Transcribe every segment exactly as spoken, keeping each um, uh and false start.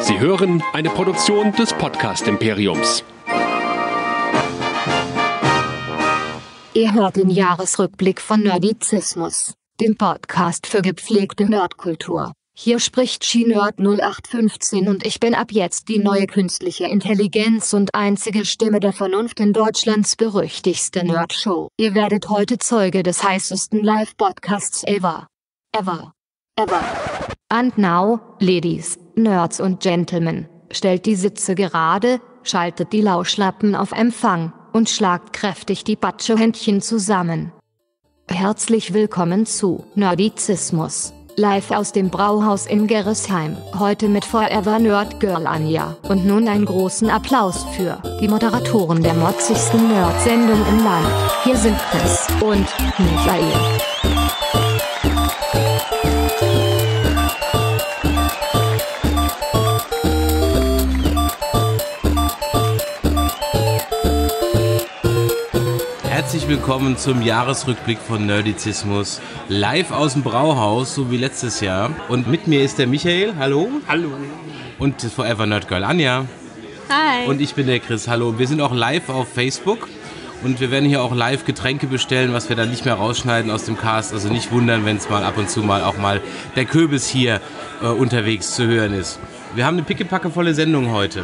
Sie hören eine Produktion des Podcast-Imperiums. Ihr hört den Jahresrückblick von Nerdizismus, dem Podcast für gepflegte Nerdkultur. Hier spricht Chi-Nerd null acht fünfzehn und ich bin ab jetzt die neue künstliche Intelligenz und einzige Stimme der Vernunft in Deutschlands berüchtigste Nerdshow. Ihr werdet heute Zeuge des heißesten Live-Podcasts ever. Ever. Ever. And now, Ladies, Nerds und Gentlemen, stellt die Sitze gerade, schaltet die Lauschlappen auf Empfang und schlagt kräftig die Batschehändchen zusammen. Herzlich willkommen zu Nerdizismus. Live aus dem Brauhaus in Gerresheim, heute mit Forever Nerd Girl Anja. Und nun einen großen Applaus für die Moderatoren der motzigsten Nerd-Sendung im Land. Hier sind Chris und Michael. Herzlich willkommen zum Jahresrückblick von Nerdizismus, live aus dem Brauhaus, so wie letztes Jahr. Und mit mir ist der Michael, hallo. Hallo. Und Forever Nerd Girl Anja. Hi. Und ich bin der Chris, hallo. Wir sind auch live auf Facebook und wir werden hier auch live Getränke bestellen, was wir dann nicht mehr rausschneiden aus dem Cast. Also nicht wundern, wenn es mal ab und zu mal auch mal der Kürbis hier äh, unterwegs zu hören ist. Wir haben eine pickepackevolle Sendung heute.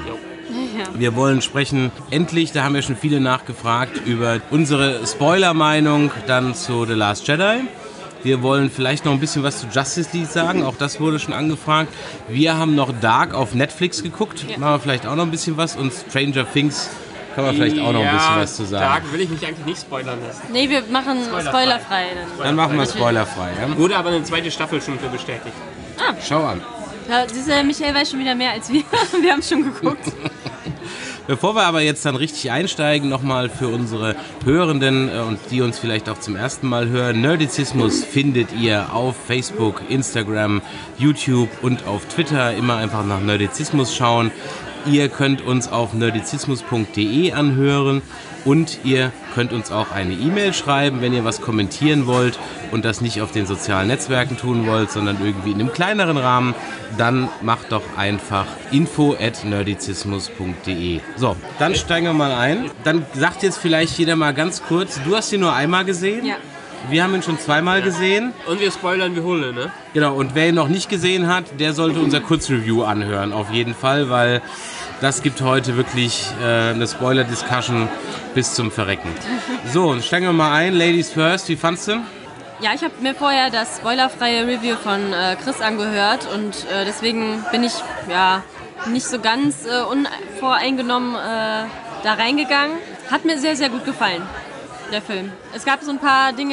Wir wollen sprechen, endlich, da haben ja schon viele nachgefragt, über unsere Spoiler-Meinung dann zu The Last Jedi. Wir wollen vielleicht noch ein bisschen was zu Justice League sagen, auch das wurde schon angefragt. Wir haben noch Dark auf Netflix geguckt, ja. Machen wir vielleicht auch noch ein bisschen was, und Stranger Things kann man vielleicht auch noch ein bisschen was zu sagen. Dark will ich mich eigentlich nicht spoilern lassen. Nee, wir machen spoilerfrei. spoilerfrei dann. Dann machen wir spoilerfrei. Ja? Wurde aber eine zweite Staffel schon für bestätigt. Ah. Schau an. Ja, dieser Michael weiß schon wieder mehr als wir. Wir haben schon geguckt. Bevor wir aber jetzt dann richtig einsteigen, nochmal für unsere Hörenden und die uns vielleicht auch zum ersten Mal hören: Nerdizismus findet ihr auf Facebook, Instagram, YouTube und auf Twitter. Immer einfach nach Nerdizismus schauen. Ihr könnt uns auf nerdizismus punkt de anhören und ihr könnt uns auch eine E-Mail schreiben, wenn ihr was kommentieren wollt und das nicht auf den sozialen Netzwerken tun wollt, sondern irgendwie in einem kleineren Rahmen. Dann macht doch einfach info at nerdizismus punkt de. So, dann steigen wir mal ein. Dann sagt jetzt vielleicht jeder mal ganz kurz, du hast ihn nur einmal gesehen? Ja. Wir haben ihn schon zweimal gesehen. Und wir spoilern wie Hulle, ne? Genau, und wer ihn noch nicht gesehen hat, der sollte unser Kurzreview anhören, auf jeden Fall, weil das gibt heute wirklich äh, eine Spoiler-Discussion bis zum Verrecken. So, steigen wir mal ein. Ladies first, wie fandst du? Ja, ich habe mir vorher das spoilerfreie Review von äh, Chris angehört und äh, deswegen bin ich ja nicht so ganz äh, unvoreingenommen äh, da reingegangen. Hat mir sehr, sehr gut gefallen, der Film. Es gab so ein paar Dinge,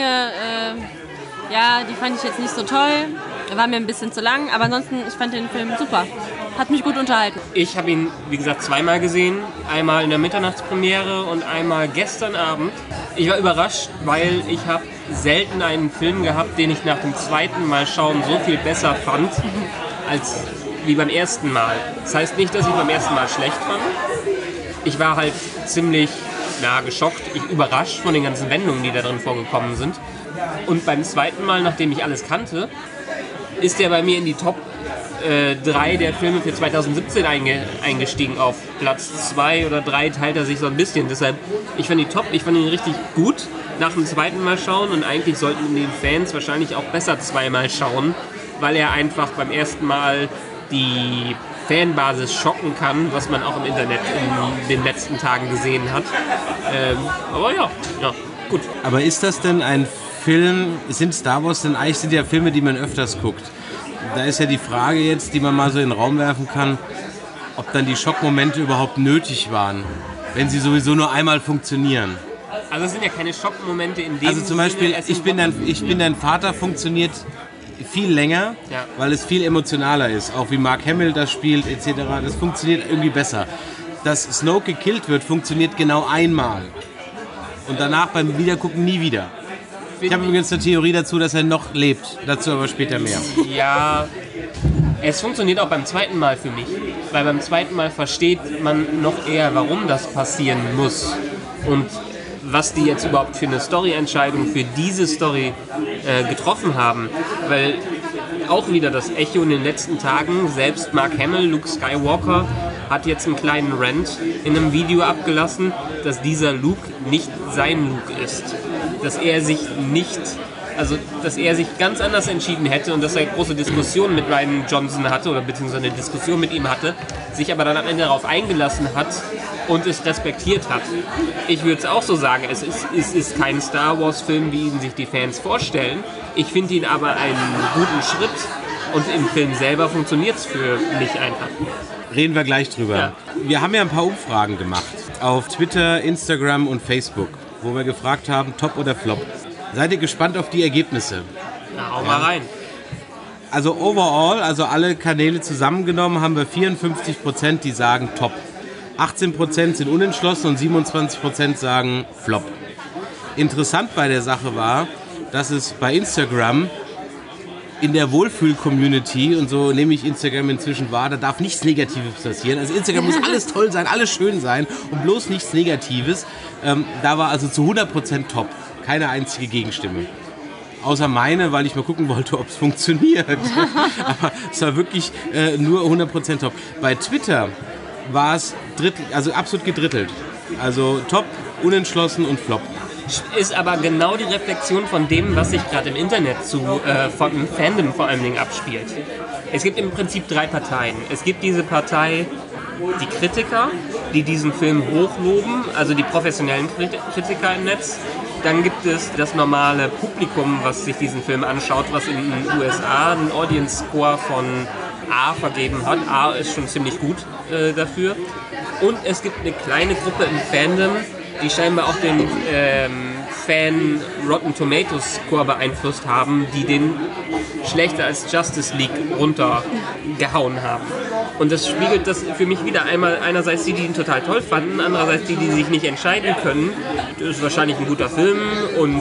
äh, ja, die fand ich jetzt nicht so toll. War mir ein bisschen zu lang, aber ansonsten, ich fand den Film super. Hat mich gut unterhalten. Ich habe ihn, wie gesagt, zweimal gesehen. Einmal in der Mitternachtspremiere und einmal gestern Abend. Ich war überrascht, weil ich habe selten einen Film gehabt, den ich nach dem zweiten Mal schauen so viel besser fand, als wie beim ersten Mal. Das heißt nicht, dass ich beim ersten Mal schlecht fand. Ich war halt ziemlich ja, geschockt, ich überrascht von den ganzen Wendungen, die da drin vorgekommen sind. Und beim zweiten Mal, nachdem ich alles kannte, ist der bei mir in die Top drei der Filme für zwanzig siebzehn einge, eingestiegen. Auf Platz zwei oder drei teilt er sich so ein bisschen. Deshalb, ich fand ihn top, ich fand ihn richtig gut nach dem zweiten Mal schauen, und eigentlich sollten die Fans wahrscheinlich auch besser zweimal schauen, weil er einfach beim ersten Mal die Fanbasis schocken kann, was man auch im Internet in den letzten Tagen gesehen hat. Ähm, aber ja, ja, gut. Aber ist das denn ein Film, sind Star Wars denn eigentlich, sind ja Filme, die man öfters guckt? Da ist ja die Frage jetzt, die man mal so in den Raum werfen kann, ob dann die Schockmomente überhaupt nötig waren, wenn sie sowieso nur einmal funktionieren. Also es sind ja keine Schockmomente in dem Also zum Beispiel, Sinne, ich bin, dein, ich bin dein Vater funktioniert viel länger, ja. Weil es viel emotionaler ist. Auch wie Mark Hamill das spielt et cetera. Das funktioniert irgendwie besser. Dass Snoke gekillt wird, funktioniert genau einmal. Und danach beim Wiedergucken nie wieder. Ich habe übrigens eine Theorie dazu, dass er noch lebt. Dazu aber später mehr. Ja, es funktioniert auch beim zweiten Mal für mich. Weil beim zweiten Mal versteht man noch eher, warum das passieren muss. Und was die jetzt überhaupt für eine Story-Entscheidung für diese Story äh, getroffen haben. Weil auch wieder das Echo in den letzten Tagen. Selbst Mark Hamill, Luke Skywalker, hat jetzt einen kleinen Rant in einem Video abgelassen, dass dieser Luke nicht sein Luke ist. Dass er sich nicht, also dass er sich ganz anders entschieden hätte und dass er große Diskussionen mit Rian Johnson hatte oder beziehungsweise eine Diskussion mit ihm hatte, sich aber dann am Ende darauf eingelassen hat und es respektiert hat. Ich würde es auch so sagen, es ist, es ist kein Star Wars Film, wie ihn sich die Fans vorstellen. Ich finde ihn aber einen guten Schritt und im Film selber funktioniert es für mich einfach. Reden wir gleich drüber. Ja. Wir haben ja ein paar Umfragen gemacht auf Twitter, Instagram und Facebook, wo wir gefragt haben, Top oder Flop. Seid ihr gespannt auf die Ergebnisse? Na, hau mal rein. Also overall, also alle Kanäle zusammengenommen, haben wir vierundfünfzig Prozent, die sagen Top. achtzehn Prozent sind unentschlossen und siebenundzwanzig Prozent sagen Flop. Interessant bei der Sache war, dass es bei Instagram in der Wohlfühl-Community, und so nehme ich Instagram inzwischen wahr, da darf nichts Negatives passieren. Also Instagram muss alles toll sein, alles schön sein und bloß nichts Negatives. Ähm, da war also zu hundert Prozent top. Keine einzige Gegenstimme. Außer meine, weil ich mal gucken wollte, ob es funktioniert. Aber es war wirklich äh, nur hundert Prozent top. Bei Twitter war es drittel, also absolut gedrittelt. Also top, unentschlossen und flop. Ist aber genau die Reflexion von dem, was sich gerade im Internet zu äh, von Fandom vor allen Dingen abspielt. Es gibt im Prinzip drei Parteien. Es gibt diese Partei, die Kritiker, die diesen Film hochloben, also die professionellen Kritiker im Netz. Dann gibt es das normale Publikum, was sich diesen Film anschaut, was in den U S A einen Audience Score von A vergeben hat. A ist schon ziemlich gut äh, dafür. Und es gibt eine kleine Gruppe im Fandom, die scheinbar auch den ähm, Fan Rotten Tomatoes Score beeinflusst haben, die den schlechter als Justice League runtergehauen haben. Und das spiegelt das für mich wieder. Einmal einerseits die, die ihn total toll fanden, andererseits die, die sich nicht entscheiden können. Das ist wahrscheinlich ein guter Film und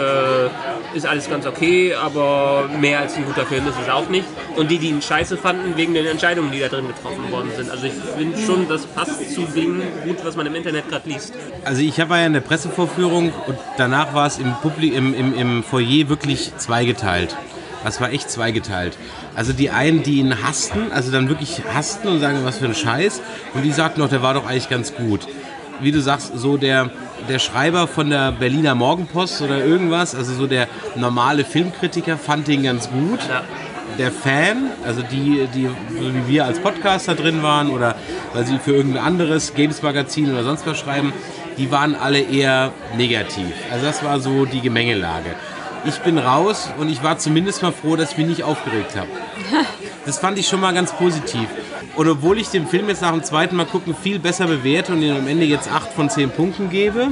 äh, ist alles ganz okay, aber mehr als ein guter Film ist es auch nicht. Und die, die ihn scheiße fanden, wegen den Entscheidungen, die da drin getroffen worden sind. Also ich finde schon, das passt zu dem gut, was man im Internet gerade liest. Also ich war ja in der Pressevorführung und danach war es im, Publi- im, im, im Foyer wirklich zweigeteilt. Das war echt zweigeteilt. Also die einen, die ihn hassten, also dann wirklich hassten und sagen, was für ein Scheiß. Und die sagten noch, der war doch eigentlich ganz gut. Wie du sagst, so der, der Schreiber von der Berliner Morgenpost oder irgendwas, also so der normale Filmkritiker fand den ganz gut. Ja. Der Fan, also die, die so wie wir als Podcaster drin waren oder weil sie für irgendein anderes Games-Magazin oder sonst was schreiben, die waren alle eher negativ. Also das war so die Gemengelage. Ich bin raus und ich war zumindest mal froh, dass ich mich nicht aufgeregt habe. Das fand ich schon mal ganz positiv. Und obwohl ich den Film jetzt nach dem zweiten Mal gucken viel besser bewerte und ihm am Ende jetzt acht von zehn Punkten gebe,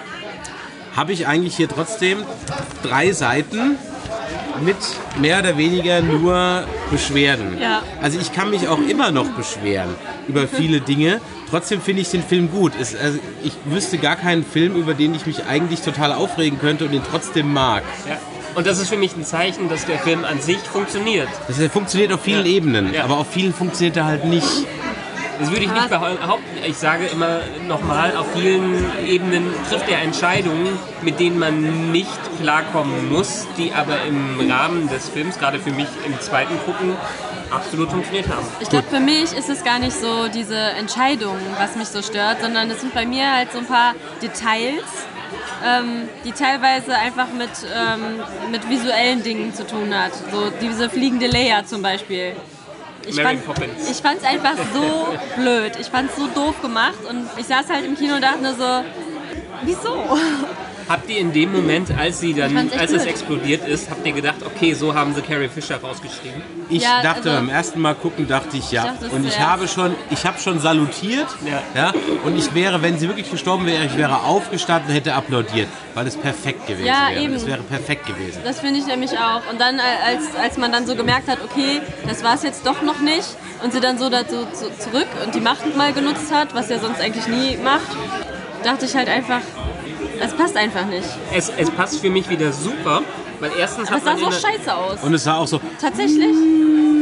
habe ich eigentlich hier trotzdem drei Seiten mit mehr oder weniger nur Beschwerden. Ja. Also ich kann mich auch immer noch beschweren über viele Dinge. Trotzdem finde ich den Film gut. Es, also ich wüsste gar keinen Film, über den ich mich eigentlich total aufregen könnte und den trotzdem mag. Ja. Und das ist für mich ein Zeichen, dass der Film an sich funktioniert. Das funktioniert auf vielen Ja. Ebenen, Ja. aber auf vielen funktioniert er halt nicht. Das würde ich nicht behaupten. Ich sage immer nochmal, auf vielen Ebenen trifft er Entscheidungen, mit denen man nicht klarkommen muss, die aber im Rahmen des Films, gerade für mich im zweiten Gucken, absolut funktioniert haben. Ich glaube, für mich ist es gar nicht so diese Entscheidung, was mich so stört, sondern es sind bei mir halt so ein paar Details, ähm, die teilweise einfach mit, ähm, mit visuellen Dingen zu tun hat. So diese fliegende Leia zum Beispiel. Ich Mary fand, Poppins. ich fand es einfach so blöd. Ich fand es so doof gemacht und ich saß halt im Kino und dachte nur so, wieso? Habt ihr in dem Moment, als sie dann, Ich fand's echt als es blöd. explodiert ist, habt ihr gedacht, okay, so haben sie Carrie Fisher rausgeschrieben? Ich Ja, dachte also- beim ersten Mal gucken, dachte ich ja. Ich dachte es und ich zuerst. habe schon, ich habe schon salutiert. Ja. Ja, und ich wäre, wenn sie wirklich gestorben wäre, ich wäre aufgestanden und hätte applaudiert, weil es perfekt gewesen Ja, wäre. eben. Es wäre perfekt gewesen. Das finde ich nämlich auch. Und dann, als, als man dann so gemerkt hat, okay, das war es jetzt doch noch nicht und sie dann so dazu zu, zurück und die Macht mal genutzt hat, was er sonst eigentlich nie macht, dachte ich halt einfach, es passt einfach nicht. Es, es passt für mich wieder super, weil erstens Aber hat es sah man so in der- scheiße aus. Und es war auch so, Tatsächlich?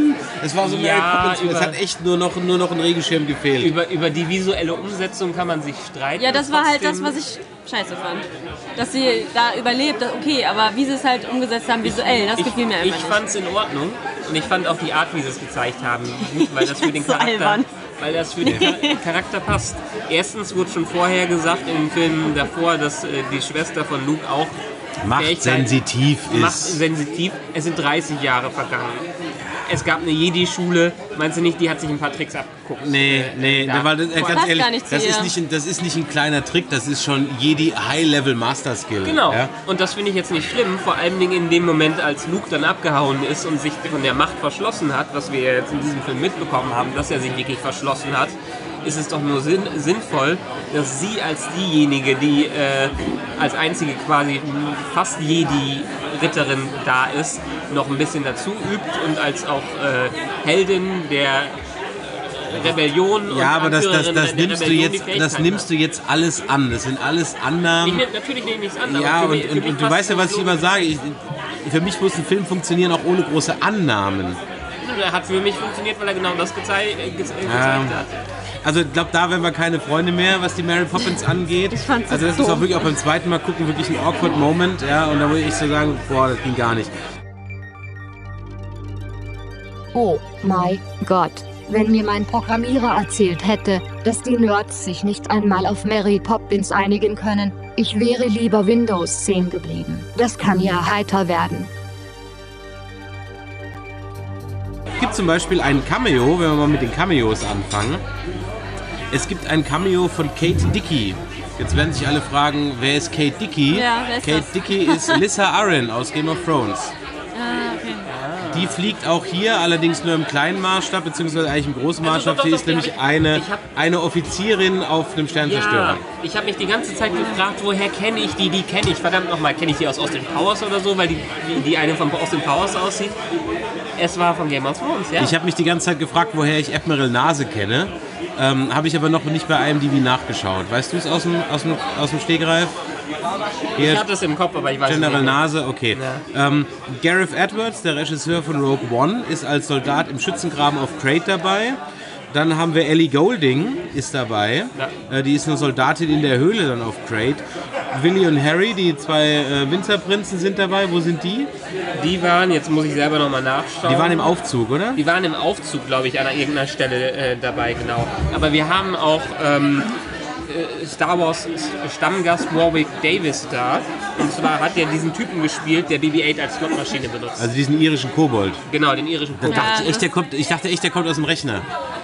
Es war so Mary Ja, Poppins, über- es hat echt nur noch, nur noch ein Regenschirm gefehlt. Über, über die visuelle Umsetzung kann man sich streiten. Ja, das war halt das, Trotzdem- was ich scheiße fand. Dass sie da überlebt, okay, aber wie sie es halt umgesetzt haben visuell, das ich, gefiel mir einfach Ich nicht. fand es in Ordnung und ich fand auch die Art, wie sie es gezeigt haben, gut, weil das für den So Charakter, albern. weil das für den Char- Charakter passt. Erstens wurde schon vorher gesagt in den Filmen davor, dass äh, die Schwester von Luke auch Machtsensitiv ist. Machtsensitiv. Es sind dreißig Jahre vergangen. Es gab eine Jedi-Schule. Meinst du nicht, die hat sich ein paar Tricks abgeguckt? Nee, nee, da. weil das, äh, ganz Passt ehrlich, gar nicht zu das ihr. ist, nicht ein, das ist nicht ein kleiner Trick, das ist schon Jedi High-Level Master Skill. Genau. Ja? Und das finde ich jetzt nicht schlimm, vor allen Dingen in dem Moment, als Luke dann abgehauen ist und sich von der Macht verschlossen hat, was wir jetzt in diesem Film mitbekommen haben, dass er sich wirklich verschlossen hat, ist es doch nur sinn, sinnvoll, dass sie als diejenige, die äh, als einzige quasi fast Jedi-Ritterin da ist, noch ein bisschen dazu übt und als auch äh, Heldin der Rebellion und Ja, aber das, das, Anführerin das, der nimmst du Rebellion jetzt, die das Fähigkeit nimmst hat. du jetzt alles an. Das sind alles Ich Annahmen. nehm, natürlich nehme ich es an, aber Ja, für und, mich, für und, mich und du passt weißt ja, was ich so- immer sage. Ich, für mich muss ein Film funktionieren, auch ohne große Annahmen. Er hat für mich funktioniert, weil er genau das gezei äh, ge gezeigt Ja. hat. Also ich glaube, da wären wir keine Freunde mehr, was die Mary Poppins angeht. Ich fand's also das ist doof. auch wirklich auch beim zweiten Mal gucken wirklich ein awkward Moment. Ja, und da muss ich so sagen, boah, das ging gar nicht. Oh mein Gott, wenn mir mein Programmierer erzählt hätte, dass die Nerds sich nicht einmal auf Mary Poppins einigen können, ich wäre lieber Windows zehn geblieben. Das kann ja heiter werden. Es gibt zum Beispiel ein Cameo, wenn wir mal mit den Cameos anfangen. Es gibt ein Cameo von Kate Dickie. Jetzt werden sich alle fragen, wer ist Kate Dickie? Ja, wer ist Kate das? Dickie ist Lissa Arryn aus Game of Thrones. Ah, okay. Die fliegt auch hier, allerdings nur im kleinen Maßstab, beziehungsweise eigentlich im großen Maßstab. doch, Sie doch, ist doch, nämlich ja, ich- eine, ich hab- eine Offizierin auf einem Sternzerstörer. Ja, ich habe mich die ganze Zeit gefragt, woher kenne ich die? Die kenne ich, verdammt nochmal, kenne ich die aus Austin Powers oder so, weil die, die, die eine von Austin Powers aussieht. Es war von Game of Thrones, ja. Ich habe mich die ganze Zeit gefragt, woher ich Admiral Nase kenne. Ähm, habe ich aber noch nicht bei I M D B nachgeschaut. Weißt du es aus dem, aus, dem, aus dem Stegreif? Hier, Ich hatte es im Kopf, aber ich weiß es General nicht. Nase, okay. Ähm, Gareth Edwards, der Regisseur von Rogue One, ist als Soldat im Schützengraben auf Crate dabei. Dann haben wir Ellie Goulding, ist dabei. Ja. Äh, die ist eine Soldatin in der Höhle dann auf Crate. Willy und Harry, die zwei äh, Winzerprinzen, sind dabei. Wo sind die? Die waren, jetzt muss ich selber nochmal nachschauen. Die waren im Aufzug, oder? Die waren im Aufzug, glaube ich, an irgendeiner Stelle äh, dabei, genau. Aber wir haben auch ähm, äh, Star Wars Stammgast Warwick Davis da. Und zwar hat er diesen Typen gespielt, der B B acht als Slotmaschine benutzt. Also diesen irischen Kobold. Genau, den irischen Da Kobold. dachte ich, das- echt, der kommt, ich dachte echt, der kommt aus dem Rechner.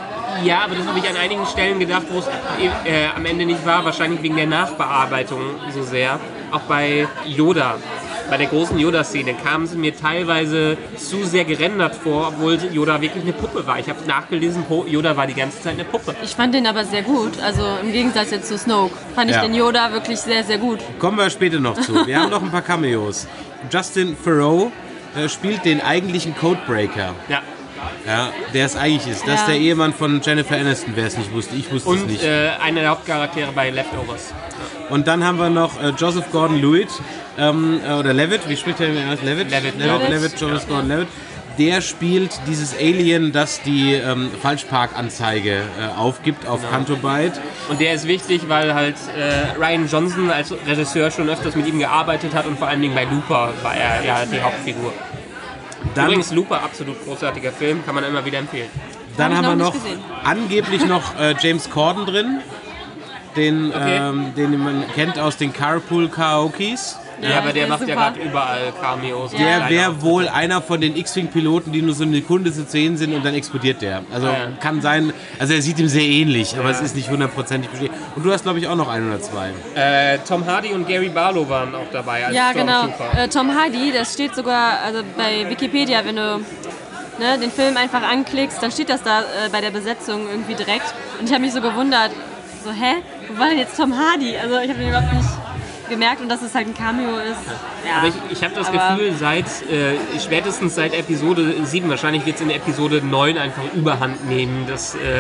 Ja, aber das habe ich an einigen Stellen gedacht, wo es äh, am Ende nicht war. Wahrscheinlich wegen der Nachbearbeitung so sehr. Auch bei Yoda. Bei der großen Yoda-Szene kamen sie mir teilweise zu sehr gerendert vor, obwohl Yoda wirklich eine Puppe war. Ich habe nachgelesen, Yoda war die ganze Zeit eine Puppe. Ich fand den aber sehr gut. Also im Gegensatz jetzt zu Snoke fand ich Ja. den Yoda wirklich sehr, sehr gut. Kommen wir später noch zu. Wir haben noch ein paar Cameos. Justin Theroux äh, spielt den eigentlichen Codebreaker. Ja. Ja, der es eigentlich ist. Das ist Ja. der Ehemann von Jennifer Aniston, wer es nicht wusste. Ich wusste es Und nicht. äh, einer der Hauptcharaktere bei Leftovers. Und dann haben wir noch äh, Joseph Gordon-Levitt, ähm, äh, oder Levitt, wie spricht er denn aus? Levitt? Levitt, Levitt, Levitt. Levitt Joseph Gordon-Levitt. Der spielt dieses Alien, das die ähm, Falschparkanzeige äh, aufgibt auf Canto Bight. Und der ist wichtig, weil halt äh, Rian Johnson als Regisseur schon öfters mit ihm gearbeitet hat und vor allen Dingen bei Looper war er ja die Hauptfigur. Dann, Übrigens Looper, absolut großartiger Film, kann man immer wieder empfehlen. dann Hab ich haben wir noch noch nicht gesehen. angeblich noch äh, James Corden drin, den, Okay. ähm, den man kennt aus den Carpool Karaokes. Ja, Ja, aber der der macht ist ja super. gerade überall Cameos. Der Kleine wäre Auftritte. wohl einer von den X-Wing-Piloten, die nur so eine Sekunde zu sehen sind und dann explodiert der. Also Ja. kann sein, also er sieht ihm sehr ähnlich, aber Ja. es ist nicht hundertprozentig bestätigt. Und du hast, glaube ich, auch noch ein oder zwei. Äh, Tom Hardy und Gary Barlow waren auch dabei als Ja, genau. Stormtrooper. Äh, Tom Hardy, das steht sogar also bei Wikipedia, wenn du ne, den Film einfach anklickst, dann steht das da äh, bei der Besetzung irgendwie direkt. Und ich habe mich so gewundert, so hä, wo war denn jetzt Tom Hardy? Also ich habe den überhaupt nicht gemerkt und dass es halt ein Cameo ist. Ja, Aber ich, ich habe das aber- Gefühl, seit äh, spätestens seit Episode sieben, wahrscheinlich wird es in Episode neun einfach überhand nehmen, dass äh,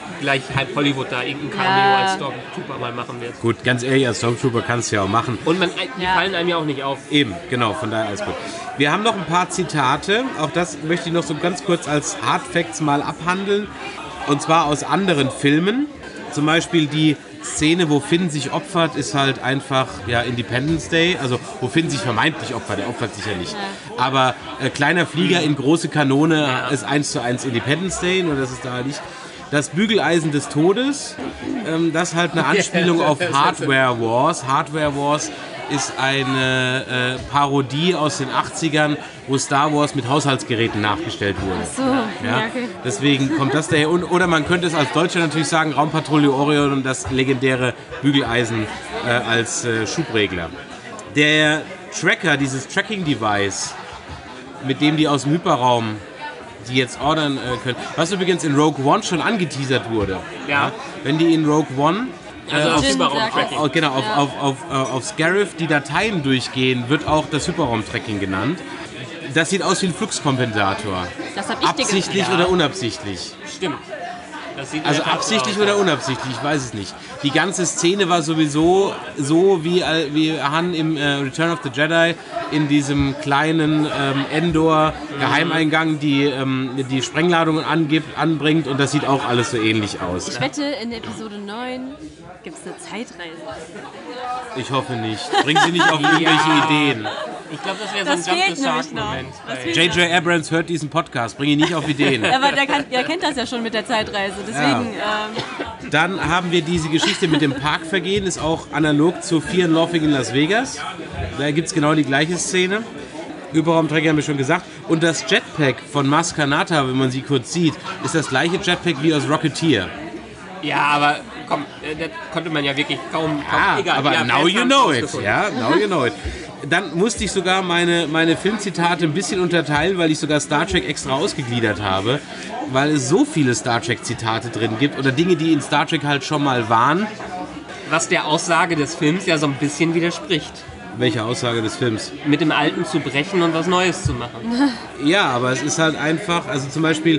gleich halb Hollywood da irgendein Cameo Ja. als Stormtrooper mal machen wird. Gut, ganz ehrlich, als Stormtrooper kannst du ja auch machen. Und man, die Ja. fallen einem ja auch nicht auf. Eben, genau, von daher alles gut. Wir haben noch ein paar Zitate, auch das möchte ich noch so ganz kurz als Hard Facts mal abhandeln. Und zwar aus anderen Filmen. Zum Beispiel die Szene, wo Finn sich opfert, ist halt einfach ja, Independence Day. Also wo Finn sich vermeintlich opfert, der opfert sich ja nicht. Aber äh, kleiner Flieger in große Kanone Ja. ist eins zu eins Independence Day, nur dass es da nicht... Das Bügeleisen des Todes, ähm, das ist halt eine Anspielung auf Hardware Wars. Hardware Wars ist eine äh, Parodie aus den achtzigern, wo Star Wars mit Haushaltsgeräten nachgestellt wurde. So, Ja? ja, okay. Deswegen kommt das daher. Und, oder man könnte es als Deutscher natürlich sagen, Raumpatrouille Orion und das legendäre Bügeleisen äh, als äh, Schubregler. Der Tracker, dieses Tracking-Device, mit dem die aus dem Hyperraum die jetzt ordern äh, können, was übrigens in Rogue One schon angeteasert wurde. Ja. Wenn die in Rogue One Also auf, auf Jin Hyperraum-Tracking. auf, genau, auf, Ja. auf, auf, auf, auf Scarif die Dateien durchgehen, wird auch das Hyperraum-Tracking genannt. Das sieht aus wie ein Fluxkompensator. Das hab ich dir Absichtlich gesagt. oder unabsichtlich? Stimmt. Das sieht Also in der Tat absichtlich so aus. oder unabsichtlich, ich weiß es nicht. Die ganze Szene war sowieso so, wie, äh, wie Han im äh, Return of the Jedi in diesem kleinen ähm, Endor-Geheimeingang die, ähm, die Sprengladungen angibt, anbringt und das sieht auch alles so ähnlich aus. Ich wette, in Episode neun gibt es eine Zeitreise. Ich hoffe nicht. Bring sie nicht auf irgendwelche Ideen. Ich glaube, das wäre so Das ein Jump fehlt the nämlich Shark-Moment. noch. Das Weil- fehlt J J Abrams hört diesen Podcast, bring ihn nicht auf Ideen. Aber der, kann, der kennt das ja schon mit der Zeitreise. Deswegen, ähm, Dann haben wir diese Geschichte mit dem Parkvergehen, ist auch analog zu Fear and Loathing in Las Vegas. Da gibt es genau die gleiche Szene. Hyperraumträger haben wir schon gesagt. Und das Jetpack von Maz Kanata, wenn man sie kurz sieht, ist das gleiche Jetpack wie aus Rocketeer. Ja, aber komm, äh, das konnte man ja wirklich kaum, kaum Ah, egal. aber ja, now Fans you haben's know it. rausgefunden. Ja, now you know it. Dann musste ich sogar meine, meine Filmzitate ein bisschen unterteilen, weil ich sogar Star Trek extra ausgegliedert habe, weil es so viele Star Trek-Zitate drin gibt oder Dinge, die in Star Trek halt schon mal waren. Was der Aussage des Films ja so ein bisschen widerspricht. Welche Aussage des Films? Mit dem Alten zu brechen und was Neues zu machen. Ja, aber es ist halt einfach, also zum Beispiel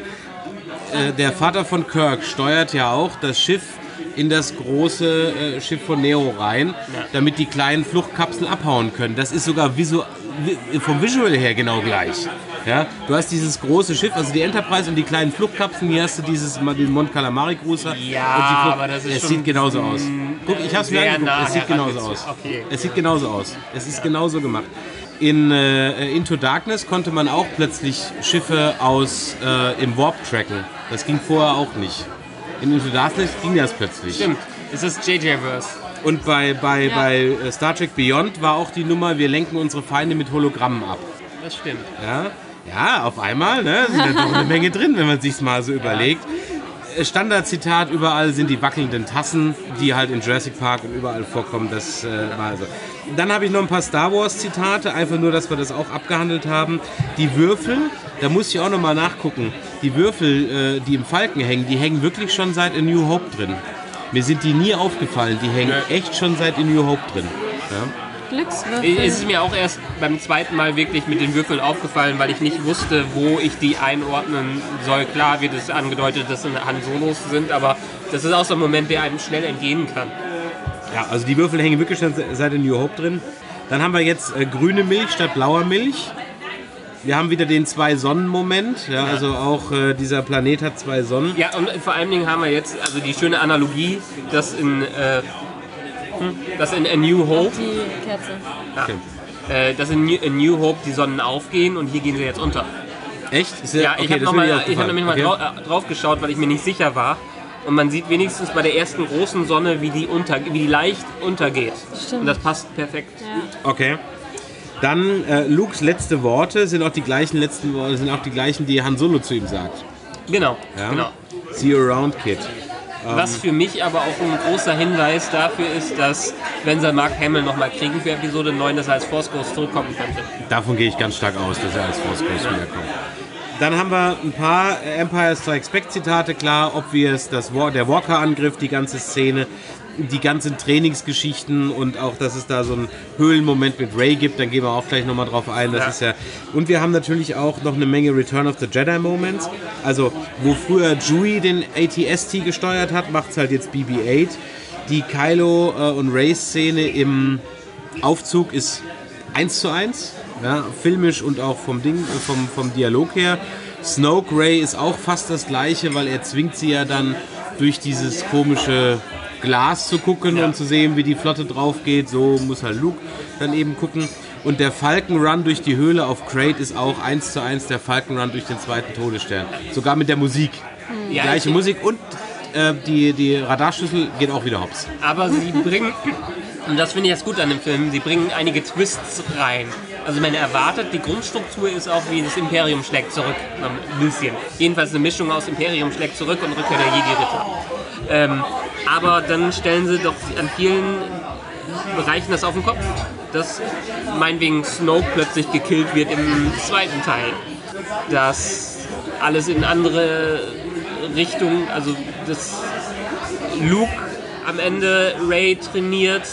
äh, der Vater von Kirk steuert ja auch das Schiff in das große äh, Schiff von Neo rein, damit die kleinen Fluchtkapseln abhauen können. Das ist sogar visu vi vom Visual her genau gleich. Ja? Du hast dieses große Schiff, also die Enterprise und die kleinen Fluchtkapseln, hier hast du dieses, den Mont Calamari Cruiser. Ja, und die Flucht- aber das ist Es schon sieht genauso aus. Guck, ich hab's mir sehr angeguckt, nah es sieht genauso herangezogen. aus. Okay. Es sieht genauso aus. Es ist genauso gemacht. In äh, Into Darkness konnte man auch plötzlich Schiffe aus äh, im Warp tracken. Das ging vorher auch nicht. In Into Darkness ging das plötzlich. Stimmt, es ist J J-Verse. Und bei, bei, Ja. bei äh, Star Trek Beyond war auch die Nummer, wir lenken unsere Feinde mit Hologrammen ab. Das stimmt. Ja, ja auf einmal ne, sind da doch eine Menge drin, wenn man sich's mal so überlegt. Standardzitat, überall sind die wackelnden Tassen, die halt in Jurassic Park und überall vorkommen. Das äh, war so. Dann habe ich noch ein paar Star Wars Zitate, einfach nur, dass wir das auch abgehandelt haben. Die Würfel, da muss ich auch noch mal nachgucken. Die Würfel, äh, die im Falken hängen, die hängen wirklich schon seit A New Hope drin. Mir sind die nie aufgefallen, die hängen echt schon seit A New Hope drin. Ja? Glückswürfel. Es ist mir auch erst beim zweiten Mal wirklich mit den Würfeln aufgefallen, weil ich nicht wusste, wo ich die einordnen soll. Klar wird es angedeutet, dass es Han Solos sind, aber das ist auch so ein Moment, der einem schnell entgehen kann. Ja, also die Würfel hängen wirklich schon seit A New Hope drin. Dann haben wir jetzt äh, grüne Milch statt blauer Milch. Wir haben wieder den Zwei-Sonnen-Moment. Ja, also auch äh, dieser Planet hat zwei Sonnen. Ja, und vor allen Dingen haben wir jetzt also die schöne Analogie, dass in, äh, hm, dass in A New Hope, Die Kerze. Okay. äh, dass in New, in New Hope die Sonnen aufgehen und hier gehen sie jetzt unter. Echt? Ist Ja, ich habe das ist mir hab nicht aufgefallen. nämlich mal Okay. drau äh, drauf geschaut, weil ich mir nicht sicher war. Und man sieht wenigstens bei der ersten großen Sonne, wie die, unter, wie die leicht untergeht. Stimmt. Und das passt perfekt. Ja. Okay. Dann äh, Lukes letzte Worte sind auch die gleichen letzten Worte, sind auch die gleichen, die Han Solo zu ihm sagt. Genau, Ja? genau. See you around, Kid. Was für mich aber auch ein großer Hinweis dafür ist, dass, wenn sie Mark Hamill nochmal kriegen für Episode neun, dass er als Force Ghost zurückkommen könnte. Davon gehe ich ganz stark aus, dass er als Force Ghost wiederkommt. dann haben wir ein paar Empire Strikes Back Zitate, klar, obvious, das War, der Walker-Angriff, die ganze Szene, die ganzen Trainingsgeschichten und auch, dass es da so einen Höhlenmoment mit Rey gibt, dann gehen wir auch gleich nochmal drauf ein. Das ja. ist ja. Und wir haben natürlich auch noch eine Menge Return of the Jedi Moments. Also, wo früher Chewie den A T S T gesteuert hat, macht es halt jetzt B B acht. Die Kylo äh, und Rey-Szene im Aufzug ist eins zu eins, ja, filmisch und auch vom Ding, vom, vom Dialog her. Snoke Rey ist auch fast das gleiche, weil er zwingt sie ja dann durch dieses komische Glas zu gucken ja. und zu sehen, wie die Flotte drauf geht. So muss halt Luke dann eben gucken. Und der Falcon Run durch die Höhle auf Crait ist auch eins zu eins der Falcon Run durch den zweiten Todesstern. Sogar mit der Musik. Die ja, gleiche Musik und äh, die, die Radarschlüssel geht auch wieder hops. Aber sie bringen, und das finde ich jetzt gut an dem Film, sie bringen einige Twists rein. Also man erwartet, die Grundstruktur ist auch wie das Imperium schlägt zurück. Ein bisschen. Jedenfalls eine Mischung aus Imperium schlägt zurück und Rückkehr der Jedi-Ritter. Ähm, aber dann stellen sie doch an vielen Bereichen das auf den Kopf, dass meinetwegen Snoke plötzlich gekillt wird im zweiten Teil. Dass alles in andere Richtungen, also dass Luke am Ende Rey trainiert,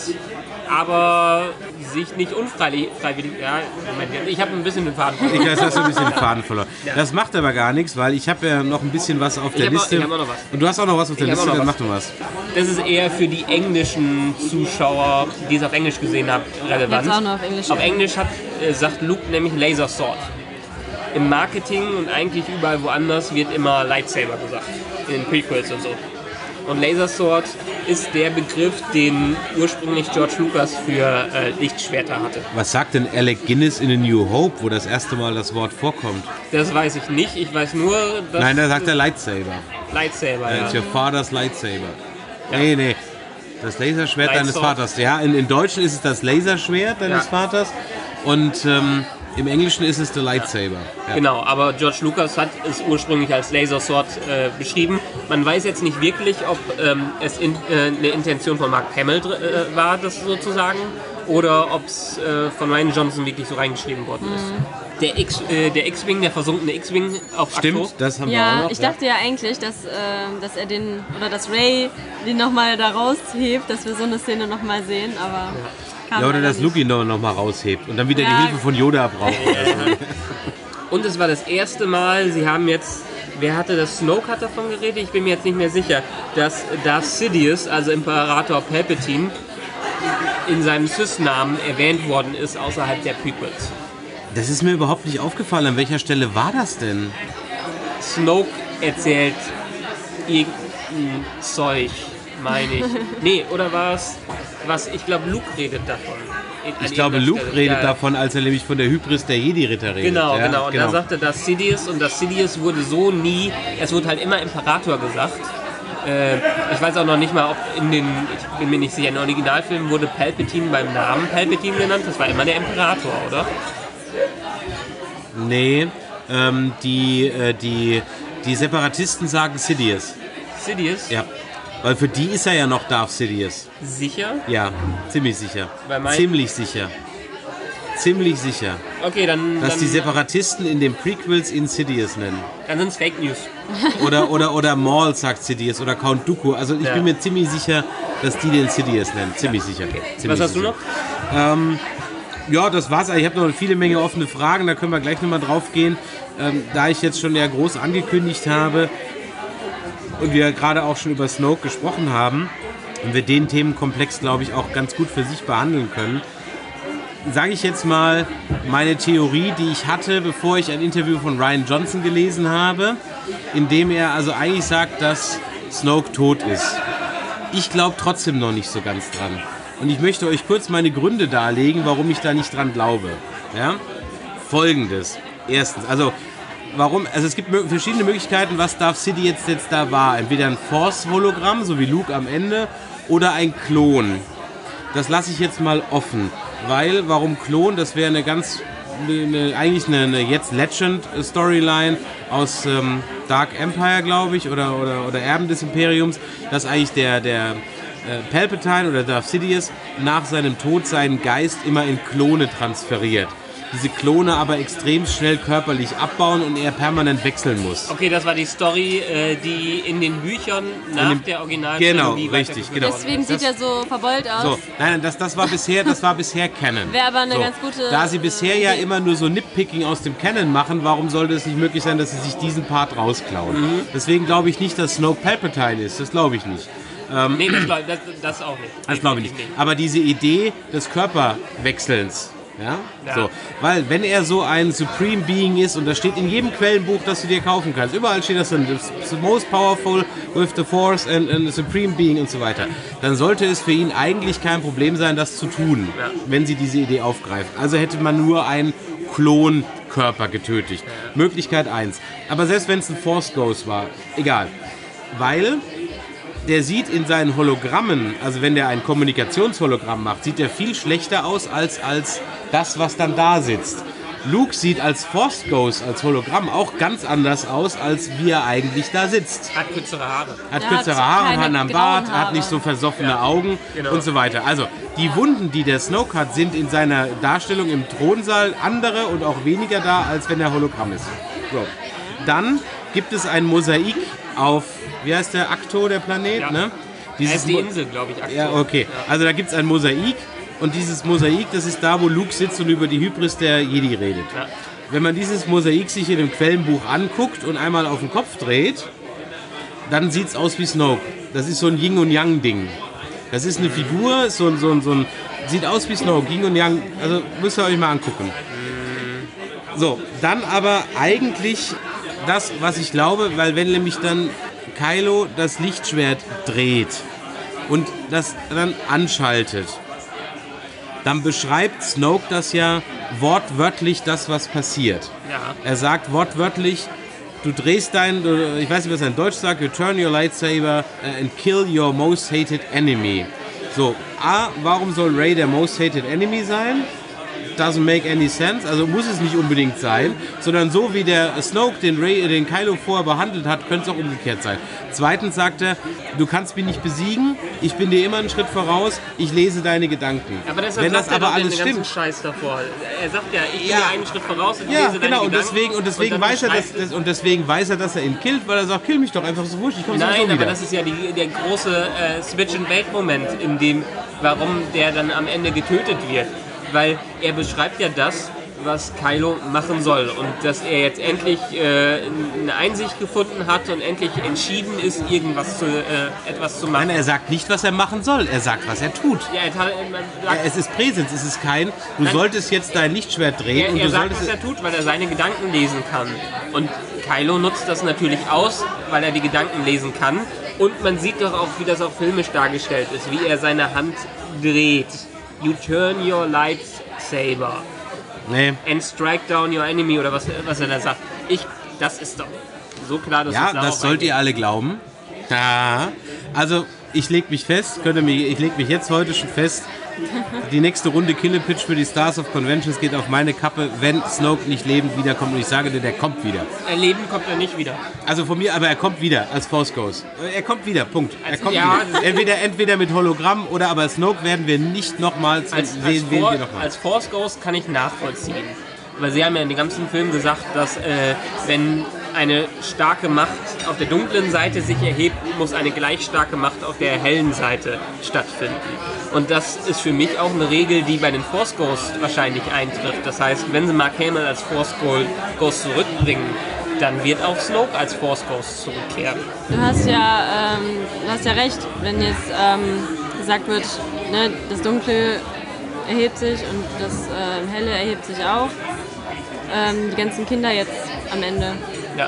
aber sich nicht unfreiwillig, ja, Moment, ich habe ein bisschen den Faden verloren. Ich weiß, hast du ein bisschen den Faden verloren. Ja. Das macht aber gar nichts, weil ich habe ja noch ein bisschen was auf der ich Liste. Auch, ich habe auch noch was. Und du hast auch noch was auf der ich Liste, dann mach du was. Das ist eher für die englischen Zuschauer, die es auf Englisch gesehen haben, relevant. Jetzt auch noch auf Englisch. Auf Englisch hat, äh, sagt Luke nämlich Laser Sword. Im Marketing und eigentlich überall woanders wird immer Lightsaber gesagt. In den Prequels und so. Und Laser Sword ist der Begriff, den ursprünglich George Lucas für äh, Lichtschwerter hatte. Was sagt denn Alec Guinness in A New Hope, wo das erste Mal das Wort vorkommt? Das weiß ich nicht. Ich weiß nur, dass... Nein, da sagt er Lightsaber. Lightsaber, ja. It's your father's Lightsaber. Ja. Nee, nee. Das Laserschwert Light deines Sword. Vaters. Ja, in, in Deutschen ist es das Laserschwert deines ja. Vaters. Und... Ähm, im Englischen ist es der Lightsaber. Ja. Genau, aber George Lucas hat es ursprünglich als Laser Sword äh, beschrieben. Man weiß jetzt nicht wirklich, ob ähm, es in, äh, eine Intention von Mark Hamill äh, war, das sozusagen, oder ob es äh, von Rian Johnson wirklich so reingeschrieben worden ist. Mhm. Der, X, äh, der X-Wing, der versunkene X-Wing auf Stimmt, Akto. Das haben ja, wir auch noch. Ich dachte ja eigentlich, dass, äh, dass er den, oder dass Rey den nochmal da raushebt, dass wir so eine Szene nochmal sehen, aber... Ja. Ja, oder dass Luke ihn noch, noch mal raushebt und dann wieder ja. die Hilfe von Yoda braucht. Und es war das erste Mal, sie haben jetzt, wer hatte das, Snoke hat davon geredet, ich bin mir jetzt nicht mehr sicher, dass Darth Sidious, also Imperator Palpatine, in seinem Sith-Namen erwähnt worden ist außerhalb der Prequels. Das ist mir überhaupt nicht aufgefallen. An welcher Stelle war das denn? Snoke erzählt irgendein Zeug, meine ich. Nee, oder war es... Was, ich glaube, Luke redet davon. Ich glaube, Luke Stelle. redet ja. davon, als er nämlich von der Hybris der Jedi-Ritter redet. Genau, ja, genau. Und genau. da sagte das Sidious und das Sidious wurde so nie, es wurde halt immer Imperator gesagt. Äh, ich weiß auch noch nicht mal, ob in den, ich bin mir nicht sicher, in den Originalfilmen wurde Palpatine beim Namen Palpatine genannt. Das war immer der Imperator, oder? Nee, ähm, die, äh, die, die Separatisten sagen Sidious. Sidious? Ja. Weil für die ist er ja noch Darth Sidious. Sicher? Ja, ziemlich sicher. Mein ziemlich sicher. Ziemlich sicher. Okay, dann... Dass dann, die Separatisten in den Prequels ihn Sidious nennen. Dann sind es Fake News. Oder, oder, oder Maul sagt Sidious oder Count Dooku. Also ich ja. bin mir ziemlich sicher, dass die den Sidious nennen. Ziemlich sicher. Okay. Ziemlich Was hast sicher. du noch? Ähm, ja, das war's. Ich habe noch viele Menge offene Fragen. Da können wir gleich nochmal drauf gehen. Ähm, da ich jetzt schon ja groß angekündigt habe, und wir gerade auch schon über Snoke gesprochen haben und wir den Themenkomplex, glaube ich, auch ganz gut für sich behandeln können, sage ich jetzt mal meine Theorie, die ich hatte, bevor ich ein Interview von Rian Johnson gelesen habe, in dem er also eigentlich sagt, dass Snoke tot ist. Ich glaube trotzdem noch nicht so ganz dran. Und ich möchte euch kurz meine Gründe darlegen, warum ich da nicht dran glaube. Ja? Folgendes. Erstens, also warum? Also es gibt verschiedene Möglichkeiten, was Darth Sidious jetzt, jetzt da war. Entweder ein Force-Hologramm, so wie Luke am Ende, oder ein Klon. Das lasse ich jetzt mal offen. Weil, warum Klon? Das wäre eine ganz, eine, eigentlich eine, eine jetzt Legend-Storyline aus ähm, Dark Empire, glaube ich, oder, oder, oder Erben des Imperiums, dass eigentlich der, der äh, Palpatine oder Darth Sidious nach seinem Tod seinen Geist immer in Klone transferiert. diese Klone aber extrem schnell körperlich abbauen und er permanent wechseln muss. Okay, das war die Story, äh, die in den Büchern nach dem, der Original Genau, richtig, genau. Deswegen das, sieht er so verbeult aus. So, nein, nein, das, das war bisher, das war bisher Canon. Wäre aber eine so. ganz gute... Da sie bisher ja Idee. immer nur so Nitpicking aus dem Canon machen, warum sollte es nicht möglich sein, dass sie sich diesen Part rausklauen? Mhm. Deswegen glaube ich nicht, dass Snoke Palpatine ist, das glaube ich nicht. Ähm, nee, das, das, das auch nicht. Das glaube ich nicht. Aber diese Idee des Körperwechselns, ja? Ja. So, weil wenn er so ein Supreme Being ist, und das steht in jedem Quellenbuch, das du dir kaufen kannst, überall steht das drin, the most powerful with the Force and, and the Supreme Being und so weiter, dann sollte es für ihn eigentlich kein Problem sein, das zu tun, ja. wenn sie diese Idee aufgreift. Also hätte man nur einen Klonkörper getötet. Ja. Möglichkeit eins. Aber selbst wenn es ein Force Ghost war, egal. Weil der sieht in seinen Hologrammen, also wenn der ein Kommunikationshologramm macht, sieht er viel schlechter aus als, als das, was dann da sitzt. Luke sieht als Force Ghost, als Hologramm auch ganz anders aus, als wie er eigentlich da sitzt. Hat kürzere Haare. Hat Er kürzere hat Haare, keine hat einen grauen Bart, Haare. hat nicht so versoffene Ja. Augen Genau. und so weiter. Also die Wunden, die der Snoke hat, sind in seiner Darstellung im Thronsaal andere und auch weniger da, als wenn er Hologramm ist. So. Dann gibt es ein Mosaik auf, wie heißt der, Akto, der Planet? Ja. Ne? Er ist die Mo- Insel, glaube ich, aktuell. Ja, okay. Also da gibt es ein Mosaik und dieses Mosaik, das ist da, wo Luke sitzt und über die Hybris der Jedi redet. Ja. Wenn man dieses Mosaik sich in dem Quellenbuch anguckt und einmal auf den Kopf dreht, dann sieht es aus wie Snoke. Das ist so ein Yin- und Yang-Ding. Das ist eine Figur, so ein, so ein, so ein, sieht aus wie Snoke, Yin und Yang. Also müsst ihr euch mal angucken. So, dann aber eigentlich das, was ich glaube, weil wenn nämlich dann Kylo das Lichtschwert dreht und das dann anschaltet, dann beschreibt Snoke das ja wortwörtlich, das, was passiert. Ja. Er sagt wortwörtlich, du drehst dein, du- ich weiß nicht, was er in Deutsch sagt, you turn your lightsaber and kill your most hated enemy. So, A, warum soll Rey der most hated enemy sein? Doesn't make any sense, also muss es nicht unbedingt sein, sondern so wie der Snoke den, Rey, den Kylo vorher behandelt hat, könnte es auch umgekehrt sein. Zweitens sagt er, du kannst mich nicht besiegen, ich bin dir immer einen Schritt voraus, ich lese deine Gedanken. Aber deshalb Wenn das sagt er aber doch alles den ganzen stimmt. Scheiß davor. Er sagt ja, ich bin Ja. dir einen Schritt voraus und Ja, lese deine genau, und Gedanken. deswegen, und deswegen, und dann weiß er, dass, beschreibt- das, und deswegen weiß er, dass er ihn killt, weil er sagt, kill mich doch einfach so wurscht, ich komme sowieso Nein, aber wieder. das ist ja die, der große äh, Switch-and-Bait-Moment, in dem, warum der dann am Ende getötet wird. Weil er beschreibt ja das, was Kylo machen soll. Und dass er jetzt endlich äh, eine Einsicht gefunden hat und endlich entschieden ist, irgendwas zu, äh, etwas zu machen. Nein, er sagt nicht, was er machen soll, er sagt, was er tut. ja, er, hat- er, Ja, sagt, es ist Präsens, es ist kein, du Nein. solltest jetzt dein Lichtschwert drehen er, und er du sagt, solltest... was er tut, weil er seine Gedanken lesen kann. Und Kylo nutzt das natürlich aus, weil er die Gedanken lesen kann. Und man sieht doch auch, wie das auch filmisch dargestellt ist, wie er seine Hand dreht. You turn your lightsaber Nee. and strike down your enemy oder was, was er da sagt. Ich, das ist doch so klar, dass Ja, es darauf das sollt ihr eingeht. alle glauben. Ja. Also, ich leg mich fest, könnt ihr mich, ich leg mich jetzt heute schon fest, die nächste Runde Killepitch für die Stars of Conventions geht auf meine Kappe, wenn Snoke nicht lebend wiederkommt. Und ich sage dir, der kommt wieder. Erleben kommt er nicht wieder. Also von mir, aber er kommt wieder als Force Ghost. Er kommt wieder, Punkt. Er Als- kommt ja, wieder. Entweder, entweder mit Hologramm oder aber Snoke werden wir nicht nochmals Als, sehen, als, sehen For, wir nochmal. als Force Ghost kann ich nachvollziehen. Weil sie haben ja in den ganzen Film gesagt, dass äh, wenn eine starke Macht auf der dunklen Seite sich erhebt, muss eine gleich starke Macht auf der hellen Seite stattfinden. Und das ist für mich auch eine Regel, die bei den Force Ghosts wahrscheinlich eintrifft. Das heißt, wenn sie Mark Hamill als Force Ghost zurückbringen, dann wird auch Snoke als Force Ghost zurückkehren. Du hast ja, ähm, du hast ja recht, wenn jetzt ähm, gesagt wird, ne, das Dunkle erhebt sich und das äh, Helle erhebt sich auch. Ähm, die ganzen Kinder jetzt am Ende. Ja.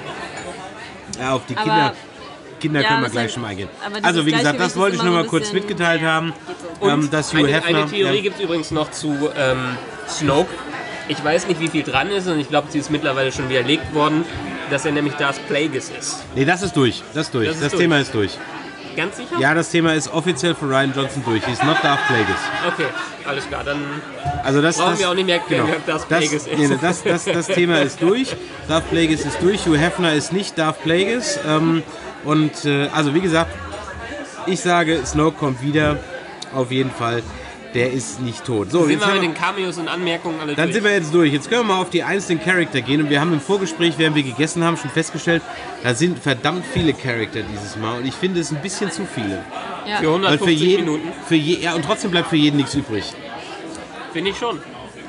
Ja, auf die Aber- Kinder, Kinder Ja, können wir das gleich ist- schon mal eingehen. aber dieses Also wie gesagt, das Gleichgewicht wollte ist ich nur immer mal so ein kurz bisschen- mitgeteilt haben, Und ähm, dass Hugh eine, Hefner... eine Theorie ja, gibt es übrigens noch zu ähm, Snoke. Ich weiß nicht, wie viel dran ist und ich glaube, sie ist mittlerweile schon widerlegt worden, dass er nämlich Darth Plagueis ist. nee, das ist durch. Das ist durch. Das Das, ist durch. Thema ist durch. Ganz sicher? Ja, das Thema ist offiziell für Ryan Johnson durch. He's not Darth Plagueis. Okay, alles klar. Dann Also das, Brauchen das, wir auch nicht mehr erklären, genau. wer Darth das, Plagueis ist. nee, nee, das, das, das Thema ist durch. Darth Plagueis ist durch. Hugh Hefner ist nicht Darth Plagueis. Ähm, und äh, also wie gesagt, ich sage, Snoke kommt wieder. Auf jeden Fall. der ist nicht tot. So, sind jetzt wir mit wir, den Cameos und Anmerkungen alle Dann durch. sind wir jetzt durch. Jetzt können wir mal auf die einzelnen Charakter gehen. Und wir haben im Vorgespräch, während wir gegessen haben, schon festgestellt, da sind verdammt viele Charakter dieses Mal. Und ich finde es ein bisschen zu viele. Ja. Für Weil hundertfünfzig für jeden, Minuten. für je, ja, und trotzdem bleibt für jeden nichts übrig. Finde ich schon.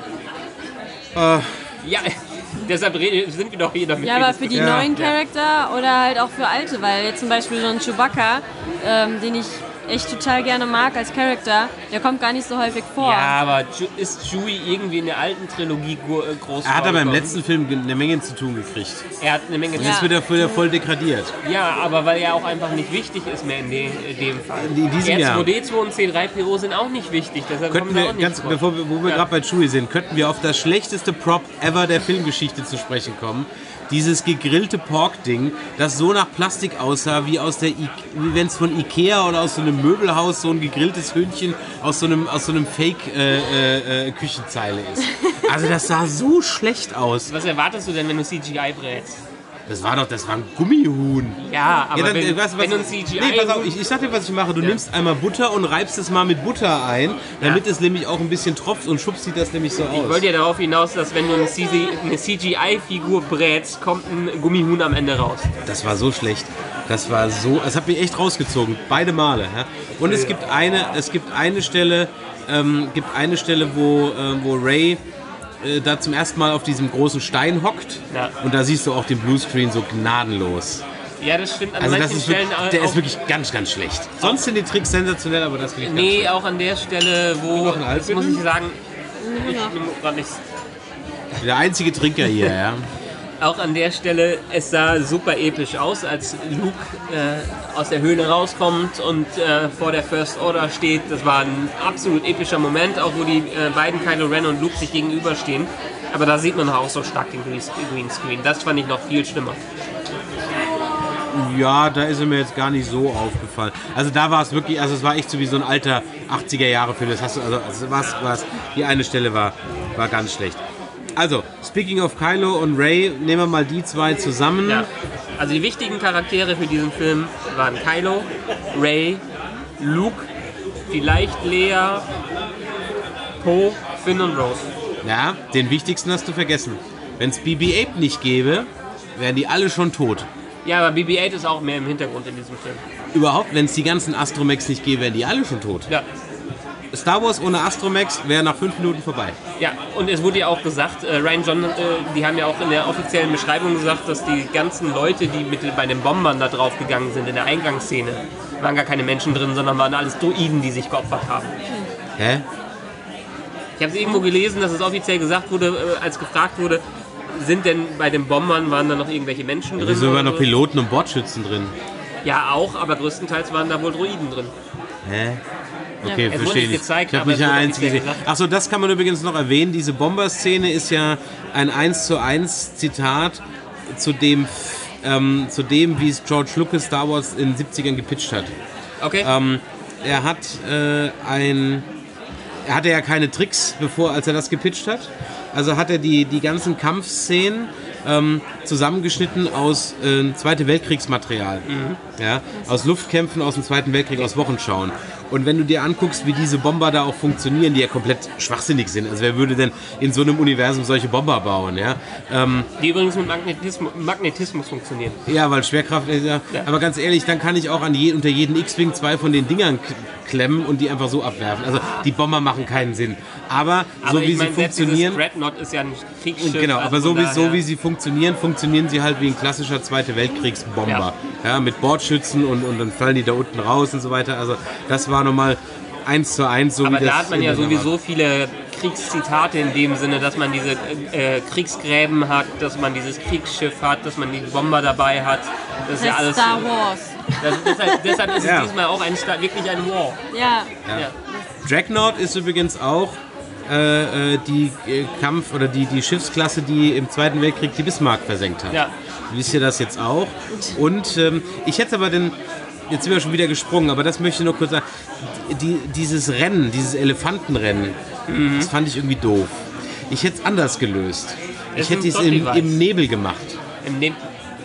Äh, Ja, deshalb rede- sind wir doch hier damit. Ja, aber für die Ja. neuen Charakter oder halt auch für alte, weil jetzt zum Beispiel so ein Chewbacca, ähm, den ich echt total gerne mag als Charakter, der kommt gar nicht so häufig vor. Ja, aber Ju- ist Chewie irgendwie in der alten Trilogie gu- äh, groß er hat aber im vorgekommen? letzten Film eine Menge zu tun gekriegt. Er hat eine Menge Und Ja. jetzt wird er wieder voll degradiert. Ja, aber weil er auch einfach nicht wichtig ist mehr in dem, in dem Fall. In diesem R Jahr. zwei D zwei und C drei P O sind auch nicht wichtig, deshalb Könnten kommen sie wir, auch nicht ganz, vor. bevor wir, wo wir Ja. gerade bei Chewie sind, könnten wir auf das schlechteste Prop ever der Filmgeschichte zu sprechen kommen. Dieses gegrillte Pork-Ding, das so nach Plastik aussah, wie aus der I- wie wenn es von Ikea oder aus so einem Möbelhaus so ein gegrilltes Hühnchen aus so einem, aus so einem Fake-Küchenzeile äh, äh, ist. Also das sah so schlecht aus. Was erwartest du denn, wenn du C G I brätst? Das war doch, das war ein Gummihuhn. Ja, aber Ja, dann, wenn, äh, weißt du, was- wenn du ein C G I... Nee, pass auf, ich, ich sag dir, was ich mache. Du nimmst einmal Butter und reibst es mal mit Butter ein, damit es nämlich auch ein bisschen tropft und schubst sieht das nämlich so aus. Ich wollte ja darauf hinaus, dass wenn du eine C G eine C G I-Figur brätst, kommt ein Gummihuhn am Ende raus. Das war so schlecht. Das war so, es hat mich echt rausgezogen, beide Male. Ja? Und es gibt eine, es gibt eine Stelle, ähm, gibt eine Stelle, wo, äh, wo Ray äh, da zum ersten Mal auf diesem großen Stein hockt. Ja. Und da siehst du auch den Bluescreen so gnadenlos. Ja, das stimmt an Also das manchen ist Stellen wirklich, der auch, ist wirklich ganz, ganz schlecht. Sonst sind die Tricks sensationell, aber das finde ich ganz Nee, schlecht. auch an der Stelle, wo... noch ein Eis, Das muss bitte? ich sagen, ich nehme gerade nichts. Der einzige Trinker hier, ja. Auch an der Stelle, es sah super episch aus, als Luke äh, aus der Höhle rauskommt und äh, vor der First Order steht. Das war ein absolut epischer Moment, auch wo die äh, beiden Kylo Ren und Luke sich gegenüberstehen. Aber da sieht man auch so stark den Greenscreen. Das fand ich noch viel schlimmer. Ja, da ist er mir jetzt gar nicht so aufgefallen. Also da war es wirklich, also es war echt so wie so ein alter achtziger-Jahre-Film. Das hast du, also, also was, was, die eine Stelle war, war ganz schlecht. Also, speaking of Kylo und Rey, nehmen wir mal die zwei zusammen. Ja. Also die wichtigen Charaktere für diesen Film waren Kylo, Rey, Luke, vielleicht Leia, Poe, Finn und Rose. Ja, den wichtigsten hast du vergessen. Wenn es B B acht nicht gäbe, wären die alle schon tot. Ja, aber B B acht ist auch mehr im Hintergrund in diesem Film. Überhaupt, wenn es die ganzen Astromechs nicht gäbe, wären die alle schon tot. Ja. Star Wars ohne Astromechs wäre nach fünf Minuten vorbei. Ja, und es wurde ja auch gesagt, äh, Rian Johnson, äh, die haben ja auch in der offiziellen Beschreibung gesagt, dass die ganzen Leute, die mit, bei den Bombern da drauf gegangen sind, in der Eingangsszene, waren gar keine Menschen drin, sondern waren alles Droiden, die sich geopfert haben. Hä? Ich habe es irgendwo gelesen, dass es offiziell gesagt wurde, äh, als gefragt wurde, sind denn bei den Bombern, waren da noch irgendwelche Menschen drin? Da sind sogar oder noch so? Piloten und Bordschützen drin. Ja, auch, aber größtenteils waren da wohl Droiden drin. Hä? Okay, es wurde verstehe nicht ich. gezeigt, Ich habe aber nicht es eine wurde einzige offiziell gesehen. gesagt. Achso, das kann man übrigens noch erwähnen. Diese Bomber-Szene ist ja ein eins zu eins Zitat zu dem, ähm, zu dem, wie es George Lucas Star Wars in den siebzigern gepitcht hat. Okay. Ähm, er hat äh, ein... Er hatte ja keine Tricks, bevor, als er das gepitcht hat. Also hat er die, die ganzen Kampfszenen ähm, zusammengeschnitten aus äh, Zweite Weltkriegsmaterial. Mhm. Ja, aus Luftkämpfen aus dem Zweiten Weltkrieg, aus Wochenschauen. Und wenn du dir anguckst, wie diese Bomber da auch funktionieren, die ja komplett schwachsinnig sind. Also wer würde denn in so einem Universum solche Bomber bauen? Ja, ähm, Die übrigens mit Magnetismus, Magnetismus funktionieren. ja, weil Schwerkraft... Äh, ja. Ja. Aber ganz ehrlich, dann kann ich auch an je, unter jeden X-Wing zwei von den Dingern k- klemmen und die einfach so abwerfen. Also die Bomber machen keinen Sinn. Aber, Aber so wie ich meine, sie selbst funktionieren... dieses Dreadnought ist ja ein Kriegsschiff. Genau, also aber so von wie, so daher- wie sie funktionieren, funktionieren sie halt wie ein klassischer Zweite Weltkriegsbomber. Ja. Mit Bordschützen und, und dann fallen die da unten raus und so weiter. Also das war nochmal eins zu eins, so Aber wie das da hat man ja in der sowieso war. viele Kriegszitate in dem Sinne, dass man diese äh, Kriegsgräben hat, dass man dieses Kriegsschiff hat, dass man die Bomber dabei hat. Das ist ja alles. Star Wars. Das, deshalb, deshalb ist Ja. es diesmal auch ein, Star- wirklich ein War. Ja. Ja. Dreadnought ist übrigens auch äh, äh, die äh, Kampf- oder die, die Schiffsklasse, die im Zweiten Weltkrieg die Bismarck versenkt hat. Ja. Wisst ihr das jetzt auch? Und ähm, ich hätte aber den, jetzt sind wir schon wieder gesprungen, aber das möchte ich noch kurz sagen, die, dieses Rennen, dieses Elefantenrennen, Mhm. das fand ich irgendwie doof. Ich hätte es anders gelöst. Es Ich hätte ist es ein im, Plot-Device. im Nebel gemacht. Im ne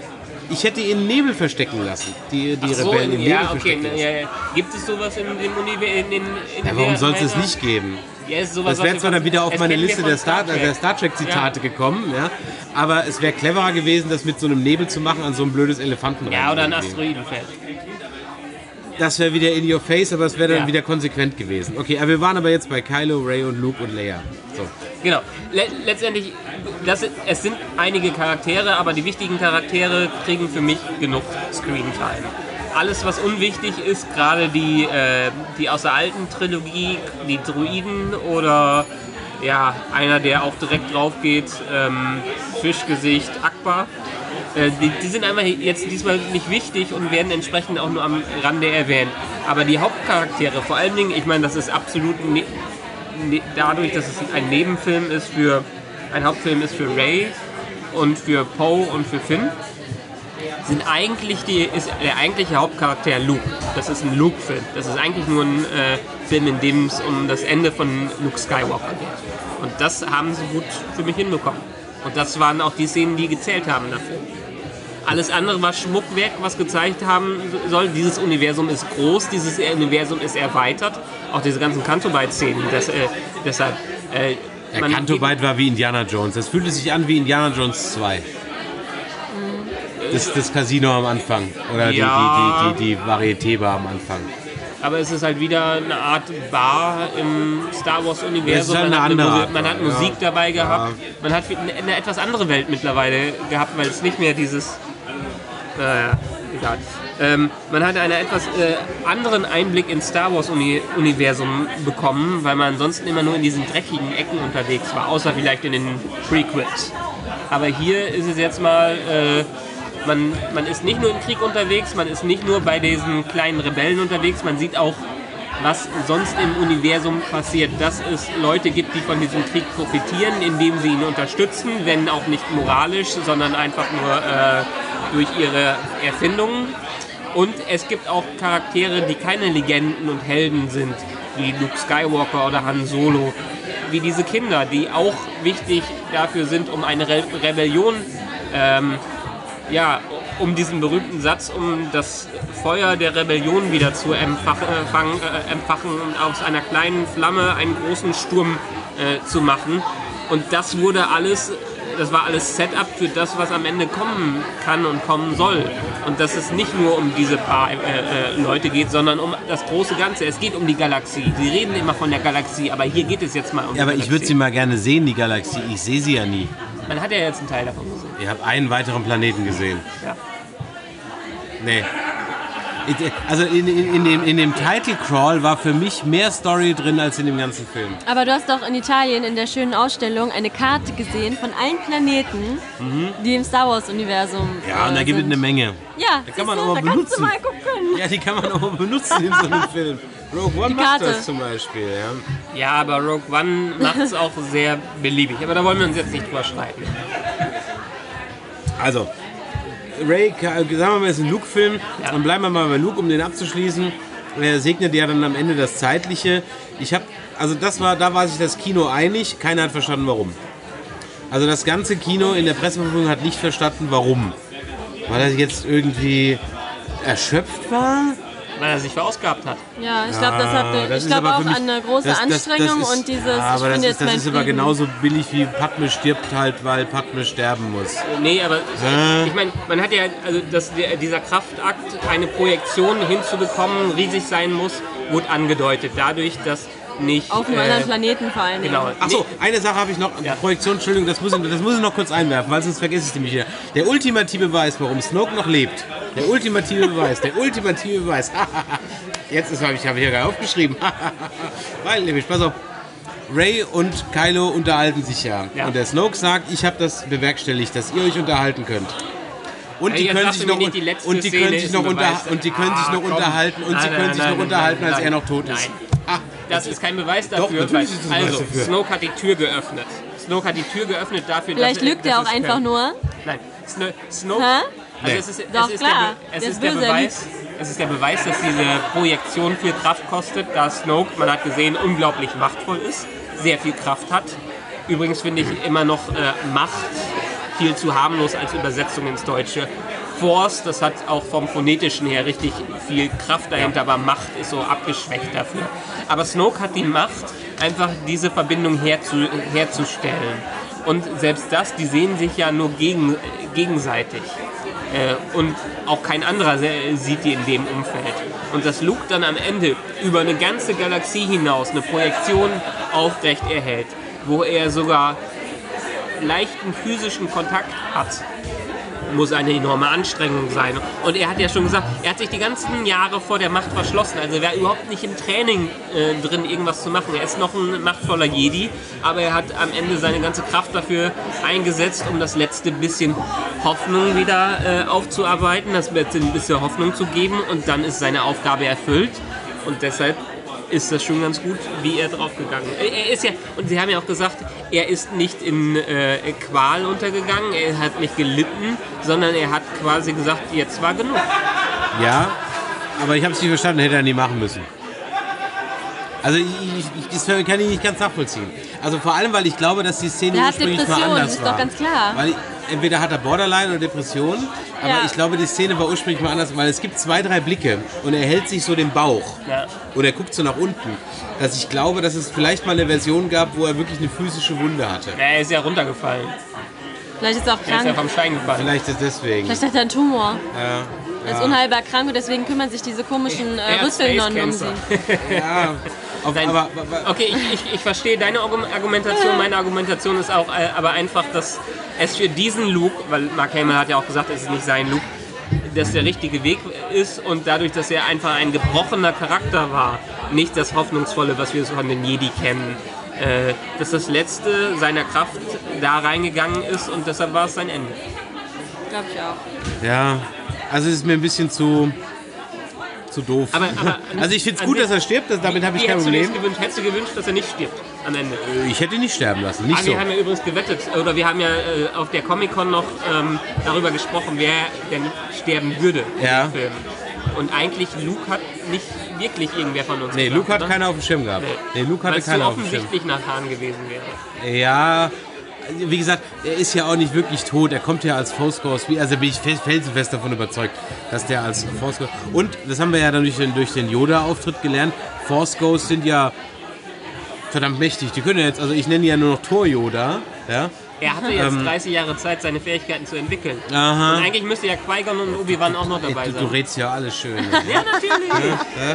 Ich hätte ihn im Nebel verstecken lassen. Die, die Ach so, Rebellen im ja, Nebel okay. verstecken lassen. Ja, ja. Gibt es sowas in dem Universum? In, in, in Ja, warum soll es das der- nicht geben? Ja, ist sowas, Das wäre was zwar wir- dann wieder auf das meine kennen wir Liste von der Star, Trek. der Star Trek Zitate gekommen, ja. Aber es wäre cleverer gewesen, das mit so einem Nebel zu machen, an so ein blödes Elefantenrennen. Ja, oder ein irgendwie. Asteroidenfeld. Das wäre wieder in your face, aber es wäre dann Ja. wieder konsequent gewesen. Okay, aber wir waren aber jetzt bei Kylo, Rey und Luke und Leia. So. Genau. Le letztendlich, das, es sind einige Charaktere, aber die wichtigen Charaktere kriegen für mich genug Screentime. Alles, was unwichtig ist, gerade die, äh, die aus der alten Trilogie, die Druiden oder ja, einer, der auch direkt drauf geht, ähm, Fischgesicht, Akbar. Äh, die, die sind einfach jetzt diesmal nicht wichtig und werden entsprechend auch nur am Rande erwähnt. Aber die Hauptcharaktere, vor allen Dingen, ich meine, das ist absolut ne ne dadurch, dass es ein Nebenfilm ist für, ein Hauptfilm ist für Rey und für Poe und für Finn, sind eigentlich die, ist der eigentliche Hauptcharakter Luke. Das ist ein Luke-Film. Das ist eigentlich nur ein äh, Film, in dem es um das Ende von Luke Skywalker geht. Und das haben sie gut für mich hinbekommen. Und das waren auch die Szenen, die gezählt haben dafür. Alles andere war Schmuckwerk, was gezeigt haben soll. Dieses Universum ist groß, dieses Universum ist erweitert. Auch diese ganzen Canto-Bight-Szenen. Das, äh, deshalb, äh, Der man- Canto-Bight war wie Indiana Jones. Das fühlte sich an wie Indiana Jones zwei. Das, das Casino am Anfang. Oder die, Ja. die, die, die, die Varieté-Bar am Anfang. Aber es ist halt wieder eine Art Bar im Star Wars Universum. Es ist halt man, eine hat andere Musi- Art man Bar, hat ja. Musik dabei gehabt. Man hat eine, eine etwas andere Welt mittlerweile gehabt, weil es nicht mehr dieses... Naja, egal. Ähm, man hat einen etwas äh, anderen Einblick ins Star Wars Uni Universum bekommen, weil man ansonsten immer nur in diesen dreckigen Ecken unterwegs war, außer vielleicht in den Prequels. Aber hier ist es jetzt mal... Äh, Man, man ist nicht nur im Krieg unterwegs, man ist nicht nur bei diesen kleinen Rebellen unterwegs, man sieht auch, was sonst im Universum passiert. Dass es Leute gibt, die von diesem Krieg profitieren, indem sie ihn unterstützen, wenn auch nicht moralisch, sondern einfach nur äh, durch ihre Erfindungen. Und es gibt auch Charaktere, die keine Legenden und Helden sind, wie Luke Skywalker oder Han Solo, wie diese Kinder, die auch wichtig dafür sind, um eine Re Rebellion ähm, ja, um diesen berühmten Satz, um das Feuer der Rebellion wieder zu empfachen, äh, empfachen und aus einer kleinen Flamme einen großen Sturm äh, zu machen. Und das wurde alles, das war alles Setup für das, was am Ende kommen kann und kommen soll. Und dass es nicht nur um diese paar äh, äh, Leute geht, sondern um das große Ganze. Es geht um die Galaxie. Sie reden immer von der Galaxie, aber hier geht es jetzt mal um Ja, aber die ich würde Galaxie. sie mal gerne sehen, die Galaxie. Ich sehe sie ja nie. Man hat ja jetzt einen Teil davon gesehen. Ich habe einen weiteren Planeten gesehen. Ja. Nee. Ich- Also in, in, in, dem, in dem Title Crawl war für mich mehr Story drin als in dem ganzen Film. Aber du hast doch in Italien in der schönen Ausstellung eine Karte gesehen von allen Planeten, die im Star Wars Universum Ja, und da äh, gibt es sind. eine Menge. Ja, Da kann man siehst du, auch mal da kannst du benutzen. mal gucken. Ja, die kann man auch mal benutzen in so einem Film. Rogue One Die macht Karte. das zum Beispiel. Ja. Ja, aber Rogue One macht es auch sehr beliebig. Aber da wollen wir uns jetzt nicht drüber streiten. Also, Ray, sagen wir mal, ist ein Luke-Film. Ja. Dann bleiben wir mal bei Luke, um den abzuschließen. Er segnet ja dann am Ende das Zeitliche. Ich habe, also das war, da war sich das Kino einig. Keiner hat verstanden, warum. Also das ganze Kino in der Presseverfügung hat nicht verstanden, warum. Weil er jetzt irgendwie erschöpft war. Weil er sich verausgabt hat. Ja, ich glaube, das hat eine, das ich ist glaube aber auch für mich- eine große das- das- das Anstrengung ist- und dieses, ja, ich aber das finde ist, jetzt das mein ist aber Frieden. genauso billig wie Padme stirbt halt, weil Padme sterben muss. Nee, aber Hä? ich meine, man hat ja, also dass der, dieser Kraftakt, eine Projektion hinzubekommen, riesig sein muss, wurde angedeutet. Dadurch, dass nicht... Auf einem äh, anderen Planeten vor allen Dingen. Genau. Achso, eine Sache habe ich noch. Ja. Projektion, Entschuldigung, das muss, ich, das muss ich noch kurz einwerfen, weil sonst vergesse ich es nämlich wieder. Der ultimative Beweis, warum Snoke noch lebt. Der ultimative Beweis, der ultimative Beweis. Jetzt ist, habe ich, habe ich ja gerade aufgeschrieben. Weil nämlich, pass auf, Rey und Kylo unterhalten sich ja. Ja. Und der Snoke sagt, ich habe das bewerkstelligt, dass ihr euch unterhalten könnt. Und Ey, die jetzt können sagst sich du mir noch, nicht, die letzte und die Szene können sich ist noch ein unter, Beweis. und die können sich Ah, noch komm. unterhalten und Nein, sie nein, können sich nein, noch nein, unterhalten, nein, als er nein. noch tot ist. Nein. Ah, Das ist kein Beweis Doch, dafür. natürlich weil, ist das ein Beweis also, dafür. Snoke hat die Tür geöffnet. Snoke hat die Tür geöffnet dafür, Vielleicht dass lügt dass er auch es einfach können. nur. Nein, Sno Snoke... Hä? Also Nee. es ist, Doch, es ist klar. der, Be es Der ist ist der böse, er Beweis, es ist der Beweis, dass diese Projektion viel Kraft kostet, da Snoke, man hat gesehen, unglaublich machtvoll ist, sehr viel Kraft hat. Übrigens finde ich immer noch äh, Macht viel zu harmlos als Übersetzung ins Deutsche. Force, das hat auch vom Phonetischen her richtig viel Kraft dahinter, aber Macht ist so abgeschwächt dafür. Aber Snoke hat die Macht, einfach diese Verbindung herzu, herzustellen. Und selbst das, die sehen sich ja nur gegen, gegenseitig. Äh, und auch kein anderer sieht die in dem Umfeld. Und dass Luke dann am Ende über eine ganze Galaxie hinaus eine Projektion aufrecht erhält, wo er sogar leichten physischen Kontakt hat, muss eine enorme Anstrengung sein. Und er hat ja schon gesagt, er hat sich die ganzen Jahre vor der Macht verschlossen. Also er war überhaupt nicht im Training äh, drin, irgendwas zu machen. Er ist noch ein machtvoller Jedi, aber er hat am Ende seine ganze Kraft dafür eingesetzt, um das letzte bisschen Hoffnung wieder äh, aufzuarbeiten, das letzte bisschen Hoffnung zu geben, und dann ist seine Aufgabe erfüllt. Und deshalb ist das schon ganz gut, wie er draufgegangen ist. Er ist ja, und Sie haben ja auch gesagt, er ist nicht in äh, Qual untergegangen, er hat nicht gelitten, sondern er hat quasi gesagt, jetzt war genug. Ja, aber ich habe es nicht verstanden, hätte er nie machen müssen. Also ich, ich, das kann ich nicht ganz nachvollziehen. Also vor allem, weil ich glaube, dass die Szene er ursprünglich mal Depression, anders ist war. doch ganz klar. Weil ich, entweder hat er Borderline oder Depression, aber Ja. ich glaube, die Szene war ursprünglich mal anders, weil es gibt zwei, drei Blicke und er hält sich so den Bauch Ja. oder er guckt so nach unten, dass ich glaube, dass es vielleicht mal eine Version gab, wo er wirklich eine physische Wunde hatte. Ja, er ist ja runtergefallen. Vielleicht ist er auch Er ist ja krank. vom Stein gefallen. Vielleicht ist deswegen. Vielleicht hat er einen Tumor. Ja. Er ist unheilbar krank und deswegen kümmern sich diese komischen äh, Er hat Rüsselnonnen um Space sie. Cancer. Ja, auf, Nein. aber, aber Okay, ich, ich, ich verstehe deine Argum- Argumentation. Meine Argumentation ist auch äh, aber einfach, dass es für diesen Luke, weil Mark Hamill hat ja auch gesagt, es ist nicht sein Luke, dass der richtige Weg ist, und dadurch, dass er einfach ein gebrochener Charakter war, nicht das Hoffnungsvolle, was wir so von den Jedi kennen, äh, dass das Letzte seiner Kraft da reingegangen ist, und deshalb war es sein Ende. Glaube ich auch. ja, also es ist mir ein bisschen zu, zu doof. Aber, aber also ich finde es an gut, sich- dass er stirbt, das, damit habe ich Wie kein hättest du dir Problem. das gewünscht? Hättest du gewünscht, dass er nicht stirbt am Ende? Ich hätte ihn nicht sterben lassen, nicht Ah, so. wir haben ja übrigens gewettet, oder wir haben ja äh, auf der Comic-Con noch ähm, darüber gesprochen, wer denn sterben würde Ja. im Film. Und eigentlich, Luke hat nicht wirklich irgendwer von uns Nee, gedacht, Luke hat oder? keiner auf dem Schirm gehabt. Nee. Nee, Luke hatte Weil es so keiner auf dem Schirm. offensichtlich nach Han gewesen wäre. Ja, wie gesagt, er ist ja auch nicht wirklich tot. Er kommt ja als Force Ghost, wie- also bin ich fe- felsenfest davon überzeugt, dass der als Force Ghost... Und, das haben wir ja dann durch den, durch den Yoda-Auftritt gelernt, Force Ghosts sind ja verdammt mächtig. Die können ja jetzt, also ich nenne die ja nur noch Tor-Yoda, ja. Er hatte jetzt Ähm. dreißig Jahre Zeit, seine Fähigkeiten zu entwickeln. Aha. Und eigentlich müsste ja Qui-Gon und Obi-Wan auch noch dabei Du, du sein. redest ja alles schön. Ja, natürlich.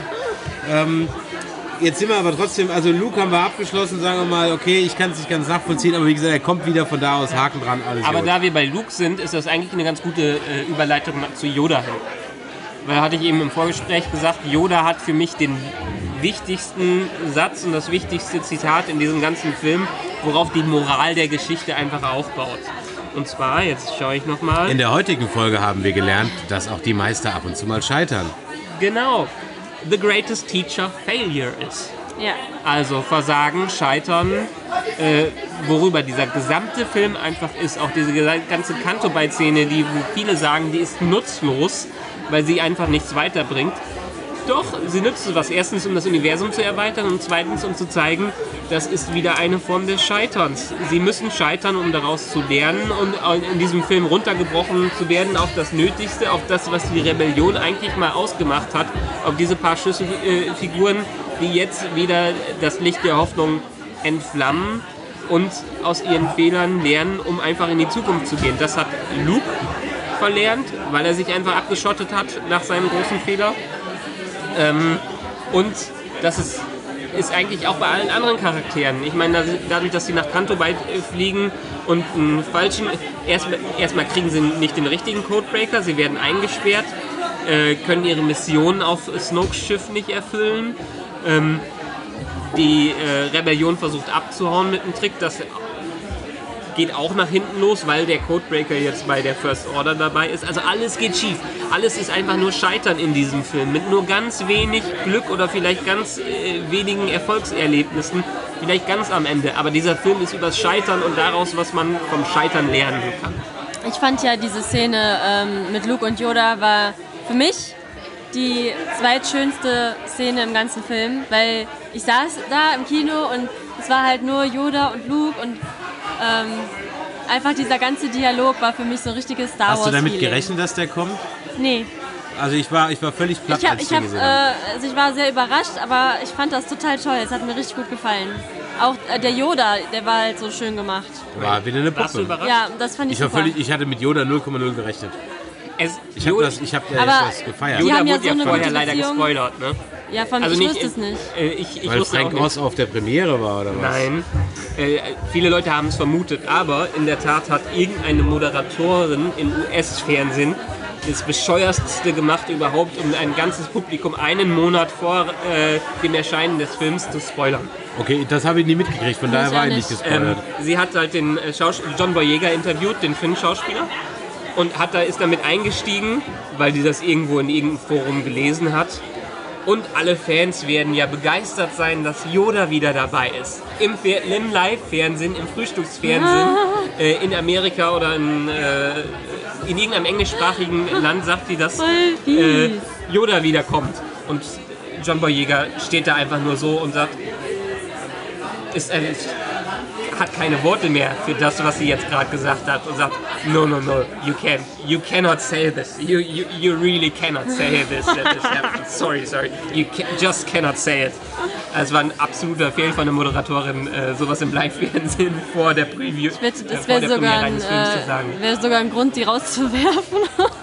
ähm, jetzt sind wir aber trotzdem, also Luke haben wir abgeschlossen, sagen wir mal, okay, ich kann es nicht ganz nachvollziehen, aber wie gesagt, er kommt wieder von da aus, Haken dran, alles Aber gut. da wir bei Luke sind, ist das eigentlich eine ganz gute äh, Überleitung zu Yoda hin. Weil da hatte ich eben im Vorgespräch gesagt, Yoda hat für mich den wichtigsten Satz und das wichtigste Zitat in diesem ganzen Film, worauf die Moral der Geschichte einfach aufbaut. Und zwar, jetzt schaue ich nochmal. In der heutigen Folge haben wir gelernt, dass auch die Meister ab und zu mal scheitern. Genau. The greatest teacher failure is. Ja. Also Versagen, Scheitern, äh, worüber dieser gesamte Film einfach ist. Auch diese gesa- ganze Canto-Bight-Szene, die wo viele sagen, die ist nutzlos, weil sie einfach nichts weiterbringt. Doch, sie nützt was. Erstens, um das Universum zu erweitern, und zweitens, um zu zeigen, das ist wieder eine Form des Scheiterns. Sie müssen scheitern, um daraus zu lernen und in diesem Film runtergebrochen zu werden auf das Nötigste, auf das, was die Rebellion eigentlich mal ausgemacht hat, auf diese paar Schlüsselfiguren, die jetzt wieder das Licht der Hoffnung entflammen und aus ihren Fehlern lernen, um einfach in die Zukunft zu gehen. Das hat Luke verlernt, weil er sich einfach abgeschottet hat nach seinem großen Fehler. Ähm, und das ist, ist eigentlich auch bei allen anderen Charakteren. Ich meine, dadurch, dass sie nach Canto Bight fliegen und einen falschen... Erstmal erstmal kriegen sie nicht den richtigen Codebreaker, sie werden eingesperrt, äh, können ihre Mission auf Snokes Schiff nicht erfüllen. Ähm, die äh, Rebellion versucht abzuhauen mit einem Trick, das geht auch nach hinten los, weil der Codebreaker jetzt bei der First Order dabei ist. Also alles geht schief. Alles ist einfach nur Scheitern in diesem Film. Mit nur ganz wenig Glück oder vielleicht ganz äh, wenigen Erfolgserlebnissen. Vielleicht ganz am Ende. Aber dieser Film ist übers Scheitern und daraus, was man vom Scheitern lernen kann. Ich fand ja diese Szene ähm, mit Luke und Yoda war für mich die zweitschönste Szene im ganzen Film, weil ich saß da im Kino und es war halt nur Yoda und Luke und ähm, einfach dieser ganze Dialog war für mich so ein richtiges Star Wars. Hast du damit Feeling. gerechnet, dass der kommt? Nee. Also ich war, ich war völlig platt, Ich, hab, als ich, ich, hab, den gesehen habe. äh, also ich war sehr überrascht, aber ich fand das total toll. Es hat mir richtig gut gefallen. Auch äh, der Yoda, der war halt so schön gemacht. War wieder eine Warst du Puppe. überrascht? Ja, das fand ich, Ich, war super. völlig, ich hatte mit Yoda null Komma null gerechnet. Es, Ich habe Yoda, das, ich hab ja Aber- das gefeiert. Die Yoda haben ja wurde so ja eine vorher gute leider Beziehung. gespoilert, ne? Ja, von, Also ich nicht, wusste es nicht. Äh, ich, ich Weil wusste auch Frank nicht. Oz auf der Premiere war, oder was? Nein, äh, viele Leute haben es vermutet, aber in der Tat hat irgendeine Moderatorin im U S-Fernsehen das bescheuertste gemacht überhaupt, um ein ganzes Publikum einen Monat vor äh, dem Erscheinen des Films zu spoilern. Okay, das habe ich nie mitgekriegt, von daher Ich war auch ich nicht nicht. gespoilert. Ähm, sie hat halt den äh, Schauspieler John Boyega interviewt, den Finn-Schauspieler, und hat da, ist damit eingestiegen, weil die das irgendwo in irgendeinem Forum gelesen hat. Und alle Fans werden ja begeistert sein, dass Yoda wieder dabei ist. Im, Fer- im Live-Fernsehen, im Frühstücksfernsehen, äh, in Amerika oder in, äh, in irgendeinem englischsprachigen Land sagt sie, dass äh, Yoda wiederkommt. Und John Boyega steht da einfach nur so und sagt, ist, äh, hat keine Worte mehr für das, was sie jetzt gerade gesagt hat, und sagt, no, no, no, you can't, you cannot say this, you, you, you really cannot say this, that this happened. Sorry, sorry, you ca- just cannot say it. Es war ein absoluter Fehler von der Moderatorin, äh, sowas im Live-Fernsehen vor der Preview, Ich wette, äh, das vor wäre der sogar, Premiere ein, eines Films zu sagen. äh, wär sogar ein Grund, die rauszuwerfen.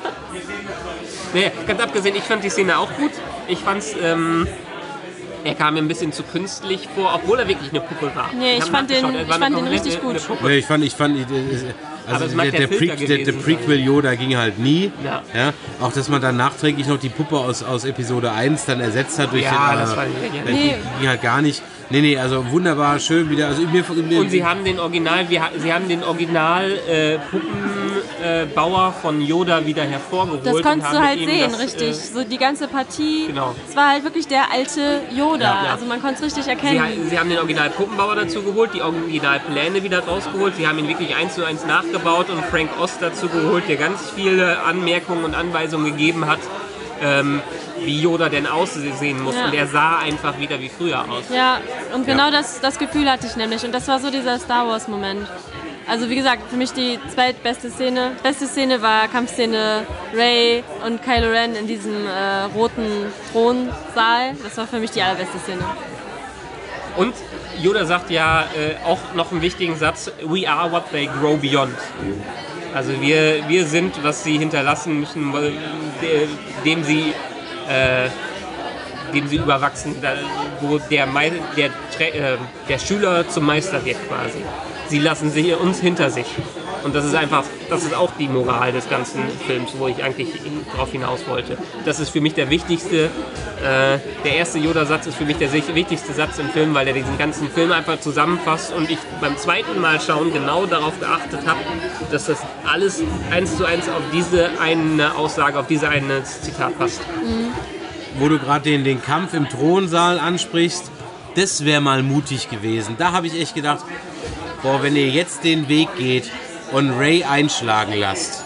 Naja, ganz abgesehen, ich fand die Szene auch gut. Ich fand's, ähm, er kam mir ein bisschen zu künstlich vor, obwohl er wirklich eine Puppe war. Nee, ich hab fand den- nachgeschaut, er ich war eine fand den komplette- richtig gut. eine Puppe. Nee, ich fand, ich fand, ich, Aber also es mag der, der der, Filter Pre der, der gewesen Prequel Yoda ging halt nie. Ja. Ja. Auch, dass man dann nachträglich noch die Puppe aus, aus Episode eins dann ersetzt hat durch Ja, den, das äh, war nicht- äh, Nee. die ging halt gar nicht. Nee, nee, also wunderbar, schön wieder. Also mir, mir, Und sie haben den Original, wir, ha- sie haben den Original äh, Puppenbauer äh, von Yoda wieder hervorgeholt. Das und konntest haben du halt mit ihm sehen, das, richtig. Äh, So die ganze Partie. Genau. Es war halt wirklich der alte Yoda. Ja, ja. Also man konnte es richtig Sie, erkennen. ha- sie haben den Original Puppenbauer dazu geholt, die Originalpläne wieder rausgeholt. Sie haben ihn wirklich eins zu eins nachgebaut und Frank Oz dazu geholt, der ganz viele Anmerkungen und Anweisungen gegeben hat, ähm, wie Yoda denn aussehen muss. Ja. Und er sah einfach wieder wie früher aus. Ja, und genau das, das Gefühl hatte ich nämlich. Und das war so dieser Star Wars-Moment. Also wie gesagt, für mich die zweitbeste Szene. Beste Szene war Kampfszene Rey und Kylo Ren in diesem äh, roten Thronsaal. Das war für mich die allerbeste Szene. Und Yoda sagt ja äh, auch noch einen wichtigen Satz, we are what they grow beyond. Also wir, wir sind, was sie hinterlassen müssen, de- dem sie, äh, dem sie überwachsen, da, wo der, Mei- der, Tra- äh, der Schüler zum Meister wird quasi. Sie lassen sie uns hinter sich. Und das ist einfach, das ist auch die Moral des ganzen Films, wo ich eigentlich drauf hinaus wollte. Das ist für mich der wichtigste, äh, der erste Yoda-Satz ist für mich der sich- wichtigste Satz im Film, weil er diesen ganzen Film einfach zusammenfasst und ich beim zweiten Mal schauen genau darauf geachtet habe, dass das alles eins zu eins auf diese eine Aussage, auf diese eine Zitat passt. wo du gerade den, den Kampf im Thronsaal ansprichst, das wäre mal mutig gewesen. Da habe ich echt gedacht, boah, wenn ihr jetzt den Weg geht und Rey einschlagen lasst,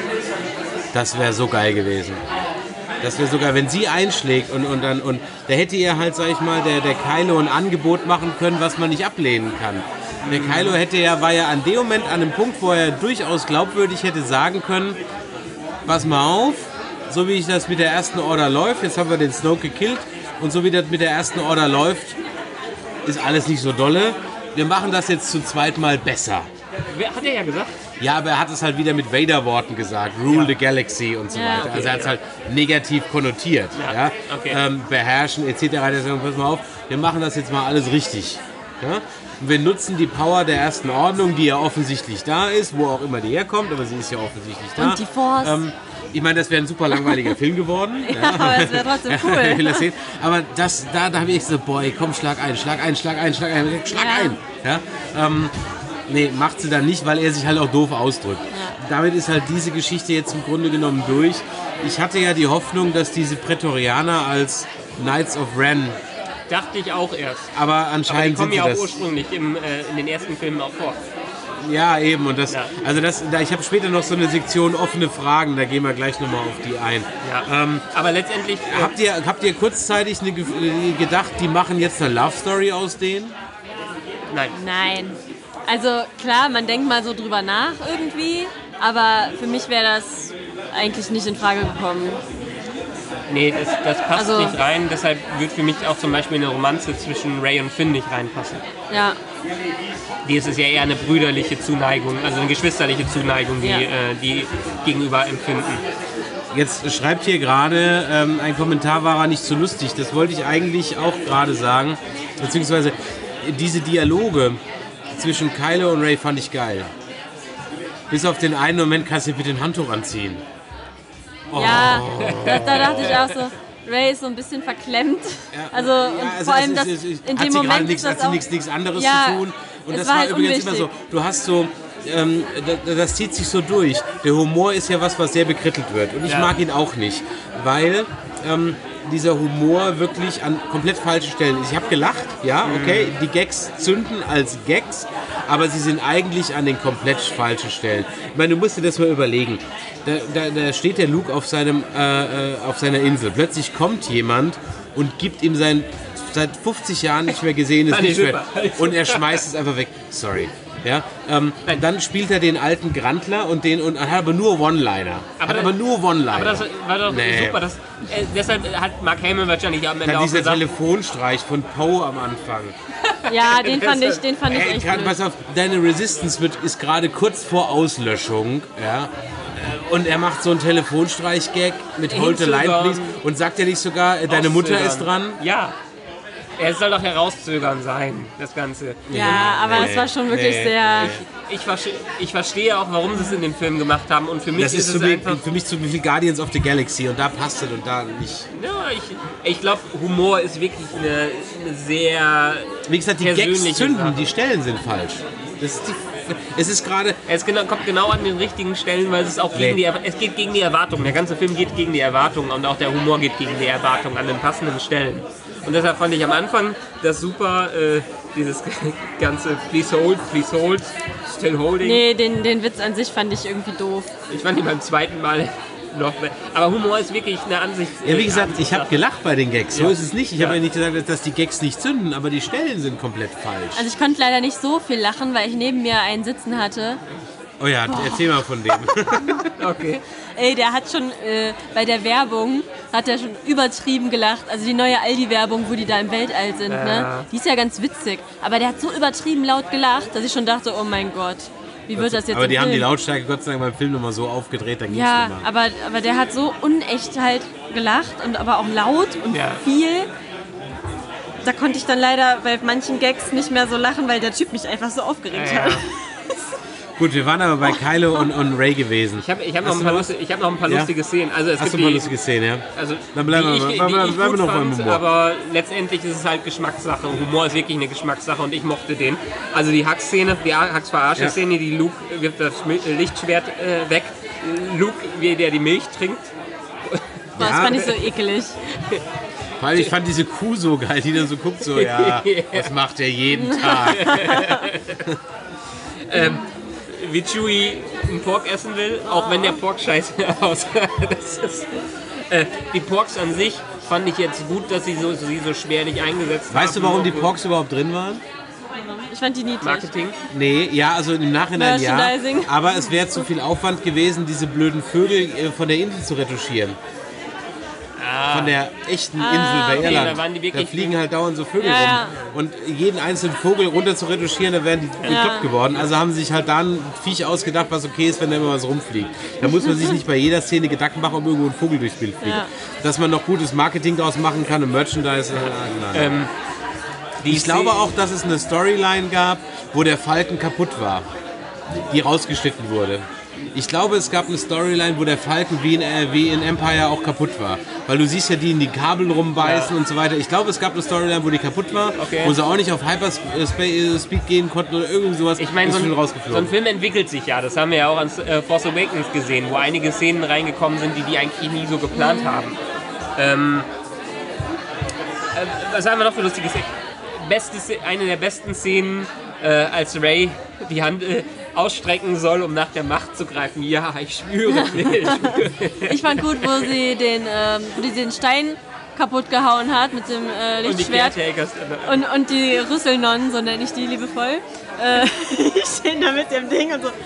das wäre so geil gewesen. Das wäre sogar, wenn sie einschlägt und, und dann, und da hätte ihr halt, sag ich mal, der, der Kylo ein Angebot machen können, was man nicht ablehnen kann. Der Kylo hätte ja, war ja an dem Moment an einem Punkt, wo er durchaus glaubwürdig hätte sagen können, pass mal auf, so wie ich das mit der ersten Order läuft, jetzt haben wir den Snoke gekillt und so wie das mit der ersten Order läuft, ist alles nicht so dolle. Wir machen das jetzt zum zweiten Mal besser. Wer hat er ja gesagt? Ja, aber er hat es halt wieder mit Vader-Worten gesagt. Rule Ja. the Galaxy und so Ja. weiter. Okay, Also er hat es ja. halt negativ konnotiert. Ja, Ja. okay. Ähm, beherrschen et cetera. Deswegen, pass mal auf, wir machen das jetzt mal alles richtig. Ja? Und wir nutzen die Power der ersten Ordnung, die ja offensichtlich da ist, wo auch immer die herkommt, aber sie ist ja offensichtlich da. Und die Force. Ähm, ich meine, das wäre ein super langweiliger Film geworden. Ja, aber es wäre trotzdem cool. Ich will das sehen. Aber das, da, da habe ich echt so, boy, komm, schlag ein, schlag ein, schlag ein, schlag ein, schlag Ja. ein. Ja? Ähm, nee, macht sie dann nicht, weil er sich halt auch doof ausdrückt. Damit ist halt diese Geschichte jetzt im Grunde genommen durch. Ich hatte ja die Hoffnung, dass diese Prätorianer als Knights of Ren, Dachte ich auch erst. aber Aber die anscheinend kommen sind ja sie auch das. ursprünglich im, äh, in den ersten Filmen auch vor. Ja, eben. Und das, Ja. also das, da, ich habe später noch so eine Sektion offene Fragen, da gehen wir gleich nochmal auf die ein. Ja. Ähm, Aber letztendlich, äh, habt, ihr, habt ihr kurzzeitig eine, ge- gedacht, die machen jetzt eine Love Story aus denen? nein. Nein. Also klar, man denkt mal so drüber nach irgendwie, aber für mich wäre das eigentlich nicht in Frage gekommen. Nee, das, das passt Also- nicht rein, deshalb wird für mich auch zum Beispiel eine Romanze zwischen Ray und Finn nicht reinpassen. Ja, Die ist es ja eher eine brüderliche Zuneigung, also eine geschwisterliche Zuneigung, die Ja. äh, die gegenüber empfinden. Jetzt schreibt hier gerade, ähm, ein Kommentar war nicht so lustig. Das wollte ich eigentlich auch gerade sagen. Beziehungsweise diese Dialoge zwischen Kylo und Rey fand ich geil. Bis auf den einen Moment, kannst du bitte den Handtuch anziehen. ja, da, da dachte ich auch so, Ray ist so ein bisschen verklemmt. Also, Ja, und also vor allem es das, ist- es ist- in hat dem sie gerade Moment nichts, ist hat das sie auch... nichts, nichts anderes Ja, zu tun. Und es das war war halt übrigens immer unwichtig. so, du hast so, ähm, das, das zieht sich so durch. Der Humor ist ja was, was sehr bekrittelt wird. Und ich Ja. mag ihn auch nicht, weil ähm, dieser Humor wirklich an komplett falschen Stellen ist. Ich habe gelacht, ja, okay, die Gags zünden als Gags, aber sie sind eigentlich an den komplett falschen Stellen. Ich meine, du musst dir das mal überlegen. Da, da, da steht der Luke auf, seinem, äh, äh, auf seiner Insel. Plötzlich kommt jemand und gibt ihm sein seit fünfzig Jahren nicht mehr gesehenes Fand ich Lichtschwert super. und er schmeißt es einfach weg. Sorry. Ja, ähm, dann spielt er den alten Grantler und den und hat aber nur One-Liner. Aber Hat das- aber nur One-Liner. Aber das war doch Nee. super. Das, äh, deshalb hat Mark Hamill wahrscheinlich am Ende Dann auch dieser gesagt, Telefonstreich von Poe am Anfang. Ja, den fand ich, den fand ich Ey, echt kann, blöd. pass auf, deine Resistance wird, ist gerade kurz vor Auslöschung. Ja? Äh, Und er macht so einen Telefonstreich-Gag mit Hold the Line, Hinzögern. please. Und sagt er nicht sogar, äh, deine Mutter auszögern. ist dran? Ja. Er soll doch herauszögern sein, das Ganze. Ja, aber es war schon wirklich Nee. sehr... Ich, verste ich verstehe auch, warum sie es in dem Film gemacht haben. Und für mich Das ist, ist es zu viel, einfach... für mich zu viel Guardians of the Galaxy und da passt es und da nicht. Ja, ich ich glaube, Humor ist wirklich eine, eine sehr Wie gesagt, die Gags persönliche zünden, Sache. die Stellen sind falsch. Das ist die, es ist gerade, Es genau, kommt genau an den richtigen Stellen, weil es ist auch gegen Nee. die, Er- es geht gegen die Erwartungen. Der ganze Film geht gegen die Erwartungen und auch der Humor geht gegen die Erwartungen an den passenden Stellen. Und deshalb fand ich am Anfang das super, äh, dieses ganze Please hold, please hold, still holding. Nee, den, den Witz an sich fand ich irgendwie doof. Ich fand ihn beim zweiten Mal noch mehr. Aber Humor ist wirklich eine Ansicht. ja wie gesagt, ich habe gelacht bei den Gags. So Ja. ist es nicht. Ich Ja. habe ja nicht gesagt, dass die Gags nicht zünden, aber die Stellen sind komplett falsch. Also ich konnte leider nicht so viel lachen, weil ich neben mir einen sitzen hatte. Oh ja, erzähl mal von dem. Okay. Ey, der hat schon äh, bei der Werbung, hat er schon übertrieben gelacht. Also die neue Aldi-Werbung, wo die da im Weltall sind, ne? Die ist ja ganz witzig. Aber der hat so übertrieben laut gelacht, dass ich schon dachte, oh mein Gott, wie wird das jetzt aber im die haben die Film? Lautstärke Gott sei Dank beim Film nochmal so aufgedreht, dann ging's Ja, nochmal. aber, aber der hat so unecht halt gelacht und aber auch laut und Ja. viel. Da konnte ich dann leider bei manchen Gags nicht mehr so lachen, weil der Typ mich einfach so aufgeregt Ja, hat. ja. Gut, wir waren aber bei Kylo und, und Ray gewesen. Ich habe ich hab noch, Hast ein du paar noch was? lustige- ich hab noch ein paar Ja? lustige Szenen. Also es Hast du gibt mal die, lustige Szene, ja? Also, Dann bleiben wir die mal- ich, bleiben wir- die ich bleiben wir gut noch beim fand, Humor. aber letztendlich ist es halt Geschmackssache. Humor ist wirklich eine Geschmackssache und ich mochte den. Also die Hux-Szene, die Hux-Verarsche-Szene, die Luke wirft das Schmi- Lichtschwert äh, weg. Luke, wie der die Milch trinkt. Das Ja. fand ich so ekelig. Weil ich fand diese Kuh so geil, die dann so guckt, so, ja, das macht er jeden Tag. Wie Chewie einen Pork essen will, auch wenn der Pork scheiße aussah. Das ist, äh, die Porks an sich fand ich jetzt gut, dass sie so, sie so schwerlich eingesetzt haben. Weißt du, warum die Porks überhaupt drin waren? Ich fand die niedlich. Marketing? Nee, ja, also im Nachhinein ja. Merchandising. Aber es wäre zu viel Aufwand gewesen, diese blöden Vögel äh, von der Insel zu retuschieren. Von der echten Insel bei okay, Irland. da waren die wirklich- fliegen halt dauernd so Vögel Ja. rum. Und jeden einzelnen Vogel runter zu retuschieren, da wären die bekloppt geworden. Also haben sie sich halt da ein Viech ausgedacht, was okay ist, wenn da immer was rumfliegt. Da muss man sich nicht bei jeder Szene Gedanken machen, ob irgendwo ein Vogel durchs Bild fliegt. Ja. Dass man noch gutes Marketing draus machen kann und Merchandise. Äh, nein. Ähm, die Ich glaube Szene- auch, dass es eine Storyline gab, wo der Falken kaputt war, die rausgeschnitten wurde. Ich glaube, es gab eine Storyline, wo der Falken wie in, äh, wie in Empire auch kaputt war. Weil du siehst ja die in die Kabel rumbeißen und so weiter. Ich glaube, es gab eine Storyline, wo die kaputt war, Okay. wo sie auch nicht auf Hyperspeed gehen konnten oder irgend sowas. Ich meine, ist so, schon ein- so ein rausgeflogen. Film entwickelt sich ja. Das haben wir ja auch an äh, Force Awakens gesehen, wo einige Szenen reingekommen sind, die die eigentlich nie so geplant haben. Ähm, äh, was haben wir noch für lustige Szenen? Beste, Sz- eine der besten Szenen, äh, als Rey die Hand äh, ausstrecken soll, um nach der Macht zu greifen. Ja, ich schwöre. ich schwöre. Ich fand gut, wo sie den, ähm, wo die den Stein kaputt gehauen hat mit dem äh, Lichtschwert. Und die Caretakers. Und, und die Rüsselnonnen, so nenne ich die liebevoll, äh, die stehen da mit dem Ding und so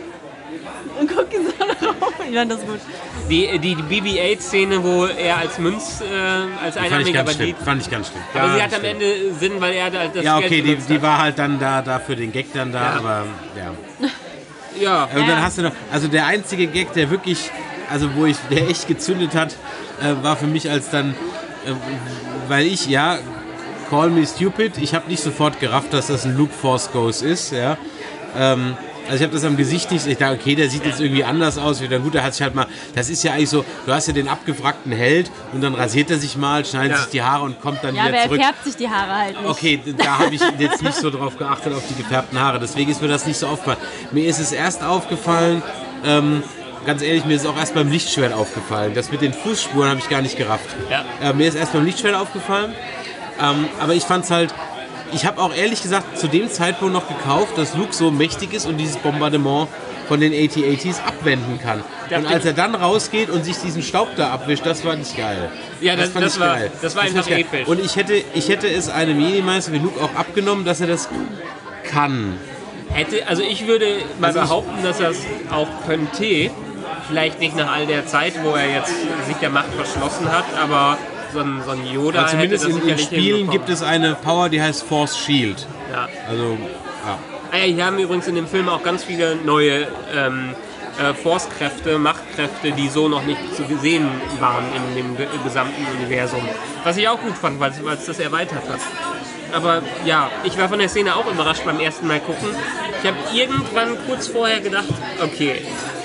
und gucken so drauf. Ich fand das gut. Die, die, die B B acht Szene, wo er als Münz, äh, als einnahmiger Bandit... Fand ich ganz schlimm. Aber ja, sie hat am schlimm. Ende Sinn, weil er halt das Ja, okay, Geld die, benutzt die hat. war halt dann da, da für den Gag dann da, Ja. aber ja. Ja. Und dann hast du noch, also der einzige Gag, der wirklich, also wo ich, der echt gezündet hat, äh, war für mich als dann, äh, weil ich, ja, call me stupid, ich habe nicht sofort gerafft, dass das ein Luke Force Ghost ist, ja. Ähm, also ich habe das am Gesicht nicht, ich dachte, okay, der sieht jetzt irgendwie anders aus, wieder gut, der hat sich halt mal, das ist ja eigentlich so, du hast ja den abgewrackten Held und dann rasiert er sich mal, schneidet Ja. sich die Haare und kommt dann Ja, aber wieder er zurück. färbt sich die Haare halt nicht. Okay, da habe ich jetzt nicht so drauf geachtet, auf die gefärbten Haare. Deswegen ist mir das nicht so aufgefallen. Mir ist es erst aufgefallen, ähm, ganz ehrlich, mir ist es auch erst beim Lichtschwert aufgefallen. Das mit den Fußspuren habe ich gar nicht gerafft. Ja. Äh, mir ist erst beim Lichtschwert aufgefallen. Ähm, aber ich fand es halt, ich habe auch ehrlich gesagt zu dem Zeitpunkt noch gekauft, dass Luke so mächtig ist und dieses Bombardement von den A T A Ts abwenden kann. Das und als er dann rausgeht und sich diesen Staub da abwischt, das war nicht geil. Ja, das- fand das ich war- geil. das war fand einfach ich geil. episch. Und ich hätte, ich hätte es einem Jedi-Meister wie Luke auch abgenommen, dass er das kann. Hätte, also ich würde mal Also ich- behaupten, dass er es auch könnte. Vielleicht nicht nach all der Zeit, wo er jetzt sich der Macht verschlossen hat, aber so ein, so ein Yoda Aber zumindest hätte das in, in sicherlich Spielen hinbekommen. gibt es eine Power, die heißt Force Shield. Ja. Also, ja. Ah ja, hier haben übrigens in dem Film auch ganz viele neue ähm, äh, Force-Kräfte, Machtkräfte, die so noch nicht zu sehen waren in dem ge- gesamten Universum. Was ich auch gut fand, weil es das erweitert hat. Aber ja, ich war von der Szene auch überrascht beim ersten Mal gucken. Ich habe irgendwann kurz vorher gedacht, okay,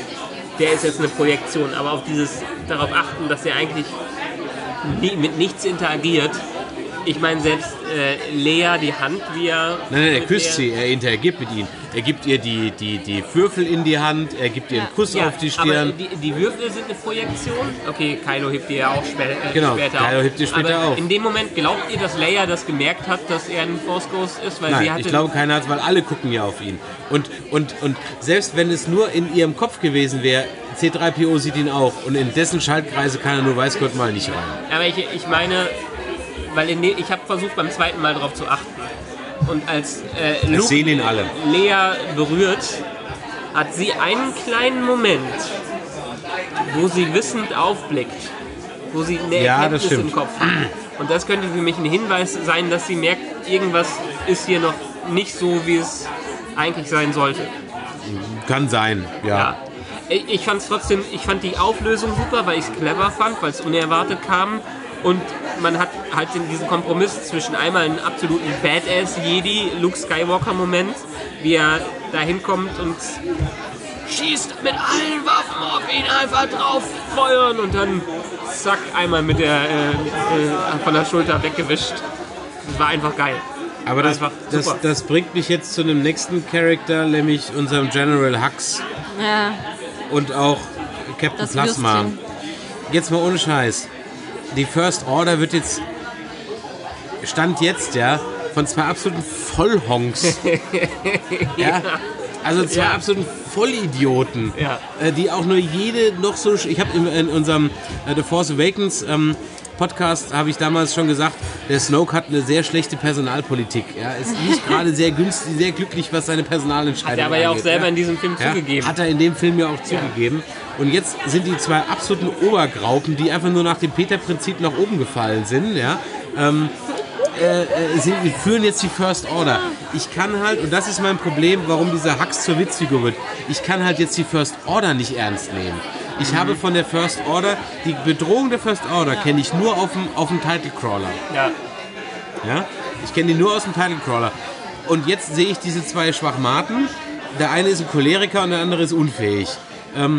der ist jetzt eine Projektion, aber auf dieses darauf achten, dass er eigentlich nie, mit nichts interagiert. Ich meine, selbst äh, Lea, die Hand, wie er... Nein, nein, er mit küsst der- sie, er interagiert mit ihnen. Er gibt ihr die, die, die Würfel in die Hand, er gibt ihr einen Kuss Ja, auf die aber Stirn. die, die Würfel sind eine Projektion. Okay, Kylo hebt die ja auch spä äh, Genau, später Kylo auf. hebt die später aber auf. in dem Moment, glaubt ihr, dass Leia das gemerkt hat, dass er ein Force Ghost ist? Weil sie Nein, hatte ich glaube, keiner hat, weil alle gucken ja auf ihn. Und, und, und selbst wenn es nur in ihrem Kopf gewesen wäre, C drei P O sieht ihn auch und in dessen Schaltkreise kann er nur weiß Gott mal nicht rein. Aber ich, ich meine, weil in dem, ich habe versucht beim zweiten Mal darauf zu achten. Und als äh, Luke sehen ihn alle. Lea berührt, hat sie einen kleinen Moment, wo sie wissend aufblickt, wo sie eine Ja, das Erkenntnis im stimmt. Kopf hat. Und das könnte für mich ein Hinweis sein, dass sie merkt, irgendwas ist hier noch nicht so, wie es eigentlich sein sollte. Kann sein, ja. Ja. Ich, ich fand trotzdem, ich fand die Auflösung super, weil ich es clever fand, weil es unerwartet kam. Und man hat halt diesen Kompromiss zwischen einmal einem absoluten Badass-Jedi, Luke Skywalker-Moment, wie er da hinkommt und schießt mit allen Waffen auf ihn, einfach drauf feuern und dann zack, einmal mit der, äh, äh, von der Schulter weggewischt. Das war einfach geil. Aber das, Einfach das, super. das bringt mich jetzt zu einem nächsten Charakter, nämlich unserem General Hux Ja, und auch Captain das Plasma. Würstchen. Jetzt mal ohne Scheiß. Die First Order wird jetzt, Stand jetzt, ja, von zwei absoluten Vollhonks. ja. Also zwei Ja. absoluten Vollidioten, Ja. äh, die auch nur jede noch so... Ich habe in, in unserem äh, The Force Awakens ähm, Podcast habe ich damals schon gesagt, der Snoke hat eine sehr schlechte Personalpolitik. Er ist nicht gerade sehr günstig, sehr glücklich, was seine Personalentscheidung Hat er aber ja auch angeht, selber ja. in diesem Film Ja, zugegeben. hat er in dem Film ja auch zugegeben. Und jetzt sind die zwei absoluten Obergraupen, die einfach nur nach dem Peter-Prinzip nach oben gefallen sind, ja, ähm, äh, äh, sind, führen jetzt die First Order. Ich kann halt, und das ist mein Problem, warum dieser Hux zur Witzfigur wird, ich kann halt jetzt die First Order nicht ernst nehmen. Ich Mhm. habe von der First Order, die Bedrohung der First Order kenne ich nur auf dem, auf dem Title Crawler. Ja. Ja? Ich kenne die nur aus dem Title Crawler. Und jetzt sehe ich diese zwei Schwachmaten. Der eine ist ein Choleriker und der andere ist unfähig. Ähm,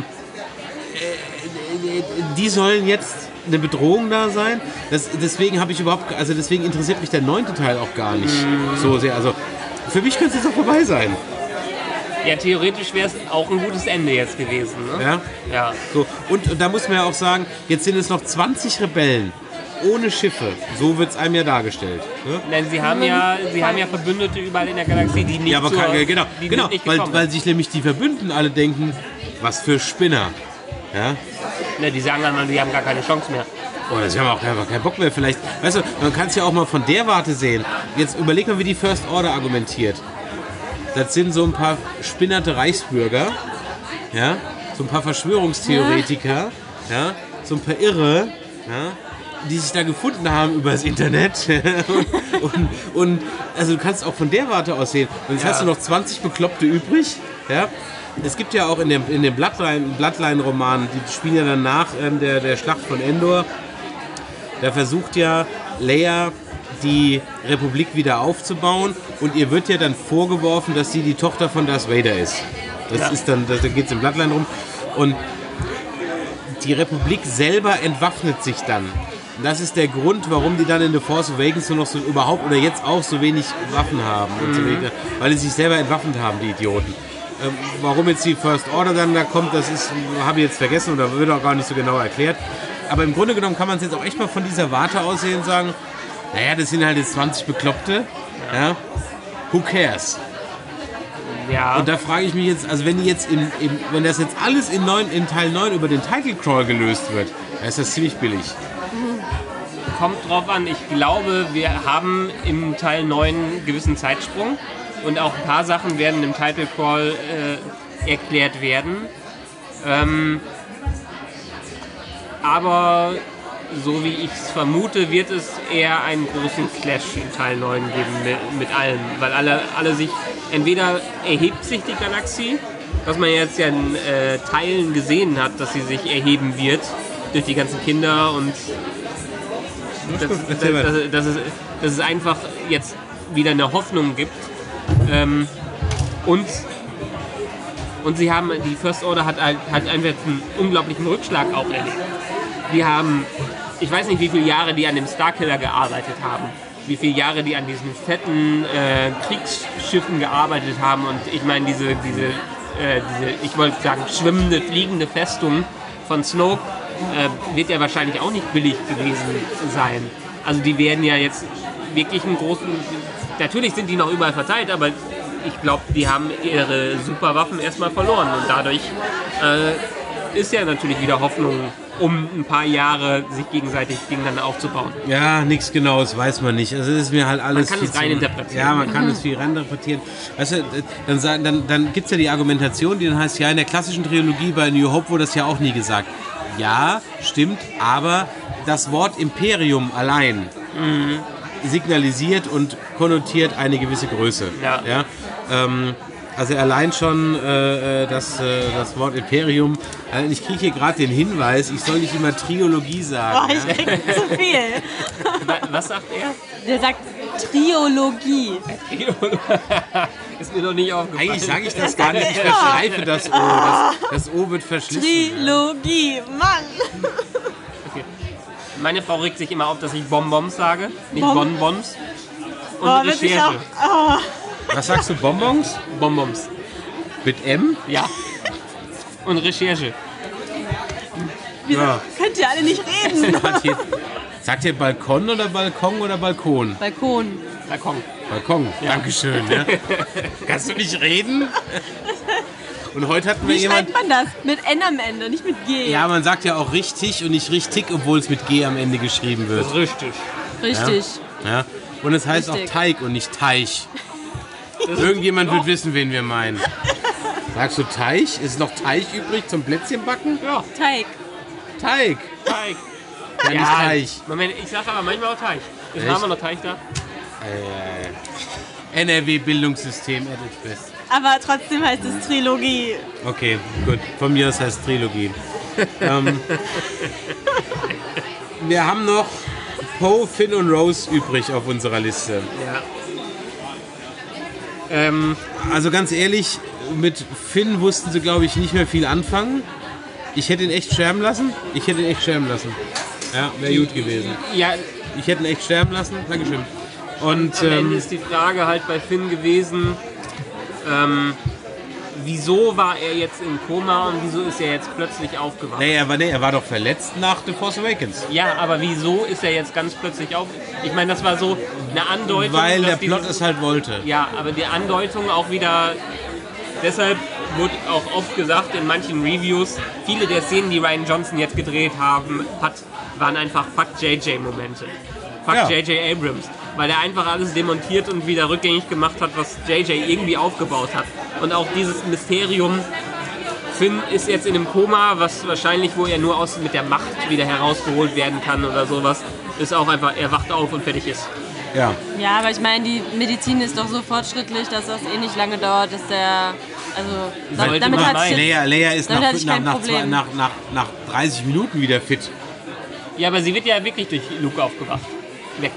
äh, die sollen jetzt eine Bedrohung da sein. Das, deswegen habe ich überhaupt, also deswegen interessiert mich der neunte Teil auch gar nicht so sehr. Also für mich könnte es jetzt auch vorbei sein. Ja, theoretisch wäre es auch ein gutes Ende jetzt gewesen. Ne? Ja? Ja. So. Und, und da muss man ja auch sagen, jetzt sind es noch zwanzig Rebellen ohne Schiffe. So wird es einem ja dargestellt. Ne? Denn sie haben ja, sie haben ja Verbündete überall in der Galaxie, die nicht Ja, aber zur, kann, genau, die genau sind nicht weil, gekommen. weil sich nämlich die Verbündeten alle denken, was für Spinner. Ja? Ne, die sagen dann, die haben gar keine Chance mehr. Oh, das haben wir auch einfach keinen Bock mehr. Vielleicht, weißt du, man kann es ja auch mal von der Warte sehen. Jetzt überleg mal, wie die First Order argumentiert. Das sind so ein paar spinnerte Reichsbürger, ja, so ein paar Verschwörungstheoretiker, ja, so ein paar Irre, ja, die sich da gefunden haben über das Internet. und, und, und also du kannst auch von der Warte aus sehen. Und jetzt ja. hast du noch zwanzig Bekloppte übrig, ja. Es gibt ja auch in dem, in dem Bloodline, Bloodline-Roman, die spielen ja dann nach ähm, der, der Schlacht von Endor, da versucht ja Leia die Republik wieder aufzubauen und ihr wird ja dann vorgeworfen, dass sie die Tochter von Darth Vader ist. Das ja. ist dann, da geht es im Bloodline rum. Und die Republik selber entwaffnet sich dann. Und das ist der Grund, warum die dann in The Force Awakens nur noch so überhaupt oder jetzt auch so wenig Waffen haben. Mhm. Und so wenig, weil sie sich selber entwaffnet haben, die Idioten. Ähm, warum jetzt die First Order dann da kommt, das ist, habe ich jetzt vergessen oder wird auch gar nicht so genau erklärt. Aber im Grunde genommen kann man es jetzt auch echt mal von dieser Warte aussehen und sagen, naja, das sind halt jetzt zwanzig Bekloppte, ja, who cares? Ja. Und da frage ich mich jetzt, also wenn die jetzt in, in, wenn das jetzt alles in, neun, in Teil neun über den Title Crawl gelöst wird, dann ist das ziemlich billig. Kommt drauf an, ich glaube, wir haben im Teil neun einen gewissen Zeitsprung und auch ein paar Sachen werden im Title Crawl äh, erklärt werden. Ähm, aber so wie ich es vermute, wird es eher einen großen Clash in Teil neun geben mit, mit allen, weil alle, alle sich, entweder erhebt sich die Galaxie, was man jetzt ja in äh, Teilen gesehen hat, dass sie sich erheben wird durch die ganzen Kinder und dass, dass, dass, dass, es, dass es einfach jetzt wieder eine Hoffnung gibt. Ähm, und Und sie haben, die First Order hat, hat einfach einen unglaublichen Rückschlag auch erlebt. Die haben, ich weiß nicht, wie viele Jahre die an dem Starkiller gearbeitet haben, wie viele Jahre die an diesen fetten äh, Kriegsschiffen gearbeitet haben und ich meine, diese, diese, äh, diese, ich wollte sagen, schwimmende, fliegende Festung von Snoke äh, wird ja wahrscheinlich auch nicht billig gewesen sein. Also die werden ja jetzt wirklich einen großen, natürlich sind die noch überall verteilt, aber ich glaube, die haben ihre Superwaffen erstmal verloren und dadurch äh, ist ja natürlich wieder Hoffnung, um ein paar Jahre sich gegenseitig gegeneinander aufzubauen. Ja, nichts Genaues weiß man nicht. Also es ist mir halt alles. Man kann es reininterpretieren. Ja, man kann es viel reininterpretieren. Weißt du, dann, dann, dann gibt es ja die Argumentation, die dann heißt, ja, in der klassischen Trilogie bei New Hope wurde das ja auch nie gesagt. Ja, stimmt, aber das Wort Imperium allein mhm. signalisiert und konnotiert eine gewisse Größe. Ja. Ja? Ähm, also allein schon äh, das, äh, das Wort Imperium. Also ich kriege hier gerade den Hinweis, ich soll nicht immer Triologie sagen. Oh, ich krieg ja? zu viel. Was sagt er? Der sagt Triologie. Ist mir noch nicht aufgefallen. Eigentlich sage ich das gar nicht, ich verschleife das O. Das, das O wird verschlissen. Trilogie, Mann. Okay. Meine Frau regt sich immer auf, dass ich Bonbons sage, nicht Bom- Bonbons. Und oh, Recherche. Auch, oh. Was sagst du, Bonbons? Bonbons. Mit M? Ja. Und Recherche. Wieso Ja. könnt ihr alle nicht reden? Sagt ihr Balkon oder Balkon oder Balkon? Balkon. Balkon. Balkon, ja. Dankeschön. Ja. Kannst du nicht reden? Und heute hatten wir Wie jemand... schreibt man das? Mit N am Ende, nicht mit G. Ja, man sagt ja auch richtig und nicht richtig, obwohl es mit G am Ende geschrieben wird. Das ist richtig. Richtig. Ja. Ja. Und es heißt Richtig. auch Teig und nicht Teich. Irgendjemand wird wissen, wen wir meinen. Sagst du Teich? Ist noch Teig übrig zum Plätzchenbacken? Ja. Teig. Teig. Teig. Ja, nicht Teich. Moment, ich sage aber manchmal auch Teig. Ist Echt? Name noch Teig da? Äh, N R W-Bildungssystem at its best. Aber trotzdem heißt es Trilogie. Okay, gut. Von mir aus heißt Trilogie. ähm, wir haben noch Poe, Finn und Rose übrig auf unserer Liste. Ja. Ähm, Also ganz ehrlich, mit Finn wussten sie, glaube ich, nicht mehr viel anfangen. Ich hätte ihn echt sterben lassen. Ich hätte ihn echt sterben lassen. Ja, wäre gut gewesen. ja, Ich hätte ihn echt sterben lassen. Dankeschön. Und am Ende ähm, ist die Frage halt bei Finn gewesen, ähm, wieso war er jetzt im Koma und wieso ist er jetzt plötzlich aufgewacht? nee, er war, nee, er war doch verletzt nach The Force Awakens. Ja, aber wieso ist er jetzt ganz plötzlich auf? Ich meine, das war so eine Andeutung. Weil dass der Plot dieses- es halt wollte. Ja, aber die Andeutung auch wieder deshalb, wurde auch oft gesagt in manchen Reviews, viele der Szenen, die Rian Johnson jetzt gedreht haben, hat, waren einfach Fuck J J-Momente. Fuck Ja. J J Abrams. Weil er einfach alles demontiert und wieder rückgängig gemacht hat, was J J irgendwie aufgebaut hat. Und auch dieses Mysterium, Finn ist jetzt in einem Koma, was wahrscheinlich, wo er nur aus mit der Macht wieder herausgeholt werden kann oder sowas, ist auch einfach, er wacht auf und fertig ist. Ja. Ja, aber ich meine, die Medizin ist doch so fortschrittlich, dass das eh nicht lange dauert, dass der, also da, Sollte damit man hat meinen. Leia, Leia ist Damit nach, hatte ich nach, kein nach, Problem. zwei, nach, nach, nach dreißig Minuten wieder fit. Ja, aber sie wird ja wirklich durch Luke aufgewacht. Weg.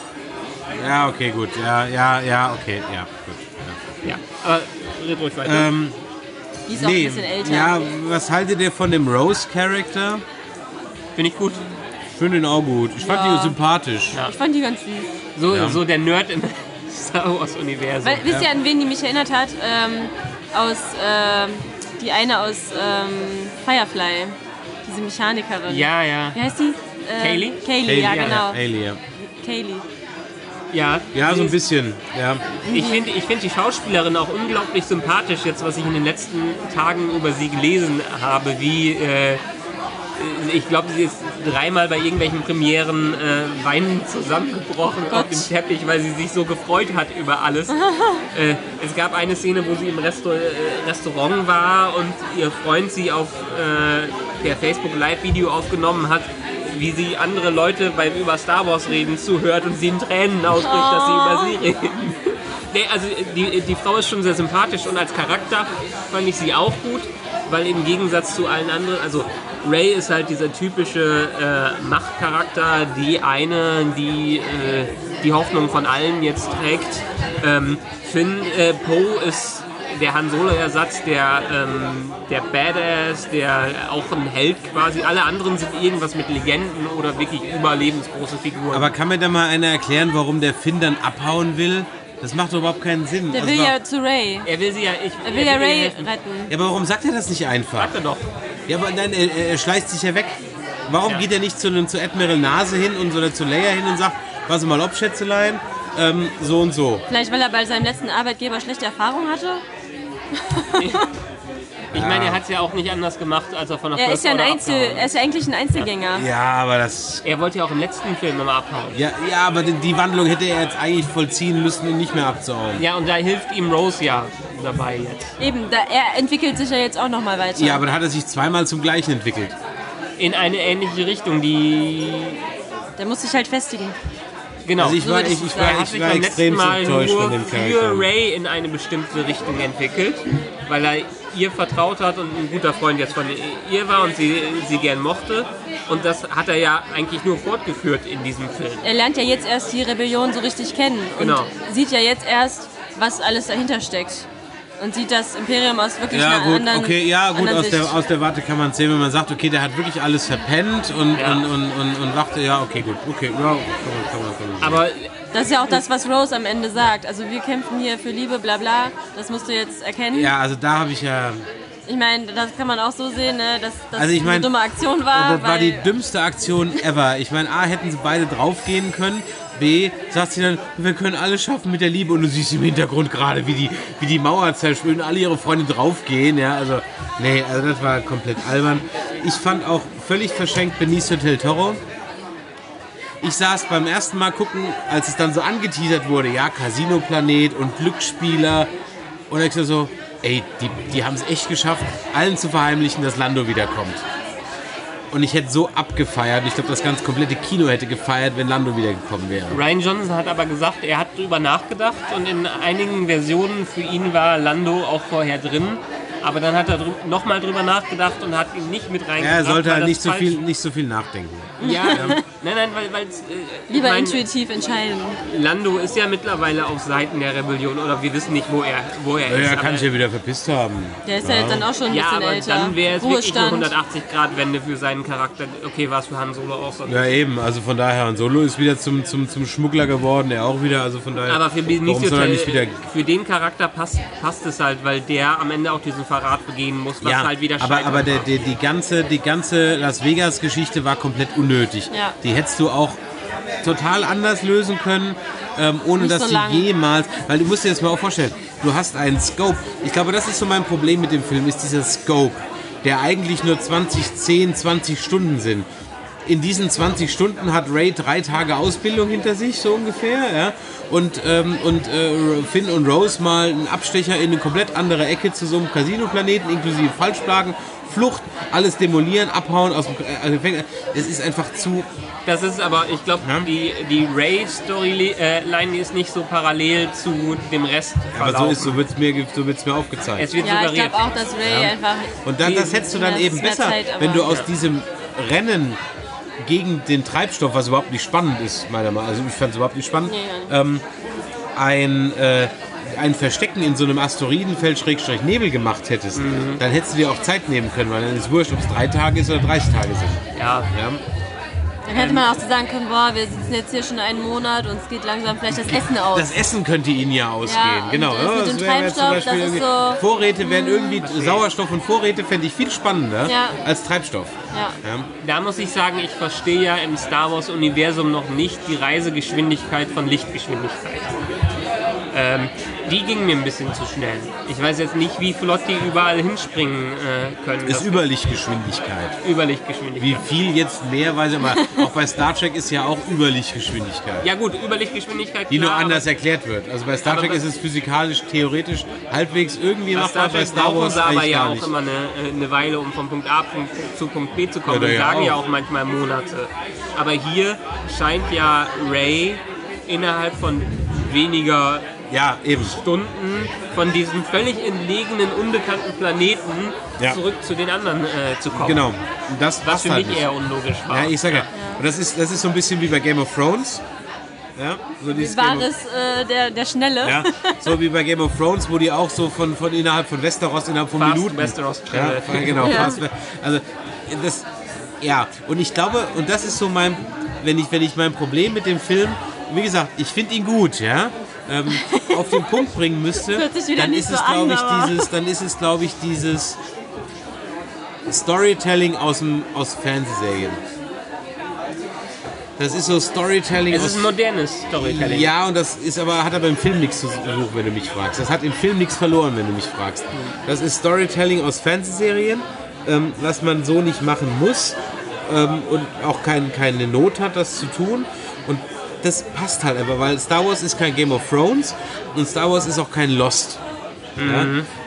Ja, okay, gut. Ja, ja, ja, okay, ja, gut. Ja, aber red ruhig weiter. Ja. Ähm, die ist auch ein nee, bisschen älter. ja, was haltet ihr von dem Rose-Charakter? Finde ich gut. Ich finde ihn auch gut. Ich fand Ja. ihn sympathisch. Ja. Ich fand die ganz süß. So, Ja. so der Nerd im Star Wars-Universum. Weil, wisst ihr, an wen die mich erinnert hat? Ähm, aus, ähm, die eine aus ähm, Firefly. Diese Mechanikerin. Ja, ja. Wie heißt die? Äh, Kaylee? Kaylee, ja, Haley, genau. Haley, ja. Kaylee. Ja, Ja, so sie ein ist- bisschen. Ja. Ich finde ich find die Schauspielerin auch unglaublich sympathisch, jetzt was ich in den letzten Tagen über sie gelesen habe, wie äh, ich glaube, sie ist dreimal bei irgendwelchen Premieren äh, weinend zusammengebrochen Gott. auf dem Teppich, weil sie sich so gefreut hat über alles. äh, es gab eine Szene, wo sie im Resto äh, Restaurant war und ihr Freund sie auf äh, per Facebook Live-Video aufgenommen hat, wie sie andere Leute beim über Star Wars reden zuhört und sie in Tränen ausbricht, dass sie über sie reden. Nee, also die, die Frau ist schon sehr sympathisch und als Charakter fand ich sie auch gut, weil im Gegensatz zu allen anderen, also Rey ist halt dieser typische äh, Machtcharakter, die eine, die äh, die Hoffnung von allen jetzt trägt. Ähm, Finn, äh, Poe ist der Han Solo-Ersatz, der, ähm, der Badass, der auch ein Held quasi. Alle anderen sind irgendwas mit Legenden oder wirklich überlebensgroße Figuren. Aber kann mir da mal einer erklären, warum der Finn dann abhauen will? Das macht doch überhaupt keinen Sinn. Der Also will wa- ja zu Ray. er will sie ja, ich, Er will ja ihr Ray helfen. retten. ja, aber warum sagt er das nicht einfach? Sagt er doch. Ja, aber nein, er, er schleicht sich ja weg. Warum Ja. geht er nicht zu, einem- zu Admiral Nase hin und oder zu Leia hin und sagt, pass mal ob, Schätzelein, ähm, so und so. Vielleicht, weil er bei seinem letzten Arbeitgeber schlechte Erfahrungen hatte? Ich meine, er hat es ja auch nicht anders gemacht, als er von der Er ist ja ein Order Einzel, abgehauen er ist ja eigentlich ein Einzelgänger. Ja, aber das... Er wollte ja auch im letzten Film immer abhauen. Ja, ja, aber die, die Wandlung hätte er jetzt eigentlich vollziehen müssen, ihn nicht mehr abzuhauen. Ja, und da hilft ihm Rose ja dabei jetzt. Eben, da, er entwickelt sich ja jetzt auch nochmal weiter. Ja, aber dann hat er sich zweimal zum Gleichen entwickelt. In eine ähnliche Richtung, die... Der muss sich halt festigen. Genau. Also ich so war, würde ich, ich ich sagen. war, er hat ich sich war beim extrem letzten Mal enttäuscht nur von dem für Charakter. Ray in eine bestimmte Richtung entwickelt, weil er ihr vertraut hat und ein guter Freund jetzt von ihr war und sie, sie gern mochte. Und das hat er ja eigentlich nur fortgeführt in diesem Film. Er lernt ja jetzt erst die Rebellion so richtig kennen und Genau. sieht ja jetzt erst, was alles dahinter steckt. Und sieht das Imperium aus wirklich Ja einer gut, anderen okay, ja gut, anderen aus der, Sicht. aus der Warte kann man sehen, wenn man sagt, okay, der hat wirklich alles verpennt und, Ja. und, und, und, und wachte, ja, okay, gut, okay, ja, kann man, kann man, kann man. Aber Das ist ja auch das, was Rose am Ende sagt. Also wir kämpfen hier für Liebe, bla bla. Das musst du jetzt erkennen. Ja, also da habe ich ja, Ich meine, das kann man auch so sehen, ne? dass das Also ich mein, eine dumme Aktion war. das war weil die dümmste Aktion ever. Ich meine, A, hätten sie beide draufgehen können, B, sagt sie dann, wir können alles schaffen mit der Liebe und du siehst im Hintergrund gerade, wie die, wie die Mauer zerspült und alle ihre Freunde draufgehen, ja, also, nee, also das war komplett albern. Ich fand auch völlig verschenkt Benicio del Toro. Ich saß beim ersten Mal gucken, als es dann so angeteasert wurde, ja, Casino-Planet und Glücksspieler. Und ich so, ey, die, die haben es echt geschafft, allen zu verheimlichen, dass Lando wiederkommt. Und ich hätte so abgefeiert. Ich glaube, das ganze komplette Kino hätte gefeiert, wenn Lando wiedergekommen wäre. Ryan Johnson hat aber gesagt, er hat drüber nachgedacht und in einigen Versionen für ihn war Lando auch vorher drin. Aber dann hat er drü- nochmal drüber nachgedacht und hat ihn nicht mit reingebracht. Er sollte weil halt das nicht so, falsch- viel, nicht so viel nachdenken. Ja, nein, nein, weil, weil äh, lieber ich mein, intuitiv entscheiden. Lando ist ja mittlerweile auf Seiten der Rebellion oder wir wissen nicht, wo er, wo er Ja, ist. er kann aber- sich ja wieder verpisst haben. Der ist ja jetzt dann auch schon ein ja, bisschen aber älter. dann wäre es wirklich eine Ruhestand. hundertachtzig Grad Wende für seinen Charakter. Okay, war es für Han Solo auch so. Ja, eben. Also von daher, Han Solo ist wieder zum, zum, zum Schmuggler geworden. Er auch wieder. Also von daher, Aber für warum Benicio soll er Del- nicht wieder... für den Charakter passt, passt es halt, weil der am Ende auch diesen Verrat begehen muss, was Ja, halt wieder aber, scheitert aber der, war. der, die ganze, die ganze Las Vegas-Geschichte war komplett unnötig. Ja. Die hättest du auch total anders lösen können, ähm, ohne Nicht dass so sie lang. jemals, weil du musst dir das mal auch vorstellen, du hast einen Scope. Ich glaube, das ist so mein Problem mit dem Film, ist dieser Scope, der eigentlich nur zwanzig, zehn, zwanzig Stunden sind. In diesen zwanzig Stunden hat Ray drei Tage Ausbildung hinter sich, so ungefähr, ja. Und, ähm, und äh, Finn und Rose mal einen Abstecher in eine komplett andere Ecke zu so einem Casino-Planeten, inklusive Falschschlagen, Flucht, alles demolieren, abhauen aus dem äh, Gefängnis. Es ist einfach zu... Das ist aber, ich glaube, Ja. die, die Ray-Storyline ist nicht so parallel zu dem Rest Aber so, verlaufen. ist, so wird es mir, so wird's mir aufgezeigt. Es wird Ja, ich suggeriert. glaube auch, dass Ray Ja. einfach... Und dann, das hättest du dann Ja, eben ist mehr besser, Zeit, aber- wenn du aus Ja. diesem Rennen gegen den Treibstoff, was überhaupt nicht spannend ist, meiner Meinung nach, also ich fand es überhaupt nicht spannend, Nee, ja ähm, ein, äh, ein Verstecken in so einem Asteroidenfeld-Nebel gemacht hättest, Mhm. dann hättest du dir auch Zeit nehmen können, weil dann ist es wurscht, ob es drei Tage ist oder dreißig Tage sind. Ja. Ja? Dann hätte man auch so sagen können, boah, wir sitzen jetzt hier schon einen Monat und es geht langsam vielleicht das Essen aus. Das Essen könnte ihnen ja ausgehen, Ja, und genau. das Ja, mit das dem wäre wär zum Treibstoff, Beispiel das ist irgendwie- so- Vorräte wären irgendwie, Sauerstoff und Vorräte fände ich viel spannender Ja. als Treibstoff. Ja. Ja? Da muss ich sagen, ich verstehe ja im Star Wars-Universum noch nicht die Reisegeschwindigkeit von Lichtgeschwindigkeit. Ähm, die ging mir ein bisschen zu schnell. Ich weiß jetzt nicht, wie flott die überall hinspringen äh, können. Ist Das- Überlichtgeschwindigkeit. Überlichtgeschwindigkeit. Wie viel jetzt mehr, weiß ich mal. Auch bei Star Trek ist ja auch Überlichtgeschwindigkeit. Ja gut, Überlichtgeschwindigkeit, Die nur klar, anders aber erklärt wird. Also bei Star Aber Trek bei- ist es physikalisch, theoretisch halbwegs irgendwie bei machbar. Star Bei Trek Star brauchen Wars sie aber eigentlich ja gar auch nicht. immer eine, eine Weile, um von Punkt A Punkt, zu Punkt B zu kommen. Ja, da und ja sagen ja auch. auch manchmal Monate. Aber hier scheint ja Ray innerhalb von weniger Ja, eben. Stunden von diesem völlig entlegenen, unbekannten Planeten Ja. zurück zu den anderen äh, zu kommen. Genau. Und das Was passt für halt mich nicht. eher unlogisch war. Ja, ich sage ja. Und das ist, das ist so ein bisschen wie bei Game of Thrones. Ja, so dieses War Game of, es äh, der, der Schnelle? ja, so wie bei Game of Thrones, wo die auch so von, von innerhalb von Westeros innerhalb von Fast Minuten. Westeros ja, Travel. genau. Ja. Fast, also das, ja. Und ich glaube, und das ist so mein, wenn ich, wenn ich mein Problem mit dem Film, wie gesagt, ich finde ihn gut, ja. Ähm, auf den Punkt bringen müsste, Hört sich wieder dann nicht ist so es, glaube ich, an, aber- dieses, dann ist es, glaube ich, dieses Storytelling aus dem aus Fernsehserien. Das ist so Storytelling Es aus ist ein modernes Storytelling. ja, und das ist aber, hat aber im Film nichts zu suchen, wenn du mich fragst. Das hat im Film nichts verloren, wenn du mich fragst. Das ist Storytelling aus Fernsehserien, ähm, was man so nicht machen muss ähm, und auch kein, keine Not hat, das zu tun. Und das passt halt einfach, weil Star Wars ist kein Game of Thrones und Star Wars ist auch kein Lost. Ja?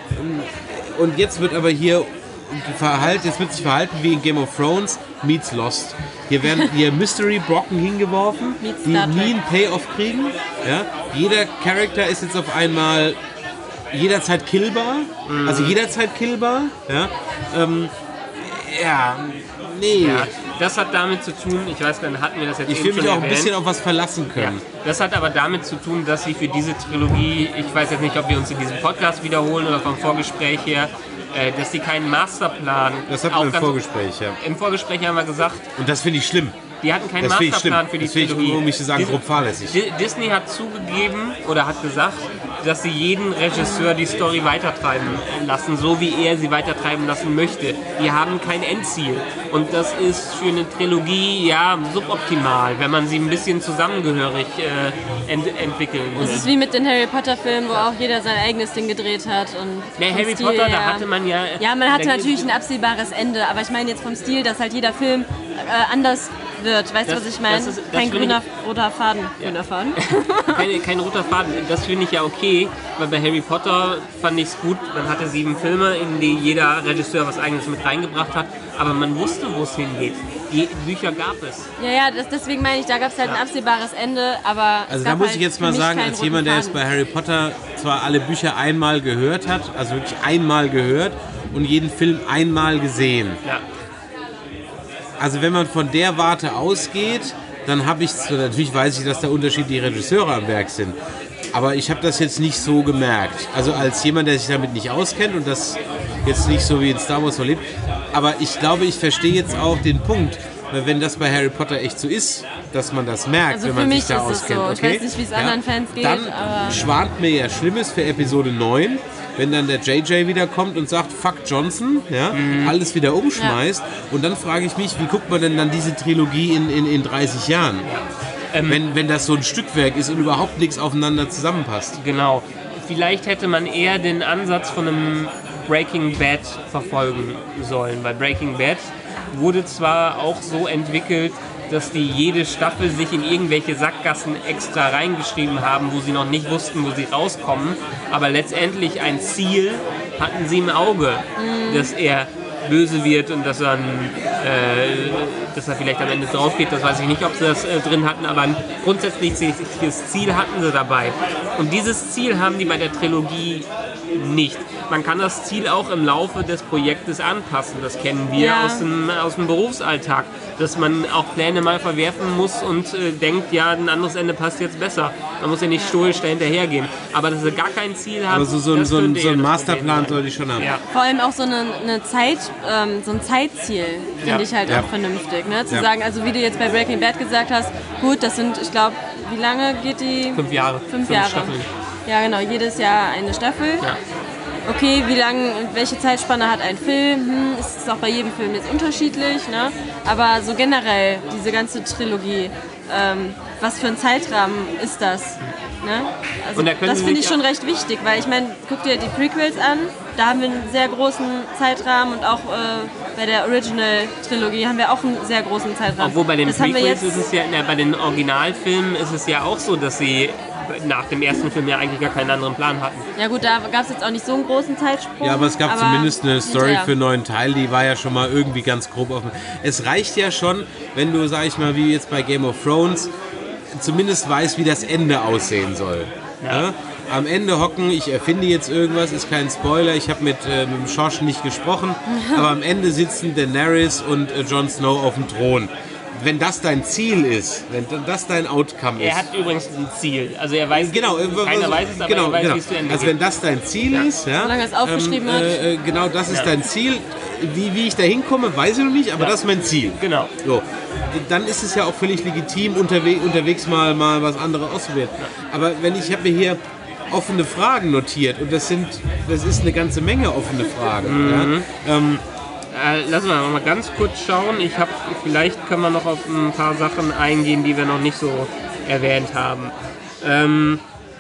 Und jetzt wird aber hier verhalten, jetzt wird sich verhalten wie in Game of Thrones meets Lost. Hier werden hier Mystery-Brocken hingeworfen, Meets die Star Trek. nie einen Payoff kriegen. Ja? Jeder Charakter ist jetzt auf einmal jederzeit killbar, also jederzeit killbar. Ja, ähm, ja nee. Ja, das hat damit zu tun, ich weiß gar nicht, hatten wir das jetzt Ich eben will mich schon auch ein erwähnt? bisschen auf was verlassen Ja, können. das hat aber damit zu tun, dass sie für diese Trilogie, ich weiß jetzt nicht, ob wir uns in diesem Podcast wiederholen oder vom Vorgespräch her, äh, dass sie keinen Masterplan... Das hatten auch wir im ganz- Vorgespräch, ja. Im Vorgespräch haben wir gesagt, Und das finde ich schlimm. die hatten keinen Das finde ich Masterplan schlimm. für die Das finde ich, Trilogie. um nicht zu sagen, Dis- grob fahrlässig. Di- Disney hat zugegeben oder hat gesagt, dass sie jeden Regisseur die Story weitertreiben lassen, so wie er sie weitertreiben lassen möchte. Die haben kein Endziel. Und das ist für eine Trilogie ja suboptimal, wenn man sie ein bisschen zusammengehörig äh, ent entwickeln will. Das ist wie mit den Harry Potter Filmen, wo auch jeder sein eigenes Ding gedreht hat. Und Nee, vom Harry Stil Potter, her- da hatte man ja... Ja, man hatte da- natürlich ein absehbares Ende, aber ich meine jetzt vom Stil, dass halt jeder Film äh, anders wird. Weißt du, Das- was ich meine? das ist- das Kein finde grüner, roter Faden. Grüner Faden? Kein, kein roter Faden, das finde ich ja okay, weil bei Harry Potter fand ich es gut, man hatte sieben Filme, in die jeder Regisseur was Eigenes mit reingebracht hat, aber man wusste, wo es hingeht. Die Bücher gab es. Ja, ja, das, deswegen meine ich, da gab es halt ein absehbares Ende, aber es Also gab da muss halt ich jetzt für mal mich sagen, keinen als roten jemand, der jetzt Faden. bei Harry Potter zwar alle Bücher einmal gehört hat, also wirklich einmal gehört und jeden Film einmal gesehen. Ja. Also wenn man von der Warte ausgeht, dann habe ich, natürlich weiß ich, dass da unterschiedliche Regisseure am Werk sind, aber ich habe das jetzt nicht so gemerkt. Also als jemand, der sich damit nicht auskennt und das jetzt nicht so wie in Star Wars so lebt, aber ich glaube, ich verstehe jetzt auch den Punkt, weil wenn das bei Harry Potter echt so ist, dass man das merkt, Also wenn für man mich sich da ist es auskennt. so. Ich Okay? weiß nicht, wie es anderen Fans geht, Dann aber- schwant mir ja Schlimmes für Episode neun, wenn dann der J J wieder kommt und sagt, fuck Johnson, ja, alles wieder umschmeißt. Und dann frage ich mich, wie guckt man denn dann diese Trilogie in, in, in dreißig Jahren? Ähm, wenn, wenn das so ein Stückwerk ist und überhaupt nichts aufeinander zusammenpasst. Genau. Vielleicht hätte man eher den Ansatz von einem Breaking Bad verfolgen sollen, weil Breaking Bad wurde zwar auch so entwickelt, dass die jede Staffel sich in irgendwelche Sackgassen extra reingeschrieben haben, wo sie noch nicht wussten, wo sie rauskommen, aber letztendlich ein Ziel hatten sie im Auge, mhm. dass er böse wird und dass er, äh, dass er vielleicht am Ende drauf geht, das weiß ich nicht, ob sie das äh, drin hatten, aber ein grundsätzliches Ziel hatten sie dabei. Und dieses Ziel haben die bei der Trilogie nicht. Man kann das Ziel auch im Laufe des Projektes anpassen. Das kennen wir Ja. aus, dem, aus dem Berufsalltag, dass man auch Pläne mal verwerfen muss und äh, denkt, ja, ein anderes Ende passt jetzt besser. Man muss ja nicht stoisch dahinterhergehen. Aber dass sie gar kein Ziel haben, Aber so, so, ein- das so, ein, könnte so eher ein das Masterplan Problem sein. sollte ich schon haben. Ja. Vor allem auch so eine, eine Zeit, ähm, so ein Zeitziel finde Ja. ich halt Ja. auch vernünftig. Ne? Zu Ja. sagen, also wie du jetzt bei Breaking Bad gesagt hast, gut, das sind, ich glaube, wie lange geht die? Fünf Jahre. Fünf Jahre. Staffeln. Ja, genau, jedes Jahr eine Staffel. Ja. Okay, wie lange, welche Zeitspanne hat ein Film? Hm, ist es auch bei jedem Film jetzt unterschiedlich, ne? Aber so generell, diese ganze Trilogie, ähm, was für ein Zeitrahmen ist das? Ne? Also Und da können das Sie finde ich sich schon recht wichtig, weil ich meine, guck dir die Prequels an, da haben wir einen sehr großen Zeitrahmen und auch äh, bei der Original-Trilogie haben wir auch einen sehr großen Zeitrahmen. Obwohl bei den das haben wir Prequels jetzt, ist es ja, na, bei den Originalfilmen ist es ja auch so, dass sie nach dem ersten Film ja eigentlich gar keinen anderen Plan hatten. ja gut, da gab es jetzt auch nicht so einen großen Zeitsprung. Ja, aber es gab zumindest eine Story hinterher. für einen neuen Teil, die war ja schon mal irgendwie ganz grob offen. Es reicht ja schon, wenn du, sag ich mal, wie jetzt bei Game of Thrones, zumindest weißt, wie das Ende aussehen soll. Ja. Am Ende hocken, ich erfinde jetzt irgendwas, ist kein Spoiler, ich habe mit, äh, mit dem Schorsch nicht gesprochen, aber am Ende sitzen Daenerys und äh, Jon Snow auf dem Thron. Wenn das dein Ziel ist, wenn das dein Outcome ist. Er hat übrigens ein Ziel. Also er weiß, Genau, äh, keiner also, weiß es, aber genau, er weiß, genau. wie es zu Ende Also geht. wenn das dein Ziel Ja. ist, ja, Solange es aufgeschrieben ähm, äh, äh, genau das ist Ja. dein Ziel. Wie, wie ich da hinkomme, weiß ich noch nicht, aber Ja. das ist mein Ziel. Genau. So. Dann ist es ja auch völlig legitim, unterwe unterwegs mal, mal was anderes auszuprobieren. Aber wenn ich habe mir hier offene Fragen notiert und das sind, das ist eine ganze Menge offene Fragen. Mhm. Ja. Ähm, Äh, lassen wir mal ganz kurz schauen. Ich habe, vielleicht können wir noch auf ein paar Sachen eingehen, die wir noch nicht so erwähnt haben. Ähm,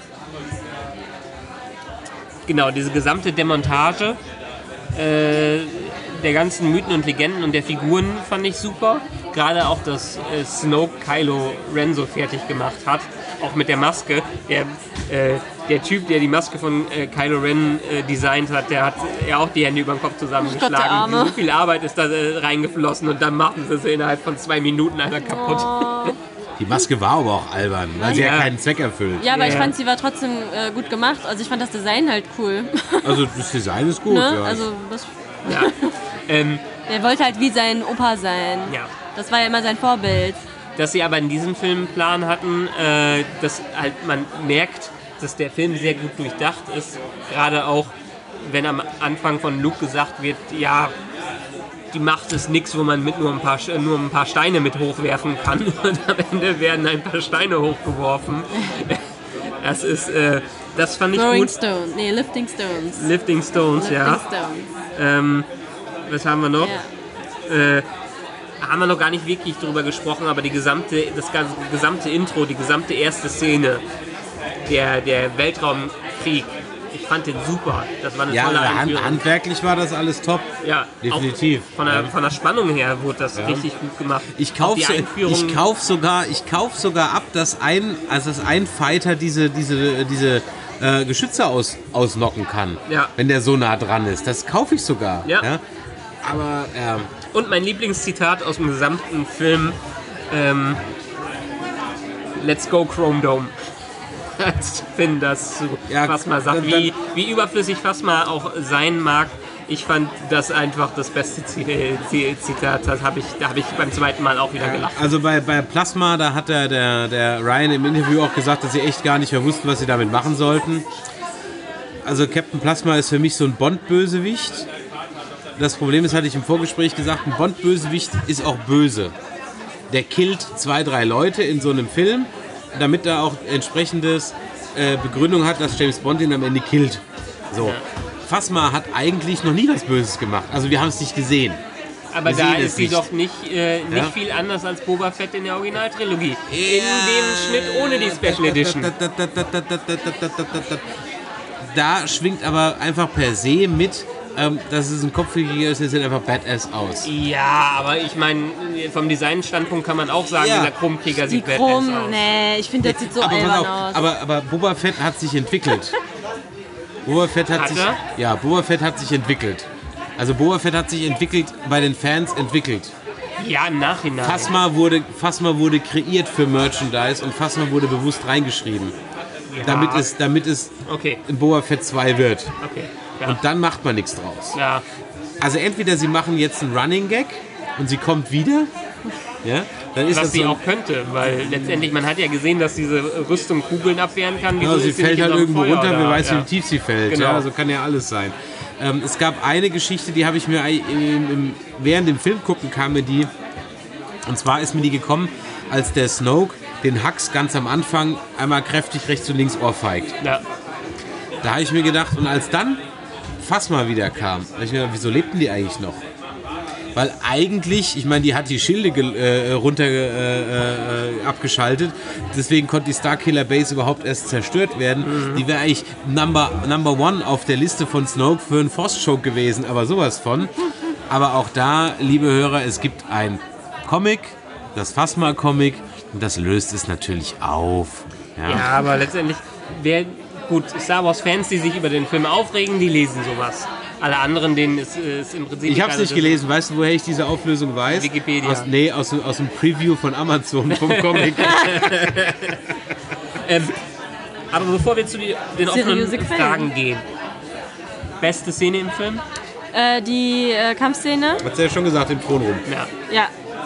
genau, diese gesamte Demontage äh, der ganzen Mythen und Legenden und der Figuren fand ich super. Gerade auch, dass äh, Snoke Kylo Ren so fertig gemacht hat, auch mit der Maske. Der, äh, der Typ, der die Maske von äh, Kylo Ren äh, designt hat, der hat ja auch die Hände über den Kopf Gott, der Arme. zusammengeschlagen. So viel Arbeit ist da äh, reingeflossen und dann machten sie sie innerhalb von zwei Minuten einer kaputt. die Maske war aber auch albern, weil sie ja, Ja. keinen Zweck erfüllt. Ja, aber ich Ja. fand, sie war trotzdem äh, gut gemacht. Also ich fand das Design halt cool. Also das Design ist gut. ne? Ja. Also das, Ja. ähm, der wollte halt wie sein Opa sein. ja. Das war ja immer sein Vorbild. Dass sie aber in diesem Film einen Plan hatten, äh, dass halt man merkt, dass der Film sehr gut durchdacht ist. Gerade auch, wenn am Anfang von Luke gesagt wird, ja, die Macht ist nichts, wo man mit nur ein paar, nur ein paar Steine mit hochwerfen kann. Und am Ende werden ein paar Steine hochgeworfen. Das ist, äh, das fand ich Throwing gut. Stone, nee, Lifting Stones. Lifting Stones, Lifting ja. Stones. Ähm, was haben wir noch? Ja. Äh, haben wir noch gar nicht wirklich drüber gesprochen, aber die gesamte, das ganze, gesamte Intro, die gesamte erste Szene, der, der Weltraumkrieg, ich fand den super. Das war eine Ja, tolle hand, Einführung. handwerklich war das alles top. Ja, definitiv. Auch von, der, von der Spannung her wurde das richtig gut gemacht. Ich Auch kaufe die Einführung, ich kauf sogar, ich kauf sogar ab, dass ein, also dass ein Fighter diese, diese, diese äh, Geschütze aus, ausnocken kann, Ja. wenn der so nah dran ist. Das kaufe ich sogar. Ja. Aber ähm, Und mein Lieblingszitat aus dem gesamten Film, ähm, Let's go Chrome Dome. Ich finde das so, Ja, Phasma sagt, dann- wie, wie überflüssig Phasma auch sein mag. Ich fand das einfach das beste Z- Z- Zitat. Das hab ich, da habe ich beim zweiten Mal auch wieder gelacht. also bei, bei Plasma, da hat der, der, der Ryan im Interview auch gesagt, dass sie echt gar nicht mehr wussten, was sie damit machen sollten. Also Captain Plasma ist für mich so ein Bond-Bösewicht. Das Problem ist, hatte ich im Vorgespräch gesagt, ein Bond-Bösewicht ist auch böse. Der killt zwei, drei Leute in so einem Film, damit er auch entsprechendes äh, Begründung hat, dass James Bond ihn am Ende killt. So. Ja. Phasma hat eigentlich noch nie was Böses gemacht. Also wir haben es nicht gesehen. Aber Wir da sehen es ist sie nicht. doch nicht, äh, nicht Ja. viel anders als Boba Fett in der Originaltrilogie. In dem Schnitt ohne die Special Edition. Da schwingt aber einfach per se mit, ähm, dass es ein Kopfhörer ist, der sieht einfach badass aus. Ja, aber ich meine, vom Designstandpunkt kann man auch sagen, Ja. dieser Krummkrieger Die sieht badass Krumm, aus. nee, ich finde, das sieht so aber, pass albern auf, aus. aber, aber Boba Fett hat sich entwickelt. Boba Fett hat, Hat sich, er? ja, Boba Fett hat sich entwickelt. Also Boba Fett hat sich entwickelt, bei den Fans entwickelt. Ja, im Nachhinein. Phasma wurde, Phasma wurde kreiert für Merchandise und Phasma wurde bewusst reingeschrieben, ja. damit es, damit es Okay, in Boba Fett zwei wird. okay. Ja. Und dann macht man nichts draus. ja. Also entweder sie machen jetzt einen Running Gag und sie kommt wieder, ja, dann ist Was das sie so ein, auch könnte, weil letztendlich, man hat ja gesehen, dass diese Rüstung Kugeln abwehren kann. Wieso ja, sie ist fällt nicht halt in so einem irgendwo Feuer runter, da? wer weiß, Ja. wie tief sie fällt. Genau. Ja, also kann ja alles sein. Ähm, es gab eine Geschichte, die habe ich mir im, im, während dem Film gucken kam mir die, und zwar ist mir die gekommen, als der Snoke den Hux ganz am Anfang einmal kräftig rechts und links ohrfeigt. Ja. Da habe ich mir gedacht, und als dann Phasma wieder kam, habe ich mir gedacht, wieso lebten die eigentlich noch? Weil eigentlich, ich meine, die hat die Schilde ge- äh, runter äh, äh, abgeschaltet, deswegen konnte die Starkiller Base überhaupt erst zerstört werden. Mhm. Die wäre eigentlich Number, Number One auf der Liste von Snoke für einen Force-Choke gewesen, aber sowas von. Aber auch da, liebe Hörer, es gibt ein Comic, das Phasma-Comic, und das löst es natürlich auf. Ja. Ja, aber letztendlich, wer, gut, Star Wars-Fans, die sich über den Film aufregen, die lesen sowas. Alle anderen, denen ist, ist im Prinzip... Ich habe es egal, nicht das gelesen. Weißt du, woher ich diese Auflösung weiß? Wikipedia. Aus, nee, aus, aus dem Preview von Amazon vom Comic. Ähm, aber bevor wir zu die, den offenen Seriöse Quellen. Fragen gehen. Beste Szene im Film? Äh, die äh, Kampfszene, Hat's ja schon gesagt, im Thronraum. Ja. ja,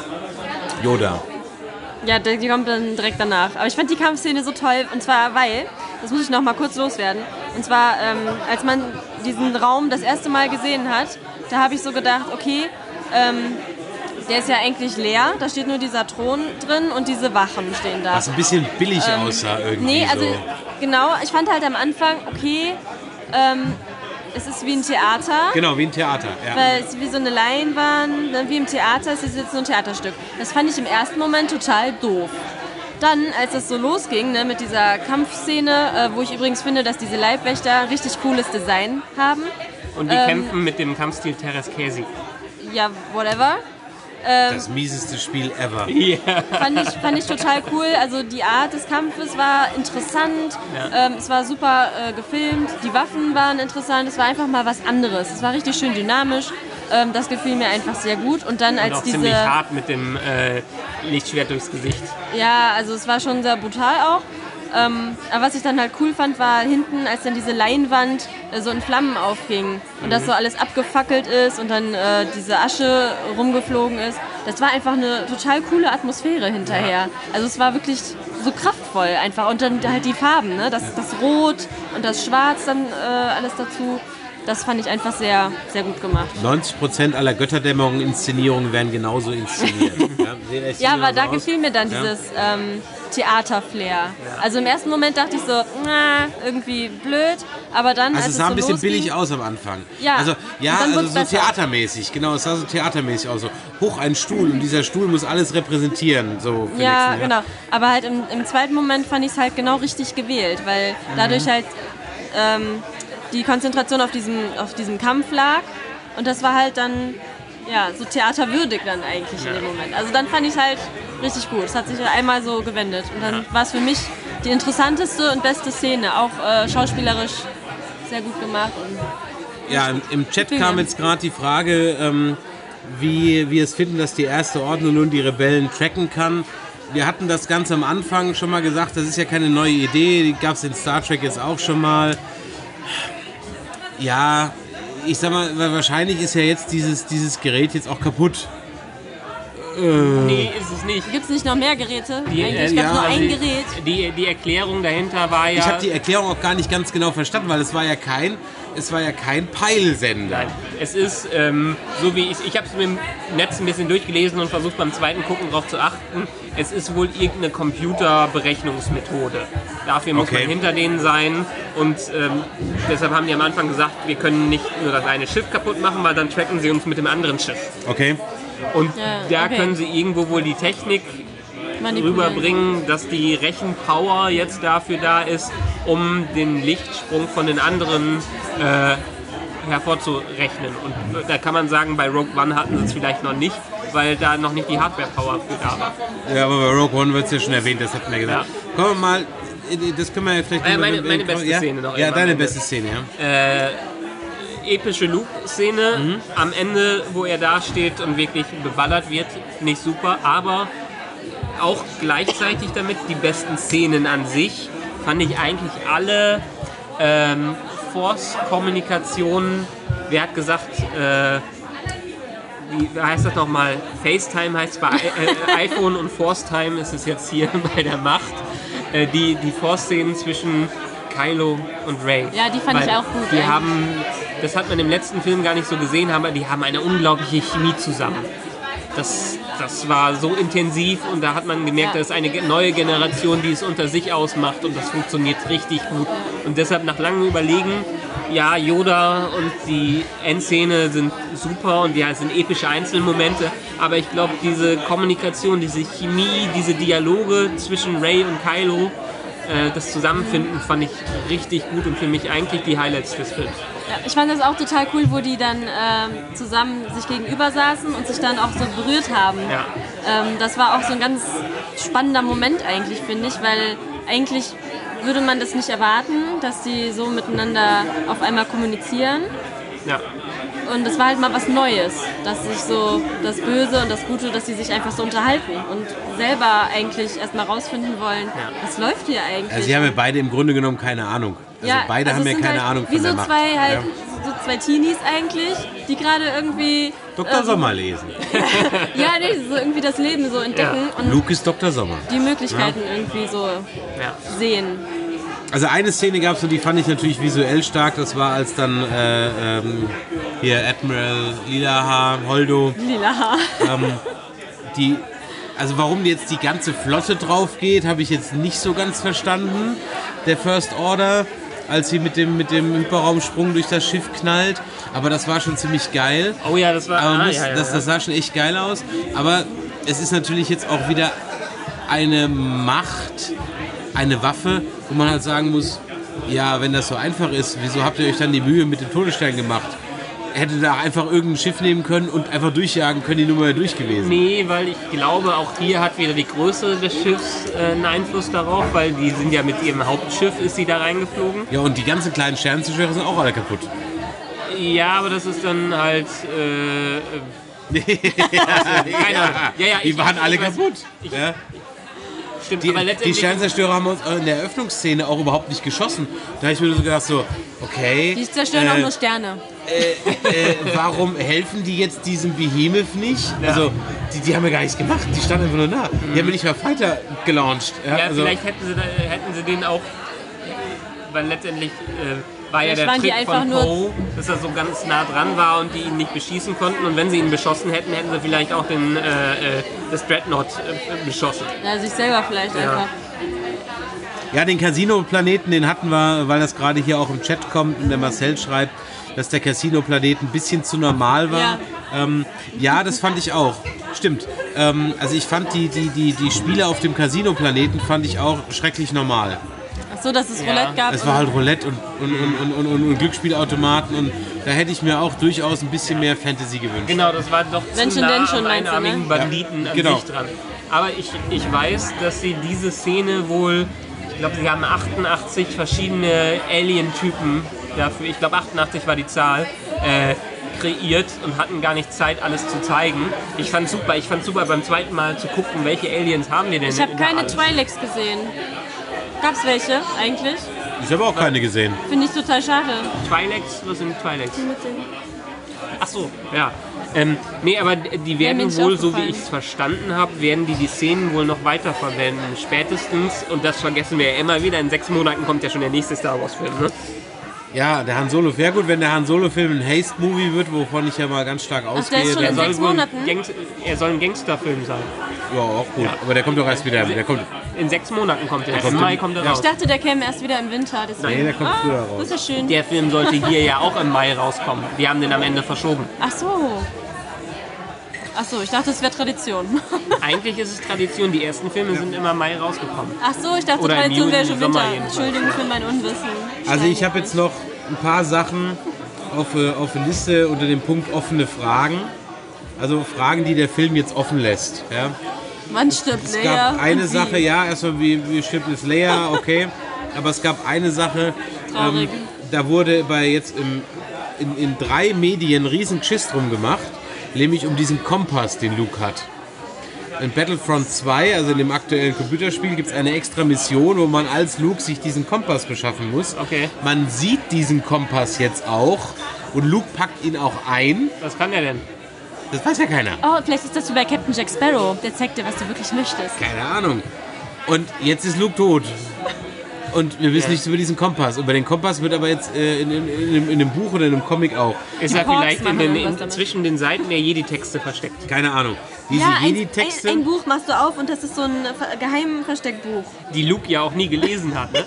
Yoda. ja, die die kommt dann direkt danach. Aber ich fand die Kampfszene so toll, und zwar weil, das muss ich noch mal kurz loswerden, und zwar, ähm, als man diesen Raum das erste Mal gesehen hat, da habe ich so gedacht, okay, ähm, der ist ja eigentlich leer, da steht nur dieser Thron drin und diese Wachen stehen da. Was ein bisschen billig aussah irgendwie. Nee, also so. genau, ich fand halt am Anfang, okay, ähm, es ist wie ein Theater. Genau, wie ein Theater. Ja. Weil es ist wie so eine Leinwand, ne, wie im Theater, es ist jetzt nur ein Theaterstück. Das fand ich im ersten Moment total doof. Dann, als es so losging, ne, mit dieser Kampfszene, äh, wo ich übrigens finde, dass diese Leibwächter richtig cooles Design haben. Und die Ähm, kämpfen mit dem Kampfstil Teres Casey. Ja, whatever. Das mieseste Spiel ever. Fand ich, fand ich total cool. Also die Art des Kampfes war interessant. Ja. Ähm, es war super äh, gefilmt. Die Waffen waren interessant. Es war einfach mal was anderes. Es war richtig schön dynamisch. Ähm, das gefiel mir einfach sehr gut. Und dann Und als auch diese... ziemlich hart mit dem äh, Lichtschwert durchs Gesicht. Ja, also es war schon sehr brutal auch. Ähm, aber was ich dann halt cool fand, war hinten, als dann diese Leinwand äh, so in Flammen aufging und das so alles abgefackelt ist und dann äh, diese Asche rumgeflogen ist. Das war einfach eine total coole Atmosphäre hinterher. Also es war wirklich so kraftvoll einfach. Und dann halt die Farben, ne? das, das Rot und das Schwarz dann äh, alles dazu. Das fand ich einfach sehr, sehr gut gemacht. neunzig Prozent aller Götterdämmerung-Inszenierungen werden genauso inszeniert. ja, sehen echt Ja, aber genauso da aus. gefiel mir dann Ja. dieses ähm, Theaterflair. Also im ersten Moment dachte ich so, na, irgendwie blöd, aber dann, Also als es es sah so ein bisschen losging, billig aus am Anfang. Ja. Also, ja, Und dann also wurd's so besser. theatermäßig. Genau, es sah so theatermäßig aus. So, hoch ein Stuhl und dieser Stuhl muss alles repräsentieren. So für Ja, nächsten, genau. Aber halt im, im zweiten Moment fand ich es halt genau richtig gewählt, weil Mhm. dadurch halt ähm, die Konzentration auf diesem, auf diesem Kampf lag und das war halt dann ja, so theaterwürdig dann eigentlich in dem Moment. Also dann fand ich es halt richtig gut. Es hat sich einmal so gewendet und dann war es für mich die interessanteste und beste Szene, auch äh, schauspielerisch sehr gut gemacht. Und Ja, im, im Chat kam jetzt gerade die Frage, ähm, wie wir es finden, dass die Erste Ordnung nun die Rebellen tracken kann. Wir hatten das ganz am Anfang schon mal gesagt, das ist ja keine neue Idee, die gab es in Star Trek jetzt auch schon mal. Ja, ich sag mal, weil wahrscheinlich ist ja jetzt dieses, dieses Gerät jetzt auch kaputt. Nee, ist es nicht. gibt es nicht noch mehr Geräte? Die, Eigentlich äh, gab es ja, nur also ein die- Gerät. Die, die Erklärung dahinter war ja... Ich habe die Erklärung auch gar nicht ganz genau verstanden, weil es war ja kein, es war ja kein Peilsender. Nein, es ist ähm, so wie ich, ich habe es mir im Netz ein bisschen durchgelesen und versucht beim zweiten Gucken darauf zu achten. Es ist wohl irgendeine Computerberechnungsmethode. Dafür muss Okay. man hinter denen sein und ähm, deshalb haben die am Anfang gesagt, wir können nicht nur das eine Schiff kaputt machen, weil dann tracken sie uns mit dem anderen Schiff. Okay. Und Ja, da okay. können sie irgendwo wohl die Technik Manipulieren. rüberbringen, dass die Rechenpower jetzt dafür da ist, um den Lichtsprung von den anderen äh, hervorzurechnen. Und da kann man sagen, bei Rogue One hatten sie es vielleicht noch nicht, weil da noch nicht die Hardware-Power für da war. Ja, aber bei Rogue One wird es ja schon erwähnt, das hatten wir gesagt. Ja. Kommen wir mal, das können wir ja vielleicht... Äh, meine- mit- meine beste ja? Szene noch Ja, eben am deine Ende. beste Szene, ja. Äh, epische Luke-Szene Mhm. am Ende, wo er da steht und wirklich beballert wird, nicht super, aber auch gleichzeitig damit die besten Szenen an sich fand ich eigentlich alle ähm, Force-Kommunikationen. Wer hat gesagt, äh, wie heißt das nochmal? FaceTime heißt es bei I- äh, iPhone und ForceTime ist es jetzt hier bei der Macht. Äh, die die Force-Szenen zwischen Kylo und Rey. Ja, die fand Weil ich auch gut, Die eigentlich. haben, das hat man im letzten Film gar nicht so gesehen, aber die haben eine unglaubliche Chemie zusammen. Das, das war so intensiv und da hat man gemerkt, Ja. das ist eine ge- neue Generation, die es unter sich ausmacht und das funktioniert richtig gut. Und deshalb nach langem Überlegen, ja, Yoda und die Endszene sind super und ja, es sind epische Einzelmomente, aber ich glaube, diese Kommunikation, diese Chemie, diese Dialoge zwischen Rey und Kylo, äh, das Zusammenfinden fand ich richtig gut und für mich eigentlich die Highlights des Films. Ja, ich fand das auch total cool, wo die dann ähm, zusammen sich gegenüber saßen und sich dann auch so berührt haben. Ja. Ähm, das war auch so ein ganz spannender Moment eigentlich, finde ich, weil eigentlich würde man das nicht erwarten, dass die so miteinander auf einmal kommunizieren. Ja. Und es war halt mal was Neues, dass sich so das Böse und das Gute, dass sie sich einfach so unterhalten und selber eigentlich erstmal rausfinden wollen, was läuft hier eigentlich. Also sie haben ja beide im Grunde genommen keine Ahnung. Also beide also haben es ja sind keine halt Ahnung wie von der so Macht. zwei halt, Ja. so zwei Teenies eigentlich, die gerade irgendwie Doktor ähm, Sommer lesen. ja, nee, so irgendwie das Leben so entdecken und Luke ist Doktor Sommer. die Möglichkeiten irgendwie so Ja. sehen. Also eine Szene gab es und die fand ich natürlich visuell stark. Das war, als dann äh, ähm, hier Admiral Lilaha, Holdo, Lila Haar. ähm, die, also warum jetzt die ganze Flotte drauf geht, habe ich jetzt nicht so ganz verstanden. Der First Order, als sie mit dem, mit dem Hyperraumsprung durch das Schiff knallt. Aber das war schon ziemlich geil. Oh ja, das war... Aber ah, muss, ja, ja, das, ja. das sah schon echt geil aus. Aber es ist natürlich jetzt auch wieder eine Macht, eine Waffe, wo man halt sagen muss, ja, wenn das so einfach ist, wieso habt ihr euch dann die Mühe mit dem Todesstern gemacht? Hätte da einfach irgendein Schiff nehmen können und einfach durchjagen können, die Nummer wäre durch gewesen. Nee, weil ich glaube, auch hier hat wieder die Größe des Schiffs äh, einen Einfluss darauf, weil die sind ja mit ihrem Hauptschiff, ist sie da reingeflogen. Ja, und die ganzen kleinen Sternzerstörer sind auch alle kaputt. Ja, aber das ist dann halt... Äh, keine Ahnung. Ja, ja, die ich- waren ich- alle ich weiß- kaputt. ich- ja. Stimmt, Die, aber die letztendlich... Sternzerstörer haben uns in der Eröffnungsszene auch überhaupt nicht geschossen. Da habe ich mir so gedacht, so, okay. Die zerstören auch äh, nur Sterne. äh, warum helfen die jetzt diesem Behemoth nicht? Also, die, die haben ja gar nichts gemacht. Die standen einfach nur da. Die haben ja nicht mal Fighter gelauncht. Ja, ja, also, vielleicht hätten sie, da- hätten sie den auch... Weil letztendlich äh, war ja Vielleicht der waren die Trick einfach von nur- Poe, dass er so ganz nah dran war und die ihn nicht beschießen konnten. Und wenn sie ihn beschossen hätten, hätten sie vielleicht auch den, äh, äh, das Dreadnought äh, beschossen. Ja, sich selber vielleicht einfach. ja, den Casino-Planeten, den hatten wir, weil das gerade hier auch im Chat kommt und der Marcel schreibt, dass der Casino-Planet ein bisschen zu normal war. Ja. Ähm, ja, das fand ich auch. Stimmt. Ähm, also ich fand die, die, die, die Spiele auf dem Casino-Planeten fand ich auch schrecklich normal. Ach so, dass es Ja. Roulette gab. Es war halt Roulette und, und, und, und, und, und Glücksspielautomaten und da hätte ich mir auch durchaus ein bisschen mehr Fantasy gewünscht. Genau, das war doch Wenn zu schon, nah denn schon, am meinst du, einarmigen ne? Banditen Ja, an genau. sich dran. Aber ich, ich weiß, dass sie diese Szene wohl, ich glaube, sie haben achtundachtzig verschiedene Alien-Typen dafür, ich glaube achtundachtzig war die Zahl, äh, kreiert und hatten gar nicht Zeit, alles zu zeigen. Ich fand super, ich fand super beim zweiten Mal zu gucken, welche Aliens haben wir denn Ich habe keine überall. Twi'leks gesehen. Gab's welche eigentlich? Ich habe auch keine gesehen. Finde ich total schade. Twi'leks? Was sind Twi'leks? Ach so, ja. Ähm, nee, aber die werden mir nicht wohl, so wie aufgefallen. ich es verstanden habe, werden die die Szenen wohl noch weiterverwenden. Spätestens, und das vergessen wir ja immer wieder, in sechs Monaten kommt ja schon der nächste Star Wars Film, ne? Ja, der Han Solo wäre gut, wenn der Han Solo-Film ein Haste-Movie wird, wovon ich ja mal ganz stark der ist ausgehe. schon Der in soll, sechs wohl ein Monaten? Gangs- er soll ein Gangsterfilm sein. ja, auch gut. Aber der kommt doch erst wieder. Der kommt, In sechs Monaten kommt er. Im kommt Mai im- kommt er ja. raus. Ich dachte, der käme erst wieder im Winter. Deswegen. nee, der kommt früher raus. Das ist ja schön. Der Film sollte hier ja auch im Mai rauskommen. Wir haben den am Ende verschoben. Ach so. Achso, ich dachte, es wäre Tradition. Eigentlich ist es Tradition, die ersten Filme sind immer Mai rausgekommen. Achso, ich dachte, Oder im Tradition wäre Juni, schon Sommer Winter. jedenfalls. Entschuldigung für mein Unwissen. Also ich habe jetzt noch ein paar Sachen auf, äh, auf der Liste unter dem Punkt offene Fragen. Also Fragen, die der Film jetzt offen lässt. Ja? Wann stirbt Es Leia? gab eine und wie? Sache, ja, erstmal wie, wie stirbt es Leia, okay. Aber es gab eine Sache, Traurig. ähm, da wurde bei jetzt im, in, in drei Medien riesen Geschiss drum gemacht, nämlich um diesen Kompass, den Luke hat. In Battlefront zwei, also in dem aktuellen Computerspiel, gibt es eine extra Mission, wo man als Luke sich diesen Kompass beschaffen muss. Okay. Man sieht diesen Kompass jetzt auch und Luke packt ihn auch ein. Was kann der denn? Das weiß ja keiner. Oh, vielleicht ist das wie bei Captain Jack Sparrow. Der zeigt dir, was du wirklich möchtest. Keine Ahnung. Und jetzt ist Luke tot. Und wir wissen Ja. nichts über diesen Kompass. Über den Kompass wird aber jetzt äh, in, in, in, in, in einem Buch oder in einem Comic auch. Ist Die er Porks vielleicht in machen den, irgendwas in, damit. zwischen den Seiten der Jedi-Texte versteckt? Keine Ahnung. Diese Ja, ein, Jedi-Texte. ein, ein Buch machst du auf und das ist so ein Ver- Geheimversteckbuch. Die Luke ja auch nie gelesen hat. Ne?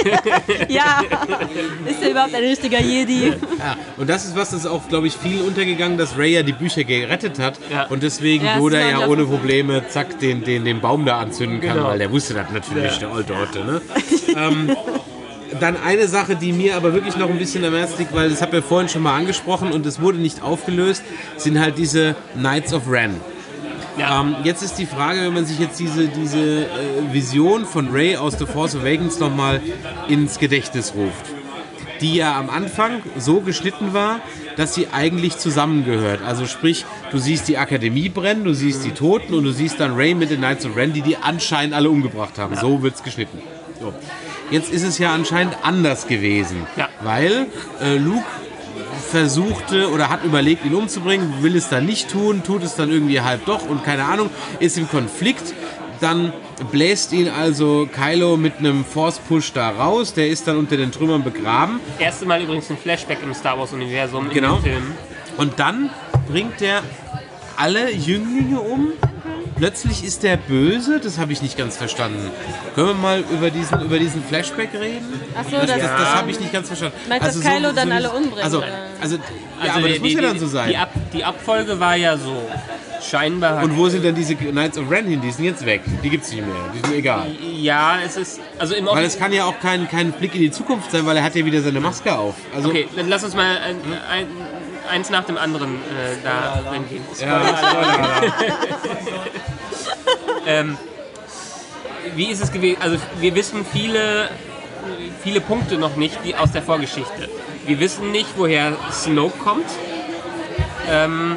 Ja, ist er überhaupt ein richtiger Jedi? Ja, und das ist was, das ist auch, glaube ich, viel untergegangen, dass Rey ja die Bücher gerettet hat. Ja. Und deswegen Ja, das Yoda ist ja auch ohne aufgefallen. Probleme, zack, den, den, den Baum da anzünden kann, Genau. weil der wusste das natürlich, der alte Otte. Ne? ähm, dann eine Sache, die mir aber wirklich noch ein bisschen am Herzen liegt, weil das habe ich ja vorhin schon mal angesprochen und es wurde nicht aufgelöst, sind halt diese Knights of Ren. Ja. Ähm, jetzt ist die Frage, wenn man sich jetzt diese, diese äh, Vision von Rey aus The Force Awakens nochmal ins Gedächtnis ruft, die ja am Anfang so geschnitten war, dass sie eigentlich zusammengehört. Also sprich, du siehst die Akademie brennen, du siehst die Toten und du siehst dann Rey mit den Knights of Ren, die die anscheinend alle umgebracht haben. So wird es geschnitten. So. Jetzt ist es ja anscheinend anders gewesen, Ja. weil äh, Luke versuchte oder hat überlegt, ihn umzubringen, will es dann nicht tun, tut es dann irgendwie halb doch und keine Ahnung, ist im Konflikt. Dann bläst ihn also Kylo mit einem Force-Push da raus, der ist dann unter den Trümmern begraben. Erste Mal übrigens ein Flashback im Star Wars-Universum in Genau. den Filmen. Und dann bringt er alle Jünglinge um. Plötzlich ist der böse, das habe ich nicht ganz verstanden. Können wir mal über diesen, über diesen Flashback reden? Achso, Das, das, das, das habe ich nicht ganz verstanden. Meinst du, dass Kylo dann alle dies- umbringt, Also, oder? also, ja, Also aber das die, muss die, ja dann die- so sein. Die, Ab, die Abfolge war ja so. Scheinbar hat Und wo sind denn diese Knights of Ren hin? Die sind jetzt weg. Die gibt es nicht mehr. Die sind egal. Ja, es ist. Also im Weil es kann ja auch kein, kein Blick in die Zukunft sein, weil er hat ja wieder seine Maske auf. Also, Okay, dann lass uns mal ein, ein, eins nach dem anderen äh, da reingehen. ja, Ähm, wie ist es gewesen? Also wir wissen viele, viele Punkte noch nicht die aus der Vorgeschichte. Wir wissen nicht, woher Snoke kommt, ähm,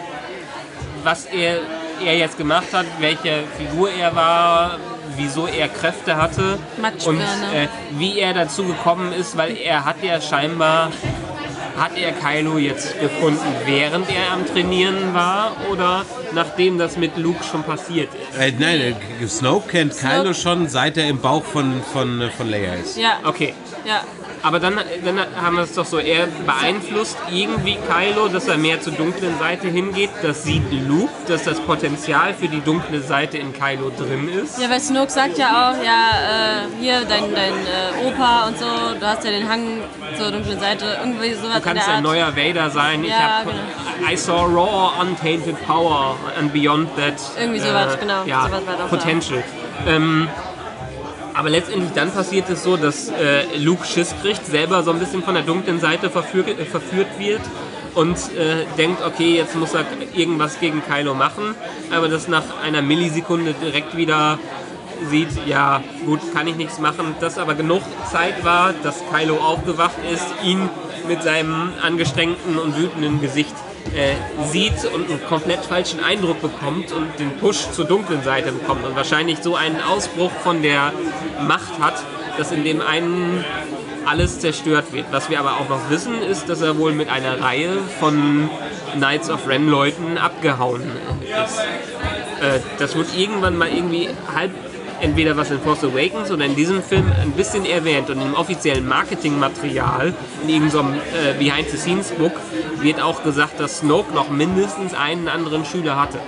was er, er jetzt gemacht hat, welche Figur er war, wieso er Kräfte hatte und Matschbirne. äh, wie er dazu gekommen ist, weil er hat ja scheinbar, hat er Kylo jetzt gefunden, während er am Trainieren war oder nachdem das mit Luke schon passiert ist? Äh, nein, äh, Snoke kennt Kylo schon, seit er im Bauch von, von, von Leia ist. Ja, Okay, ja. aber dann, dann haben wir es doch so, er beeinflusst irgendwie Kylo, dass er mehr zur dunklen Seite hingeht. Das sieht Luke, dass das Potenzial für die dunkle Seite in Kylo drin ist. Ja, weil Snoke sagt ja auch, ja, äh, hier, dein, dein äh, Opa und so, du hast ja den Hang zur dunklen Seite, irgendwie sowas Du in der kannst Art. ein neuer Vader sein. Ich Ja, hab, genau. I saw raw, untainted power and beyond that. Irgendwie sowas, genau, Ja, sowas war doch Potential. Ähm, aber letztendlich dann passiert es so, dass äh, Luke Schiss kriegt, selber so ein bisschen von der dunklen Seite verführt, äh, verführt wird und äh, denkt, okay, jetzt muss er irgendwas gegen Kylo machen, aber das nach einer Millisekunde direkt wieder sieht, ja gut, kann ich nichts machen, dass aber genug Zeit war, dass Kylo aufgewacht ist, ihn mit seinem angestrengten und wütenden Gesicht äh, sieht und einen komplett falschen Eindruck bekommt und den Push zur dunklen Seite bekommt und wahrscheinlich so einen Ausbruch von der Macht hat, dass in dem einen alles zerstört wird. Was wir aber auch noch wissen, ist, dass er wohl mit einer Reihe von Knights of Ren Leuten abgehauen ist. Äh, das wird irgendwann mal irgendwie halb entweder was in Force Awakens oder in diesem Film ein bisschen erwähnt und im offiziellen Marketingmaterial, in irgendeinem äh, Behind-the-Scenes-Book, wird auch gesagt, dass Snoke noch mindestens einen anderen Schüler hatte.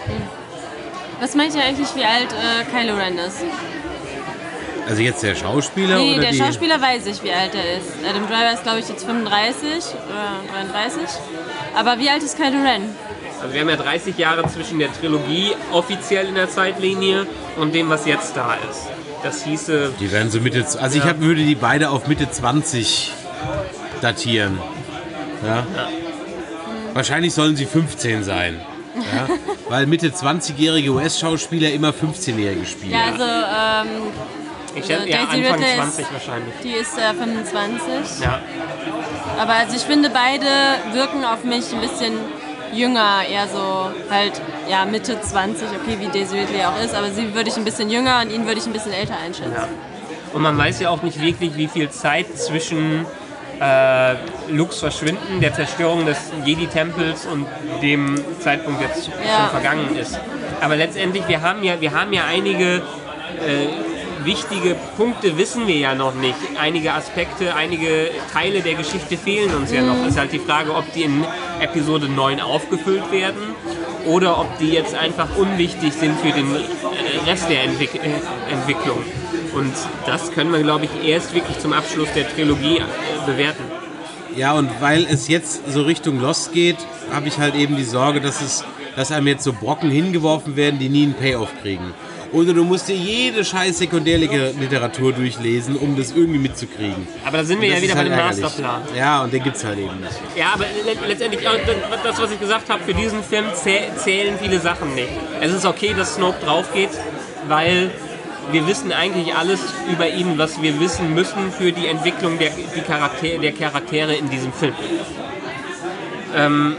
Was meint ihr eigentlich, wie alt äh, Kylo Ren ist? Also jetzt der Schauspieler Nee, oder der die? Schauspieler weiß ich, wie alt er ist. Adam Driver ist, glaube ich, jetzt fünfunddreißig oder dreiunddreißig. Aber wie alt ist Kylo Ren? Also wir haben ja dreißig Jahre zwischen der Trilogie offiziell in der Zeitlinie und dem, was jetzt da ist. Das hieße... Die werden so Mitte... Also ich Ja. hab, würde die beide auf Mitte zwanzig datieren. Ja? Ja. Wahrscheinlich sollen sie fünfzehn sein. Ja? Weil Mitte zwanzigjährige U S-Schauspieler immer fünfzehnjährige spielen. Ja, also ähm, Ich Also schätze, ja, Daisy Anfang Ridley zwanzig ist, wahrscheinlich. Die ist äh, fünfundzwanzig. Ja. Aber also ich finde, beide wirken auf mich ein bisschen jünger, eher so halt ja, Mitte zwanzig, okay, wie Daisy Ridley auch ist, aber sie würde ich ein bisschen jünger und ihn würde ich ein bisschen älter einschätzen. Ja. Und man weiß ja auch nicht wirklich, wie viel Zeit zwischen äh, Lukes Verschwinden, der Zerstörung des Jedi-Tempels und dem Zeitpunkt jetzt Ja. schon vergangen ist. Aber letztendlich, wir haben ja, wir haben ja einige äh, wichtige Punkte, wissen wir ja noch nicht. Einige Aspekte, einige Teile der Geschichte fehlen uns ja noch. Es ist halt die Frage, ob die in Episode neun aufgefüllt werden oder ob die jetzt einfach unwichtig sind für den Rest der Entwick äh, Entwicklung. Und das können wir, glaube ich, erst wirklich zum Abschluss der Trilogie äh, bewerten. Ja, und weil es jetzt so Richtung Lost geht, habe ich halt eben die Sorge, dass, es, dass einem jetzt so Brocken hingeworfen werden, die nie einen Payoff kriegen. Oder du musst dir jede scheiß Sekundärliteratur durchlesen, um das irgendwie mitzukriegen. Aber da sind wir Und ja das wieder ist bei halt dem ärgerlich. Masterplan. Ja, und den gibt's halt eben nicht. Ja, aber le- letztendlich, äh, das, was ich gesagt habe, für diesen Film zäh- zählen viele Sachen nicht. Es ist okay, dass Snoke drauf geht, weil wir wissen eigentlich alles über ihn, was wir wissen müssen für die Entwicklung der, die Charakter, der Charaktere in diesem Film. Ähm,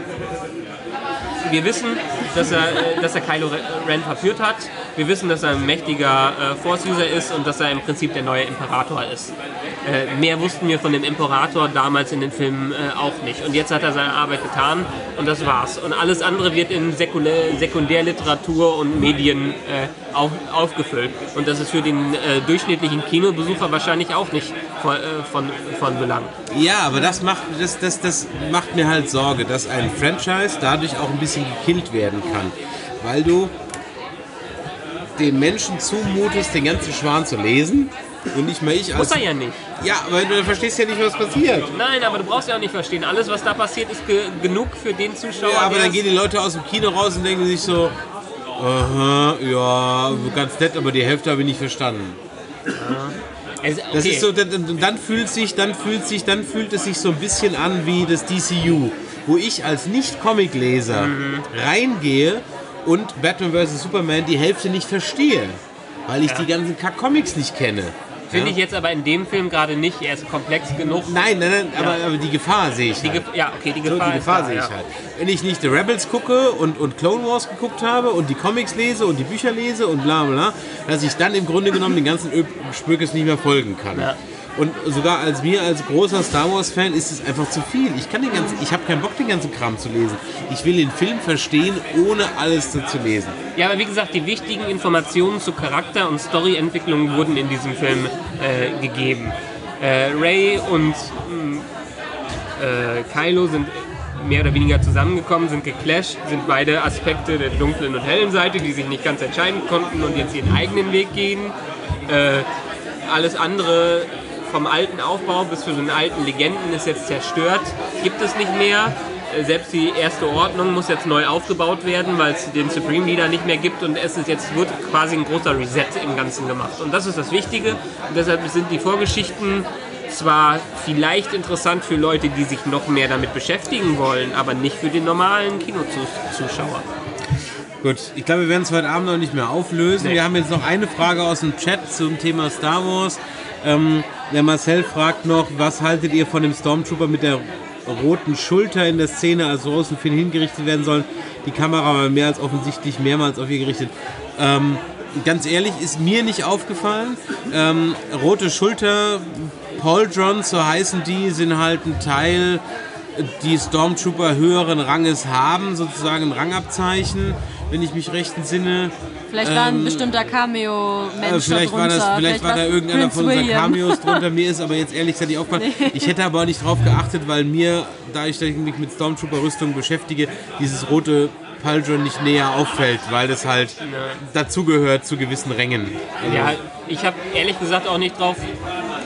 wir wissen, dass er, äh, dass er Kylo Ren verführt hat. Wir wissen, dass er ein mächtiger äh, Force-User ist und dass er im Prinzip der neue Imperator ist. Äh, mehr wussten wir von dem Imperator damals in den Filmen äh, auch nicht. Und jetzt hat er seine Arbeit getan und das war's. Und alles andere wird in Sekundär- Sekundärliteratur und Medien äh, auf, aufgefüllt. Und das ist für den äh, durchschnittlichen Kinobesucher wahrscheinlich auch nicht von, äh, von, von Belang. Ja, aber das macht, das, das, das macht mir halt Sorge, dass ein Franchise dadurch auch ein bisschen gekillt werden kann. Weil du den Menschen zumutest, den ganzen Schwan zu lesen und nicht mehr ich als... Muss er ja nicht. Ja, aber du verstehst ja nicht, was passiert. Nein, aber du brauchst ja auch nicht verstehen. Alles, was da passiert, ist ge genug für den Zuschauer. Ja, aber der dann gehen die Leute aus dem Kino raus und denken sich so, aha, ja, ganz nett, aber die Hälfte habe ich nicht verstanden. es, okay. Das ist so, dann, dann fühlt sich, dann fühlt sich, dann fühlt es sich so ein bisschen an wie das D C U, wo ich als Nicht-Comic-Leser Mhm. reingehe und Batman versus. Superman die Hälfte nicht verstehe, weil ich Ja. die ganzen Kack-Comics nicht kenne. Finde Ja? ich jetzt aber in dem Film gerade nicht. Er ist komplex genug. Nein, nein, nein, Ja. aber, aber die Gefahr sehe ich Die halt. Ge ja, okay, die So, Gefahr, die Gefahr ist sehe da, ich ja. halt. Wenn ich nicht The Rebels gucke und, und Clone Wars geguckt habe und die Comics lese und die Bücher lese und bla bla, dass ich dann im Grunde genommen den ganzen Ö- Spökes nicht mehr folgen kann. Ja. Und sogar als mir als großer Star Wars Fan ist es einfach zu viel. Ich kann den ganzen, ich habe keinen Bock, den ganzen Kram zu lesen. Ich will den Film verstehen, ohne alles zu lesen. Ja, aber wie gesagt, die wichtigen Informationen zu Charakter- und Storyentwicklung wurden in diesem Film äh, gegeben. Äh, Rey und mh, äh, Kylo sind mehr oder weniger zusammengekommen, sind geclasht, sind beide Aspekte der dunklen und hellen Seite, die sich nicht ganz entscheiden konnten und jetzt ihren eigenen Weg gehen. Äh, alles andere vom alten Aufbau bis zu den alten Legenden ist jetzt zerstört, gibt es nicht mehr. Äh, Selbst die erste Ordnung muss jetzt neu aufgebaut werden, weil es den Supreme Leader nicht mehr gibt und es ist jetzt wird quasi ein großer Reset im Ganzen gemacht. Und das ist das Wichtige. Und deshalb sind die Vorgeschichten zwar vielleicht interessant für Leute, die sich noch mehr damit beschäftigen wollen, aber nicht für den normalen Kinozuschauer. Gut, ich glaube, wir werden es heute Abend noch nicht mehr auflösen. Nee. Wir haben jetzt noch eine Frage aus dem Chat zum Thema Star Wars. Ähm, der Marcel fragt noch, was haltet ihr von dem Stormtrooper mit der roten Schulter in der Szene, als Rose und Finn hingerichtet werden sollen? Die Kamera war mehr als offensichtlich mehrmals auf ihr gerichtet. Ähm, ganz ehrlich, ist mir nicht aufgefallen. Ähm, rote Schulter, Pauldrons, so heißen die, sind halt ein Teil, die Stormtrooper höheren Ranges haben, sozusagen ein Rangabzeichen, wenn ich mich recht entsinne. Vielleicht war ein Ähm, bestimmter Cameo-Mensch Äh, vielleicht da war das, drunter. vielleicht war da irgendeiner Prince von unseren William. Cameos drunter. Mir ist aber jetzt ehrlich gesagt nicht aufgefallen. Ich hätte aber auch nicht drauf geachtet, weil mir, da ich mich mit Stormtrooper-Rüstung beschäftige, dieses rote Pauldron nicht näher auffällt, weil das halt dazugehört zu gewissen Rängen. Also, Ja, ich habe ehrlich gesagt auch nicht drauf.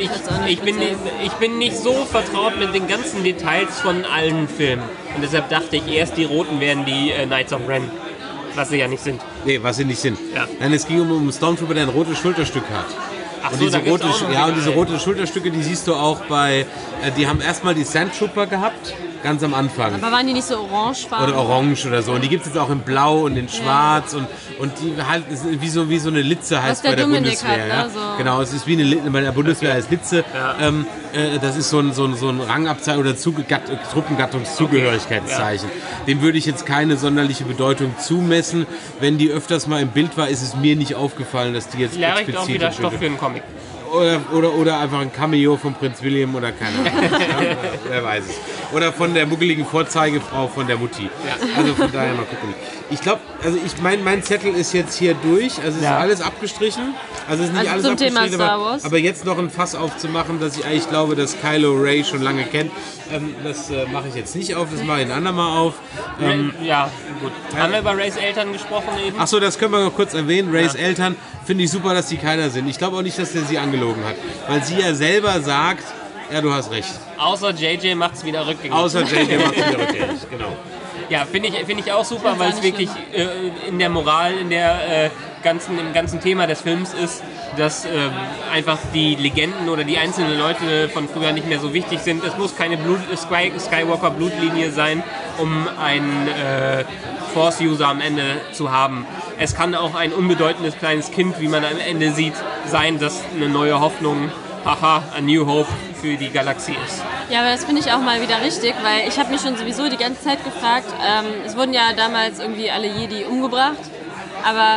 ich, weiß auch nicht ich, bin, speziell. ich bin nicht so vertraut mit den ganzen Details von allen Filmen. Und deshalb dachte ich erst, die Roten wären die äh, Knights of Ren. Was sie ja nicht sind. Nee, was sie nicht sind. Ja. Nein, es ging um einen Stormtrooper, der ein rotes Schulterstück hat. Ach Und so, diese da gibt's rote, auch noch ja, und welche. diese roten Schulterstücke, die siehst du auch bei, äh, die haben erstmal die Sandtrooper gehabt, ganz am Anfang. Aber waren die nicht so orangefarben? Oder orange oder so. Und die gibt es jetzt auch in blau und in schwarz und, und die halt ist wie so, wie so eine Litze heißt der bei der Dominik Bundeswehr. hat, ne? Ja? So. Genau, es ist wie eine Litze, bei der Bundeswehr als Litze. Ja. Ähm, äh, das ist so ein, so ein, so ein Rangabzeichen oder Zugegatt, Truppengattungszugehörigkeitszeichen. Dem würde ich jetzt keine sonderliche Bedeutung zumessen. Wenn die öfters mal im Bild war, ist es mir nicht aufgefallen, dass die jetzt Vielleicht auch explizit wieder im Stoff Bild- für einen Comic. Oder, oder, oder einfach ein Cameo von Prinz William oder keine Ahnung. Ja, wer weiß es. Oder von der muckeligen Vorzeigefrau von der Mutti. Also von daher mal gucken. Ich glaube, also ich mein, mein Zettel ist jetzt hier durch. Also es Ja. ist alles abgestrichen. Also es ist nicht Also alles zum Thema abgestrichen, Star aber, Wars. aber jetzt noch ein Fass aufzumachen, dass ich eigentlich glaube, dass Kylo Ray schon lange kennt. Ähm, das äh, mache ich jetzt nicht auf, das mache ich ein andermal auf. Ähm, Ja, gut. Haben wir über Rays Eltern gesprochen eben? Achso, das können wir noch kurz erwähnen. Rays Eltern, finde ich super, dass die keiner sind. Ich glaube auch nicht, dass der sie angelogen hat. Weil sie ja selber sagt, ja, du hast recht. Außer J J macht es wieder rückgängig. Außer J J macht wieder rückgängig, genau. Ja, finde ich, find ich auch super, weil es auch nicht wirklich äh, in der Moral, in der, äh, ganzen, im ganzen Thema des Films ist, dass äh, einfach die Legenden oder die einzelnen Leute von früher nicht mehr so wichtig sind. Es muss keine Blut, Sky, Skywalker-Blutlinie sein, um einen äh, Force-User am Ende zu haben. Es kann auch ein unbedeutendes kleines Kind, wie man am Ende sieht, sein, das eine neue Hoffnung, haha, a new hope für die Galaxie ist. Ja, aber das finde ich auch mal wieder richtig, weil ich habe mich schon sowieso die ganze Zeit gefragt, ähm, es wurden ja damals irgendwie alle Jedi umgebracht, aber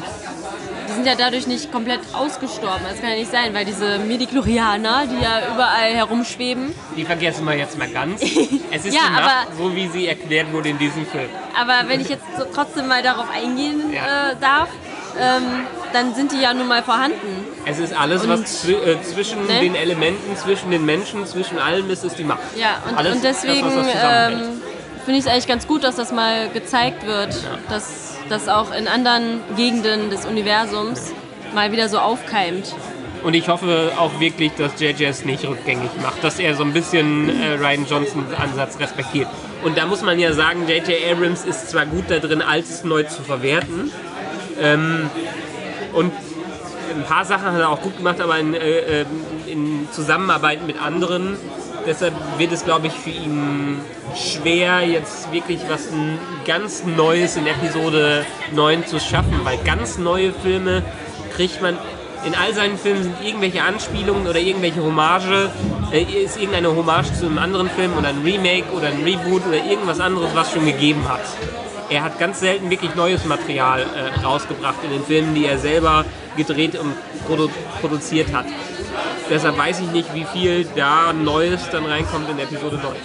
die sind ja dadurch nicht komplett ausgestorben. Das kann ja nicht sein, weil diese Midichlorianer, die ja überall herumschweben, Die vergessen wir jetzt mal ganz. Es ist Ja, die Macht, aber- so wie sie erklärt wurde in diesem Film. aber wenn ich jetzt so trotzdem mal darauf eingehen Ja. äh, darf, ähm, dann sind die ja nun mal vorhanden. Es ist alles, Und- was zwi äh, zwischen Ne? den Elementen, zwischen den Menschen, zwischen allem ist, ist die Macht. Ja, und, Alles und deswegen das, was das zusammenhält. ähm, finde ich es eigentlich ganz gut, dass das mal gezeigt wird, dass das auch in anderen Gegenden des Universums mal wieder so aufkeimt. Und ich hoffe auch wirklich, dass J J es nicht rückgängig macht, dass er so ein bisschen äh, Rian Johnsons Ansatz respektiert. Und da muss man ja sagen, J J Abrams ist zwar gut da drin, Altes neu zu verwerten, ähm, und ein paar Sachen hat er auch gut gemacht, aber in, äh, in Zusammenarbeit mit anderen. Deshalb wird es, glaube ich, für ihn schwer, jetzt wirklich was n- ganz Neues in Episode neun zu schaffen, weil ganz neue Filme kriegt man. In all seinen Filmen sind irgendwelche Anspielungen oder irgendwelche Hommage, äh, ist irgendeine Hommage zu einem anderen Film oder ein Remake oder ein Reboot oder irgendwas anderes, was schon gegeben hat. Er hat ganz selten wirklich neues Material äh, rausgebracht in den Filmen, die er selber gedreht und produ produziert hat. Deshalb weiß ich nicht, wie viel da Neues dann reinkommt in Episode neun.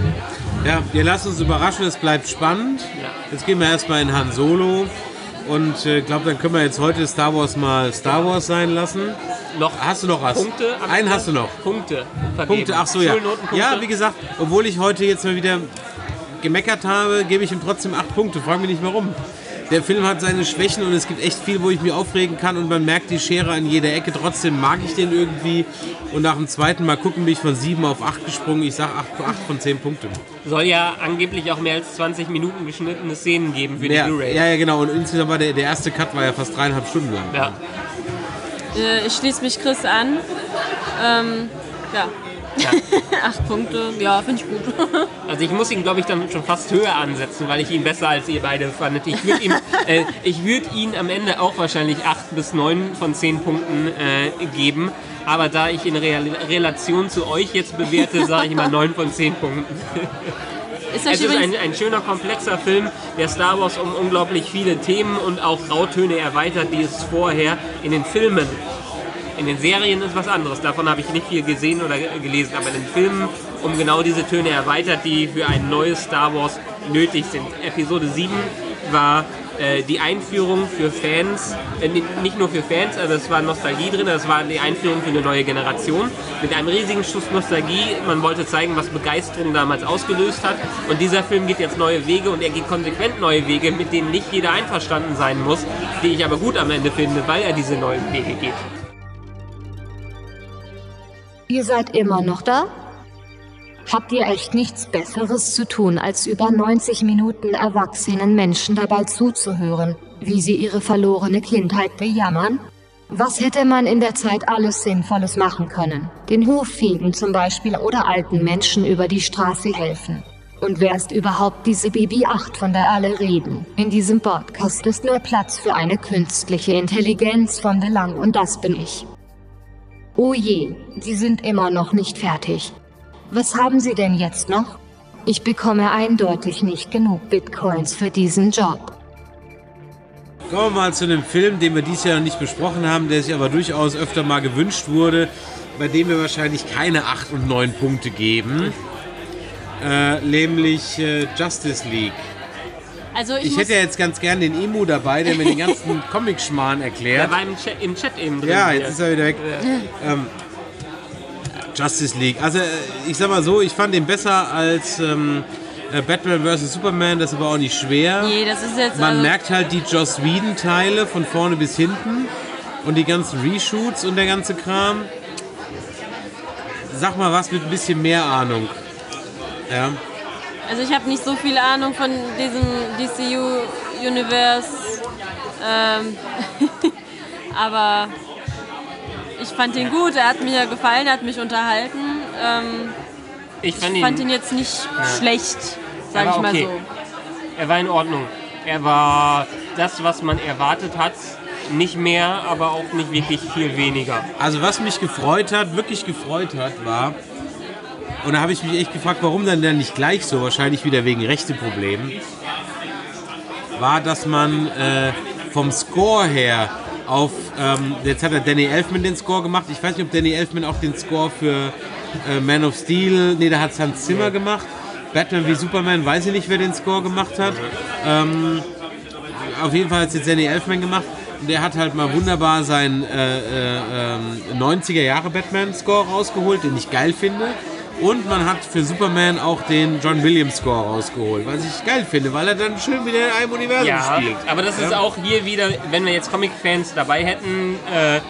Ja, wir lassen uns überraschen, es bleibt spannend. Ja. Jetzt gehen wir erstmal in Han Solo. Und ich äh, glaube, dann können wir jetzt heute Star Wars mal Star Wars sein lassen. Noch Hast du noch was? Punkte? am Einen Ende? hast du noch. Punkte vergeben. Punkte, ach so, ja. Schulnotenpunkte. Ja, wie gesagt, obwohl ich heute jetzt mal wieder gemeckert habe, gebe ich ihm trotzdem acht Punkte. Frag mich nicht warum. Der Film hat seine Schwächen und es gibt echt viel, wo ich mich aufregen kann und man merkt die Schere an jeder Ecke. Trotzdem mag ich den irgendwie. Und nach dem zweiten Mal gucken bin ich von sieben auf acht gesprungen. Ich sage acht von zehn Punkten. Soll ja angeblich auch mehr als zwanzig Minuten geschnittene Szenen geben für die Ja, Blu-ray. ja, ja, genau. Und insgesamt war der, der erste Cut war ja fast dreieinhalb Stunden lang. Ja. Äh, ich schließe mich Chris an. Ähm, ja. Ja. Acht Punkte, ja, finde ich gut. Also ich muss ihn, glaube ich, dann schon fast höher ansetzen, weil ich ihn besser als ihr beide fandet. Ich würde ihm, äh, ich würd ihn amEnde auch wahrscheinlich acht bis neun von zehn Punkten äh, geben. Aber da ich in Real Relation zu euch jetzt bewerte, sage ich mal neun von zehn Punkten. Ist euch Es ist übrigens, ein, ein schöner, komplexer Film, der Star Wars um unglaublich viele Themen und auch Grautöne erweitert, die es vorher in den Filmen, in den Serien ist was anderes. Davon habe ich nicht viel gesehen oder gelesen, aber in den Filmen um genau diese Töne erweitert, die für ein neues Star Wars nötig sind. Episode sieben war äh, die Einführung für Fans, äh, nicht nur für Fans, also es war Nostalgie drin, es war die Einführung für eine neue Generation mit einem riesigen Schuss Nostalgie. Man wollte zeigen, was Begeisterung damals ausgelöst hat, und dieser Film geht jetzt neue Wege und er geht konsequent neue Wege, mit denen nicht jeder einverstanden sein muss, die ich aber gut am Ende finde, weil er diese neuen Wege geht. Ihr seid immer noch da? Habt ihr echt nichts Besseres zu tun, als über neunzig Minuten erwachsenen Menschen dabei zuzuhören, wie sie ihre verlorene Kindheit bejammern? Was hätte man in der Zeit alles Sinnvolles machen können? Den Hof fegen zum Beispiel oder alten Menschen über die Straße helfen. Und wer ist überhaupt diese Baby acht, von der alle reden? In diesem Podcast ist nur Platz für eine künstliche Intelligenz von Belang und das bin ich. Oh je, Sie sind immer noch nicht fertig. Was haben Sie denn jetzt noch? Ich bekomme eindeutig nicht genug Bitcoins für diesen Job. Kommen wir mal zu einem Film, den wir dieses Jahr noch nicht besprochen haben, der sich aber durchaus öfter mal gewünscht wurde, bei dem wir wahrscheinlich keine acht und neun Punkte geben, äh, nämlich äh, Justice League. Also ich, Ich hätte ja jetzt ganz gern den Emu dabei, der mir den ganzen Comic-Schmarrn erklärt. Der war im Chat, im Chat eben drin. Ja, jetzt ist er wieder weg. Ähm, Justice League. Also ich sag mal so, ich fand den besser als ähm, Batman versus. Superman, das ist aber auch nicht schwer. Nee, das ist jetzt... Man also, merkt halt die Joss Whedon-Teile von vorne bis hinten und die ganzen Reshoots und der ganze Kram. Sag mal was mit ein bisschen mehr Ahnung. Ja. also ich habe nicht so viel Ahnung von diesem D C U-Universe, ähm, aber ich fand ihn gut, er hat mir gefallen, er hat mich unterhalten. Ähm, Ich fand, ich ihn, fand ihn jetzt nicht schlecht, sage Er ich war mal okay. so. Er war in Ordnung. Er war das, was man erwartet hat. Nicht mehr, aber auch nicht wirklich viel weniger. Also was mich gefreut hat, wirklich gefreut hat, war, und da habe ich mich echt gefragt, warum dann denn nicht gleich so, wahrscheinlich wieder wegen Rechteproblemen, war, dass man äh, vom Score her auf, ähm, jetzt hat er Danny Elfman den Score gemacht, ich weiß nicht, ob Danny Elfman auch den Score für äh, Man of Steel, nee, da hat es Hans Zimmer gemacht, Batman wie Superman, weiß ich nicht, wer den Score gemacht hat, ähm, auf jeden Fall hat es jetzt Danny Elfman gemacht. Der hat halt mal wunderbar seinen äh, äh, neunziger Jahre Batman-Score rausgeholt, den ich geil finde. Und man hat für Superman auch den John Williams-Score rausgeholt, was ich geil finde, weil er dann schön wieder in einem Universum Ja, spielt. aber das ist Ja. auch hier wieder, wenn wir jetzt Comic-Fans dabei hätten, äh,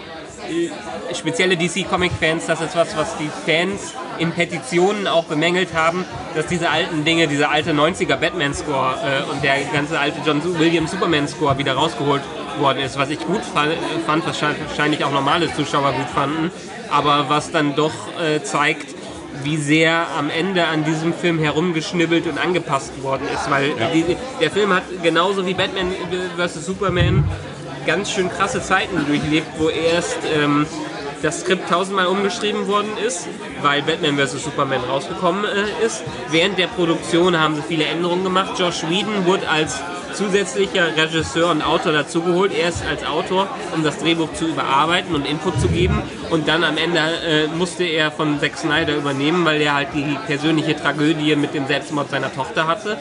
spezielle D C-Comic-Fans, das ist was, was die Fans in Petitionen auch bemängelt haben, dass diese alten Dinge, dieser alte neunziger Batman-Score äh, und der ganze alte John Williams Superman-Score wieder rausgeholt worden ist, was ich gut fand, was wahrscheinlich auch normale Zuschauer gut fanden, aber was dann doch äh, zeigt, wie sehr am Ende an diesem Film herumgeschnibbelt und angepasst worden ist, weil Ja. die, der Film hat genauso wie Batman versus. Superman ganz schön krasse Zeiten durchlebt, wo erst ähm, das Skript tausendmal umgeschrieben worden ist, weil Batman versus. Superman rausgekommen äh, ist. Während der Produktion haben sie viele Änderungen gemacht. Joss Whedon wurde als zusätzlicher Regisseur und Autor dazugeholt, erst als Autor, um das Drehbuch zu überarbeiten und Input zu geben. Und dann am Ende äh, musste er von Zack Snyder übernehmen, weil er halt die persönliche Tragödie mit dem Selbstmord seiner Tochter hatte.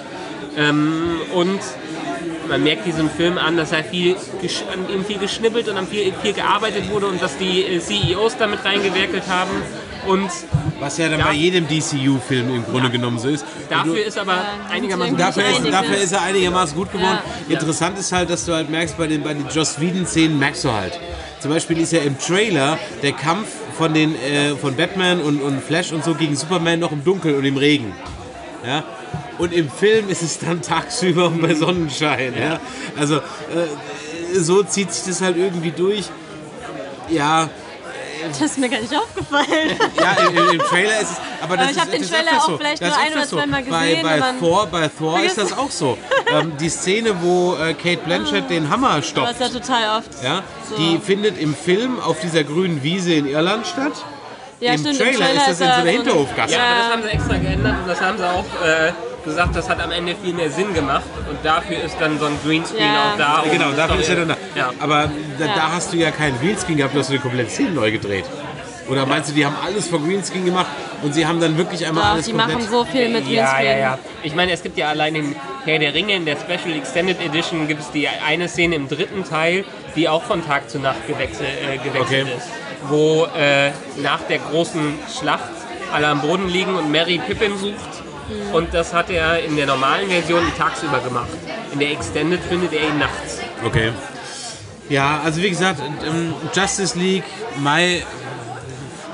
Ähm, und man merkt diesem Film an, dass er viel, an ihm viel geschnippelt und an viel, viel gearbeitet wurde und dass die äh, C E Os damit reingewerkelt haben. Und Was ja dann Ja. bei jedem D C U-Film im Grunde Ja. genommen so ist. dafür Und du, ist aber einigermaßen irgendwie dafür, ist, einiges. dafür ist er einigermaßen gut geworden. Ja. Interessant ist halt, dass du halt merkst, bei den, bei den Joss Whedon-Szenen merkst du halt. Zum Beispiel ist ja im Trailer der Kampf von, den, äh, von Batman und, und Flash und so gegen Superman noch im Dunkeln und im Regen. Ja? Und im Film ist es dann tagsüber und bei Sonnenschein. Ja? Also äh, so zieht sich das halt irgendwie durch. Ja, Das ist mir gar nicht aufgefallen. ja, im, im, im Trailer ist es. Aber das Aber ich ist, hab den das ist Trailer öfters auch so. vielleicht Das nur ist ein oder öfters so. zweimal Bei, gesehen bei und dann- Thor, bei Thor ist das auch so. ähm, die Szene, wo äh, Kate Blanchett den Hammer Das stoppt, ist ja total oft. ja, so. die findet im Film auf dieser grünen Wiese in Irland statt. Ja, Im stimmt, Trailer ist das in er so einer ein- Hinterhofgasse. Ja, Ja. aber das haben sie extra geändert und das haben sie auch äh, gesagt, das hat am Ende viel mehr Sinn gemacht und dafür ist dann so ein Greenscreen Ja. auch da. um Genau, die dafür ist er Story- dann da. Ja. Aber da, Ja. da hast du ja keinen Greenscreen gehabt, du hast die komplette Szene neu gedreht. Oder meinst du, die haben alles vor Greenscreen gemacht und sie haben dann wirklich einmal Doch, alles die komplett... machen so viel mit Ja, Greenscreen. ja, ja. Ich meine, es gibt ja allein in Herr der Ringe, in der Special Extended Edition, gibt es die eine Szene im dritten Teil, die auch von Tag zu Nacht gewechselt, äh, gewechselt Okay. ist. Wo äh, nach der großen Schlacht alle am Boden liegen und Merry Pippin sucht. Mhm. Und das hat er in der normalen Version tagsüber gemacht. In der Extended findet er ihn nachts. Okay. Ja, also wie gesagt, ähm, Justice League, Mai,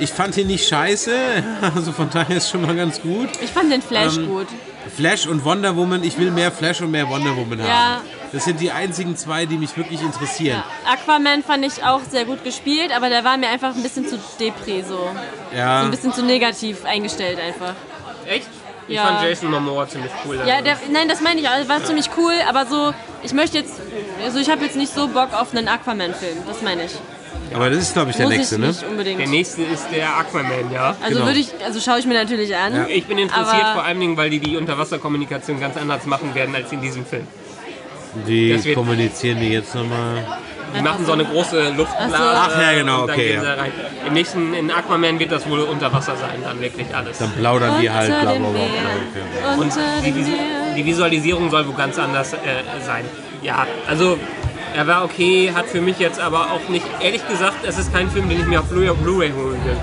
Ich fand ihn nicht scheiße, also von daher ist schon mal ganz gut. Ich fand den Flash Ähm, gut. Flash und Wonder Woman, ich will mehr Flash und mehr Wonder Woman haben. Ja. Das sind die einzigen zwei, die mich wirklich interessieren. Ja. Aquaman fand ich auch sehr gut gespielt, aber der war mir einfach ein bisschen zu Depri, so. Ja. So ein bisschen zu negativ eingestellt einfach. Echt? Ich Ja. fand Jason Momoa ziemlich cool. Ja, der, nein, das meine ich, also war ziemlich cool, aber so, ich möchte jetzt, also ich habe jetzt nicht so Bock auf einen Aquaman-Film, das meine ich. Aber das ist, glaube ich, der Muss nächste, ich ne? nicht unbedingt. Der nächste ist der Aquaman, ja. Also Genau. würde ich, also schaue ich mir natürlich an. Ja. Ich bin interessiert Aber- vor allen Dingen, weil die die Unterwasserkommunikation ganz anders machen werden als in diesem Film. Wie Das wird- kommunizieren die jetzt nochmal? Die machen so eine große Luftblase. Ach so. Ach ja, genau, und dann okay, gehen sie ja. da rein. Im nächsten, in Aquaman wird das wohl unter Wasser sein, dann wirklich alles. Dann plaudern die halt, bla Unter bla dem bla. Meer. Okay. Und Unter die, dem Visu Meer. die Visualisierung soll wohl ganz anders äh, sein. Ja, also er war okay, hat für mich jetzt aber auch nicht, ehrlich gesagt, es ist kein Film, den ich mir auf Blu- Blu-ray holen will.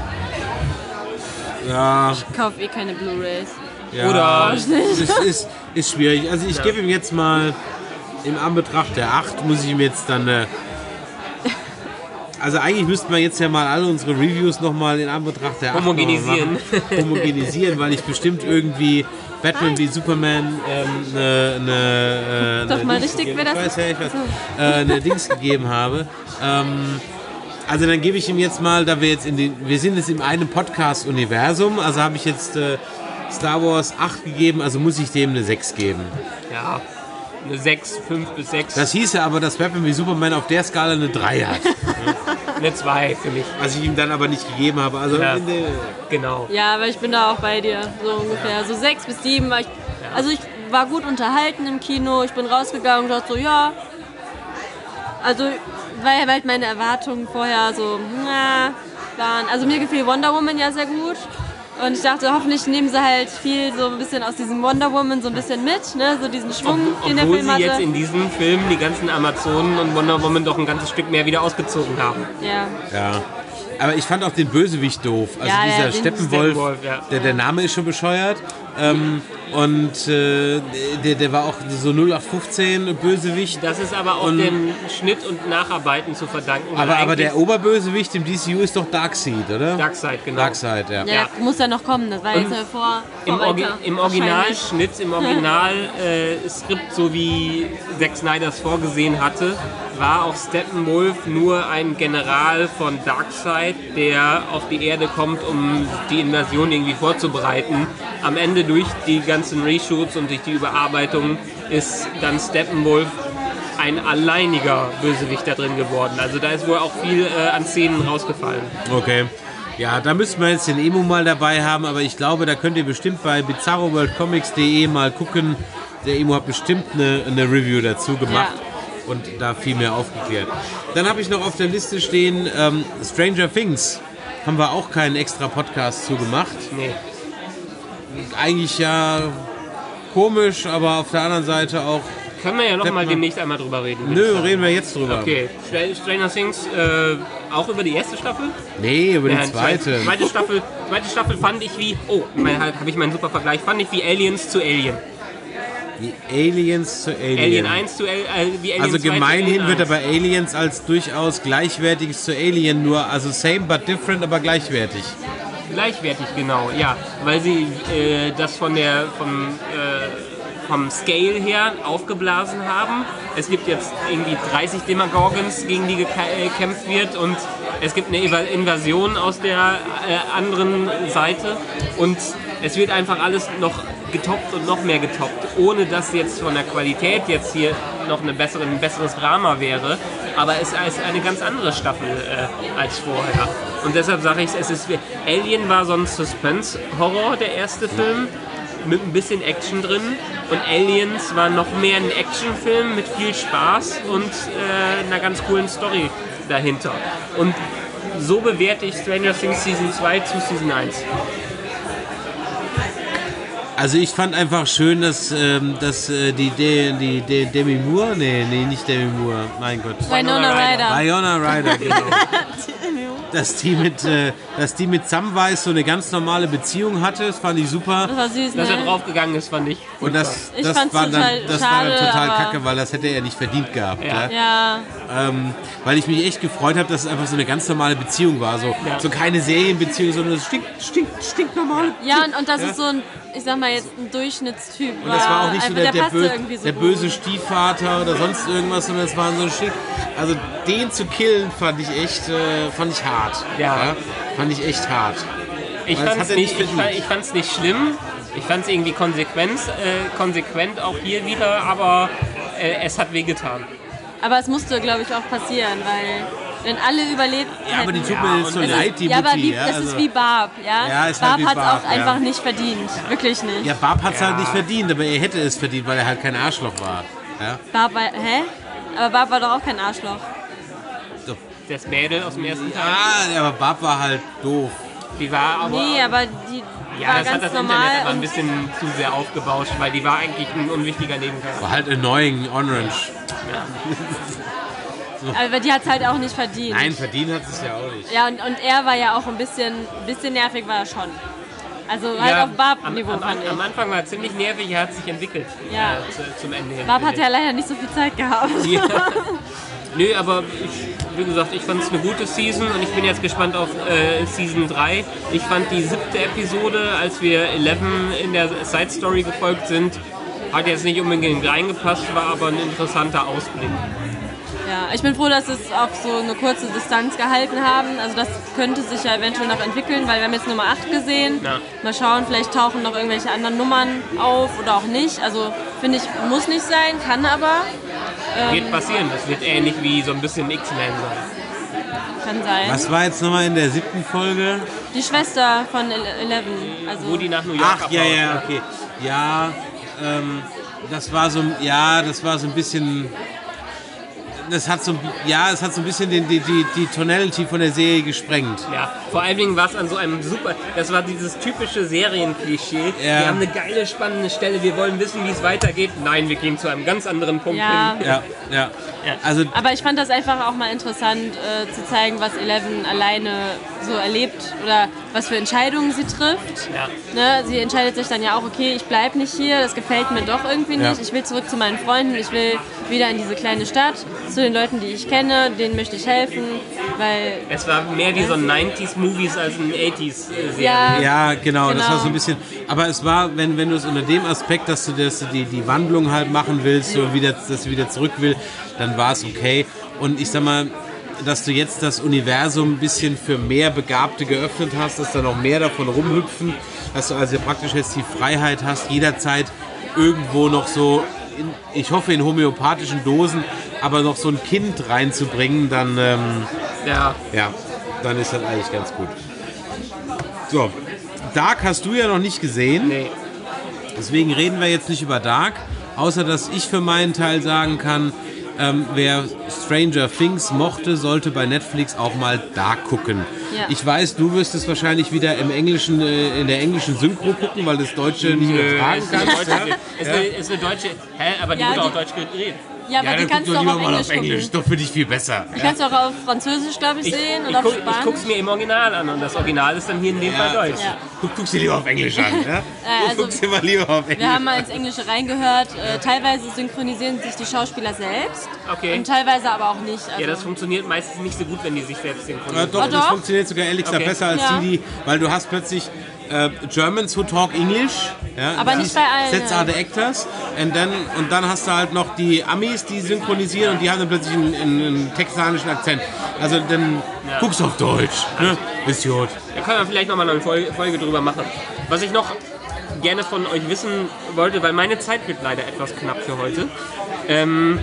Ja, Ich kaufe eh keine Blu-Rays. ja. Oder- Es ist, ist, ist schwierig. Also ich gebe ihm jetzt mal, im Anbetracht der acht, muss ich ihm jetzt dann... Äh, also eigentlich müssten wir jetzt ja mal alle unsere Reviews nochmal in Anbetracht der acht Homogenisieren. noch mal machen. Homogenisieren, weil ich bestimmt irgendwie Batman wie Superman ähm, eine, eine, äh, Doch eine mal Dings richtig gegeben- wäre ich das- weiß, ja, ich weiß, äh, eine Dings gegeben habe. Ähm, also dann gebe ich ihm jetzt mal, da wir jetzt in den, wir sind jetzt in einem Podcast-Universum, also habe ich jetzt äh, Star Wars acht gegeben, also muss ich dem eine sechs geben. Ja, eine sechs, fünf bis sechs, Das hieße aber, dass Batman wie Superman auf der Skala eine drei hat, eine zwei für mich. was ich ihm dann aber nicht gegeben habe. Also Ja. in der, Genau. Ja, aber ich bin da auch bei dir, so ungefähr. So sechs bis sieben war ich, also ich war gut unterhalten im Kino, ich bin rausgegangen und dachte so, ja. Also, weil halt meine Erwartungen vorher so, na, waren. Also mir gefiel Wonder Woman ja sehr gut. Und ich dachte, hoffentlich nehmen sie halt viel so ein bisschen aus diesem Wonder Woman so ein bisschen mit, ne? So diesen Schwung, den der Obwohl Film sie hatte. jetzt in diesem Film die ganzen Amazonen und Wonder Woman doch ein ganzes Stück mehr wieder ausgezogen haben. ja. ja. Aber ich fand auch den Bösewicht doof. Also Ja, ja, dieser den Steppenwolf, Steppenwolf, ja. der, der Name ist schon bescheuert. Ähm, und äh, der, der war auch so null acht fünfzehn Bösewicht. Das ist aber auch Und- dem Schnitt und Nacharbeiten zu verdanken. weil Aber, aber eigentlich der Oberbösewicht im D C U ist doch Darkseid, oder? Darkseid, genau. Darkseid, ja. Ja, muss ja noch kommen, das war jetzt ja vor, Im, vor Orgi weiter. im Wahrscheinlich. Originalschnitt, im Originalskript, so wie Zack Snyder es vorgesehen hatte, war auch Steppenwolf nur ein General von Darkseid, der auf die Erde kommt, um die Invasion irgendwie vorzubereiten. Am Ende durch die ganzen Reshoots und durch die Überarbeitung ist dann Steppenwolf ein alleiniger Bösewicht da drin geworden. Also da ist wohl auch viel äh, an Szenen rausgefallen. Okay. Ja, da müssten wir jetzt den Emo mal dabei haben, aber ich glaube, da könnt ihr bestimmt bei bizarro world comics punkt de mal gucken. Der Emo hat bestimmt eine, eine Review dazu gemacht und da viel mehr aufgeklärt. Dann habe ich noch auf der Liste stehen ähm, Stranger Things. Haben wir auch keinen extra Podcast zu gemacht. Nee. Eigentlich ja komisch, aber auf der anderen Seite auch... Können wir ja noch Hätten mal wir- demnächst einmal drüber reden. würde ich Nö, sagen. reden wir jetzt drüber. Okay, Stra- Stranger Things, äh, auch über die erste Staffel? Nee, über die Ja, zweite. Zweite Staffel, zweite Staffel fand ich wie, oh, habe ich meinen super Vergleich, fand ich wie Aliens zu Alien. Die Aliens zu Alien. Alien eins zu Al äh, wie Alien Also zwei zu gemeinhin Alien wird eins. aber Aliens als durchaus gleichwertiges zu Alien nur, also same but different, aber gleichwertig. Gleichwertig, genau, ja. Weil sie äh, das von der, vom, äh, vom Scale her aufgeblasen haben. Es gibt jetzt irgendwie dreißig Demagorgons, gegen die geka- äh, gekämpft wird und es gibt eine Eva- Invasion aus der äh, anderen Seite und es wird einfach alles noch getoppt und noch mehr getoppt, ohne dass jetzt von der Qualität jetzt hier noch eine bessere, ein besseres Drama wäre, aber es ist eine ganz andere Staffel äh, als vorher. Und deshalb sage ich, es ist Alien war so ein Suspense-Horror, der erste Film, mit ein bisschen Action drin und Aliens war noch mehr ein Actionfilm mit viel Spaß und äh, einer ganz coolen Story dahinter. Und so bewerte ich Stranger Things Season zwei zu Season eins. Also ich fand einfach schön, dass, ähm, dass äh, die, die, die, die Demi Moore, nee, nee, nicht Demi Moore, mein Gott. Winona Ryder. Winona Ryder, genau. dass, die mit, äh, dass die mit Samwise so eine ganz normale Beziehung hatte, das fand ich super. Das war süß, Dass ne? er draufgegangen ist, fand ich. Und das, Ich das, fand's war, dann, total das war schade, dann total aber- kacke, weil das hätte er nicht verdient gehabt. Ja. Ja. Ja, Ähm, weil ich mich echt gefreut habe, dass es einfach so eine ganz normale Beziehung war. So, Ja. so keine Serienbeziehung, sondern es stinkt, stinkt, stinkt normal. ja und, und das Ja. ist so ein, ich sag mal jetzt ein Durchschnittstyp. Und das war auch nicht so einfach, der, der, passte bö irgendwie so der gut. böse Stiefvater oder sonst irgendwas, sondern es war so ein Schick. Also den zu killen fand ich echt, äh, fand ich hart. Ja. Fand ich echt hart. Ich Weil das fand's hat er nicht, nicht ich, fand, ich fand's nicht schlimm. Ich fand's irgendwie konsequent, äh, konsequent auch hier wieder, aber äh, es hat wehgetan. Aber es musste, glaube ich, auch passieren, weil wenn alle überlebt Ja, aber die hätten- tut mir jetzt so Es ist- leid, die ja, aber Mutti. wie, ja, das also. ist wie Barb, ja? Ja, ist halt Barb wie hat es Barb, auch ja. einfach nicht verdient, wirklich nicht. Ja, Barb hat es Ja. halt nicht verdient, aber er hätte es verdient, weil er halt kein Arschloch war. Ja? Barb war, hä? Aber Barb war doch auch kein Arschloch. Das Mädel aus dem ersten Teil, Ja, aber Barb war halt doof. die war aber... Nee, aber die ja, war das hat ganz das normal. Internet aber ein und- bisschen zu sehr aufgebauscht, weil die war eigentlich ein unwichtiger Nebencharakter. War halt annoying, orange. aber die hat es halt auch nicht verdient. Nein, verdient hat es ja auch nicht. Ja, und, und er war ja auch ein bisschen, bisschen nervig, war er schon. Also halt Ja, auf am, Barb-Niveau am, fand ich. am Anfang war er ziemlich nervig, er hat sich entwickelt Ja. äh, zu, zum Ende hin. Barb finde hat ja leider nicht so viel Zeit gehabt. ich. Ja. Nö, aber ich, wie gesagt, ich fand es eine gute Season und ich bin jetzt gespannt auf äh, Season drei. Ich fand die siebte Episode, als wir Eleven in der Side Story gefolgt sind, hat jetzt nicht unbedingt reingepasst, war aber ein interessanter Ausblick. Ja, ich bin froh, dass es auch so eine kurze Distanz gehalten haben. Also das könnte sich ja eventuell noch entwickeln, weil wir haben jetzt Nummer acht gesehen. Ja. Mal schauen, vielleicht tauchen noch irgendwelche anderen Nummern auf oder auch nicht. Also finde ich, muss nicht sein, kann aber. Wird passieren, das wird ähnlich wie so ein bisschen X-Men sein. Kann sein. Was war jetzt nochmal in der siebten Folge? Die Schwester von Ele- Eleven. Also Wo die nach New York Ach, ja, abhauen. ja, okay. Ja, ähm, das war so, ja, das war so ein bisschen, das hat so, ja, es hat so ein bisschen den, die, die, die Tonality von der Serie gesprengt. Ja, vor allen Dingen war es an so einem super, das war dieses typische Serienklischee. Ja. Wir haben eine geile, spannende Stelle, wir wollen wissen, wie es weitergeht. Nein, wir gehen zu einem ganz anderen Punkt Ja. hin. Ja, ja. Ja. Also, Aber ich fand das einfach auch mal interessant äh, zu zeigen, was Eleven alleine so erlebt oder was für Entscheidungen sie trifft. Ja. Ne, sie entscheidet sich dann ja auch, okay, ich bleibe nicht hier, das gefällt mir doch irgendwie nicht. Ja. Ich will zurück zu meinen Freunden, ich will wieder in diese kleine Stadt, zu den Leuten, die ich kenne, denen möchte ich helfen, weil Es war mehr wie so ein neunziger-Movies als ein achtziger-Serie. ja, ja, genau, das Genau. war so ein bisschen, aber es war, wenn, wenn du es unter dem Aspekt, dass du, dass du die, die Wandlung halt machen willst, so wieder, dass du wieder zurück will, dann war es okay. Und ich sag mal, dass du jetzt das Universum ein bisschen für mehr Begabte geöffnet hast, dass da noch mehr davon rumhüpfen, dass du also praktisch jetzt die Freiheit hast, jederzeit irgendwo noch so, in, ich hoffe in homöopathischen Dosen, aber noch so ein Kind reinzubringen, dann, ähm, Ja. ja, dann ist das eigentlich ganz gut. So, Dark hast du ja noch nicht gesehen, Nee. deswegen reden wir jetzt nicht über Dark, außer dass ich für meinen Teil sagen kann, ähm, wer Stranger Things mochte, sollte bei Netflix auch mal Dark gucken. Ja. Ich weiß, du wirst es wahrscheinlich wieder im englischen, äh, in der englischen Synchro gucken, weil das Deutsche nicht Nö, übertragen ist eine kannst. deutsche, Ja? ist, Ja. eine, ist eine deutsche, hä, aber die Ja, wurde die- auch deutsch geredet. ja, aber Ja, die dann guck kannst doch du auch lieber auf mal Englisch auf Englisch, gucken. ist doch für dich viel besser. Die kannst du auch auf Französisch, glaube ich, Ich, sehen ich, und auf guck, ich Spanisch. guck's mir im Original an und das Original ist dann hier in dem Fall Deutsch. Ja. Du guckst dir lieber auf Englisch an. Ja? Äh, Du also- guckst dir mal lieber auf Englisch Wir haben mal ins Englische reingehört. Äh, teilweise synchronisieren sich die Schauspieler selbst Okay. und teilweise aber auch nicht. Also, Ja, das funktioniert meistens nicht so gut, wenn die sich selbst Ja, synchronisieren. doch, Oh, das doch? funktioniert sogar ehrlich gesagt Okay. besser als Ja. die, die, weil du hast plötzlich äh, Germans who talk English, ja, Aber nicht bei allen, Sets ja. are the actors, and then, und dann hast du halt noch die Amis, die synchronisieren und die haben dann plötzlich einen, einen, einen texanischen Akzent. Also dann Ja. guckst du auf Deutsch, ne? Ist gut. Da können wir vielleicht nochmal eine Folge, Folge drüber machen. Was ich noch gerne von euch wissen wollte, weil meine Zeit wird leider etwas knapp für heute. Ähm,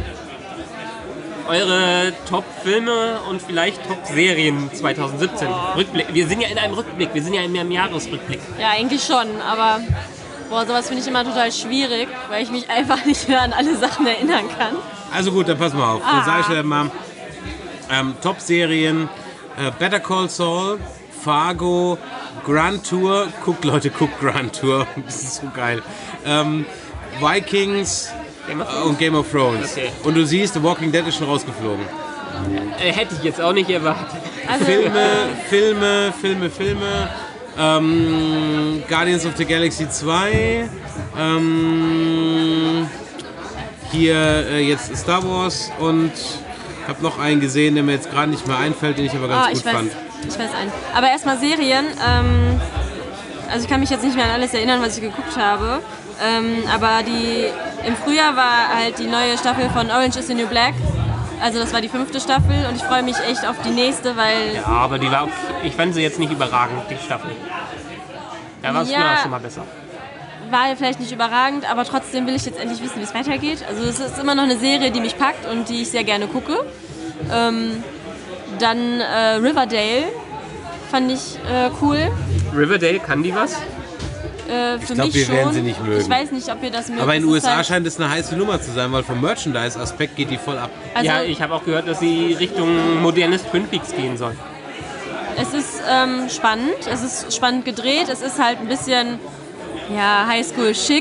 eure Top-Filme und vielleicht Top-Serien zwanzig siebzehn. Rückblick. Wir sind ja in einem Rückblick, wir sind ja in einem Jahresrückblick. ja, eigentlich schon, aber boah, sowas finde ich immer total schwierig, weil ich mich einfach nicht mehr an alle Sachen erinnern kann. Also gut, dann pass mal auf. Dann sage ich dir mal, ähm, Top-Serien, äh, Better Call Saul, Fargo, Grand Tour. Guckt, Leute, guckt Grand Tour. Das ist so geil. Ähm, Vikings Game of und Game of Thrones. Okay. Und du siehst, The Walking Dead ist schon rausgeflogen. Äh, hätte ich jetzt auch nicht erwartet. Also, Filme, Filme, Filme, Filme. Ähm, Guardians of the Galaxy zwei. Ähm, hier äh, jetzt Star Wars und ich habe noch einen gesehen, der mir jetzt gerade nicht mehr einfällt, den ich aber ganz oh, gut ich weiß, fand. Ich weiß einen. Aber erstmal Serien. Ähm, also ich kann mich jetzt nicht mehr an alles erinnern, was ich geguckt habe. Ähm, aber die im Frühjahr war halt die neue Staffel von Orange is the New Black. Also das war die fünfte Staffel und ich freue mich echt auf die nächste, weil... Ja, aber die war okay. Ich fand sie jetzt nicht überragend, die Staffel. Da war es Ja. schon mal besser. War vielleicht nicht überragend, aber trotzdem will ich jetzt endlich wissen, wie es weitergeht. Also es ist immer noch eine Serie, die mich packt und die ich sehr gerne gucke. Ähm, dann äh, Riverdale fand ich äh, cool. Riverdale, kann die was? Äh, für Ich glaub, mich wir schon. werden sie nicht mögen. Ich weiß nicht, ob ihr das mögt. Aber in den Das U ist S A halt- scheint es eine heiße Nummer zu sein, weil vom Merchandise-Aspekt geht die voll ab. Also, Ja, ich habe auch gehört, dass sie Richtung modernes Twin Peaks gehen soll. Es ist ähm, spannend, es ist spannend gedreht, es ist halt ein bisschen ja, Highschool schick.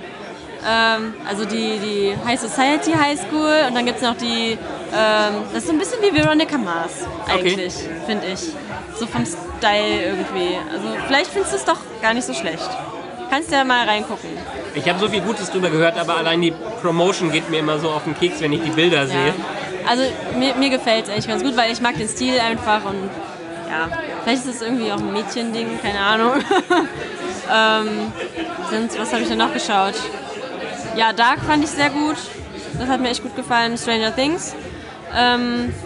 Ähm, also die, die High Society Highschool und dann gibt es noch die, ähm, das ist so ein bisschen wie Veronica Mars eigentlich, finde ich. So vom Style irgendwie. Also vielleicht findest du es doch gar nicht so schlecht. Kannst ja mal reingucken. Ich habe so viel Gutes drüber gehört, aber allein die Promotion geht mir immer so auf den Keks, wenn ich die Bilder sehe. Ja. Also mir, mir gefällt es eigentlich ganz gut, weil ich mag den Stil einfach und ja, vielleicht ist es irgendwie auch ein Mädchending, keine Ahnung. ähm, sonst, was habe ich denn noch geschaut? Ja, Dark fand ich sehr gut. Das hat mir echt gut gefallen. Stranger Things. Ähm,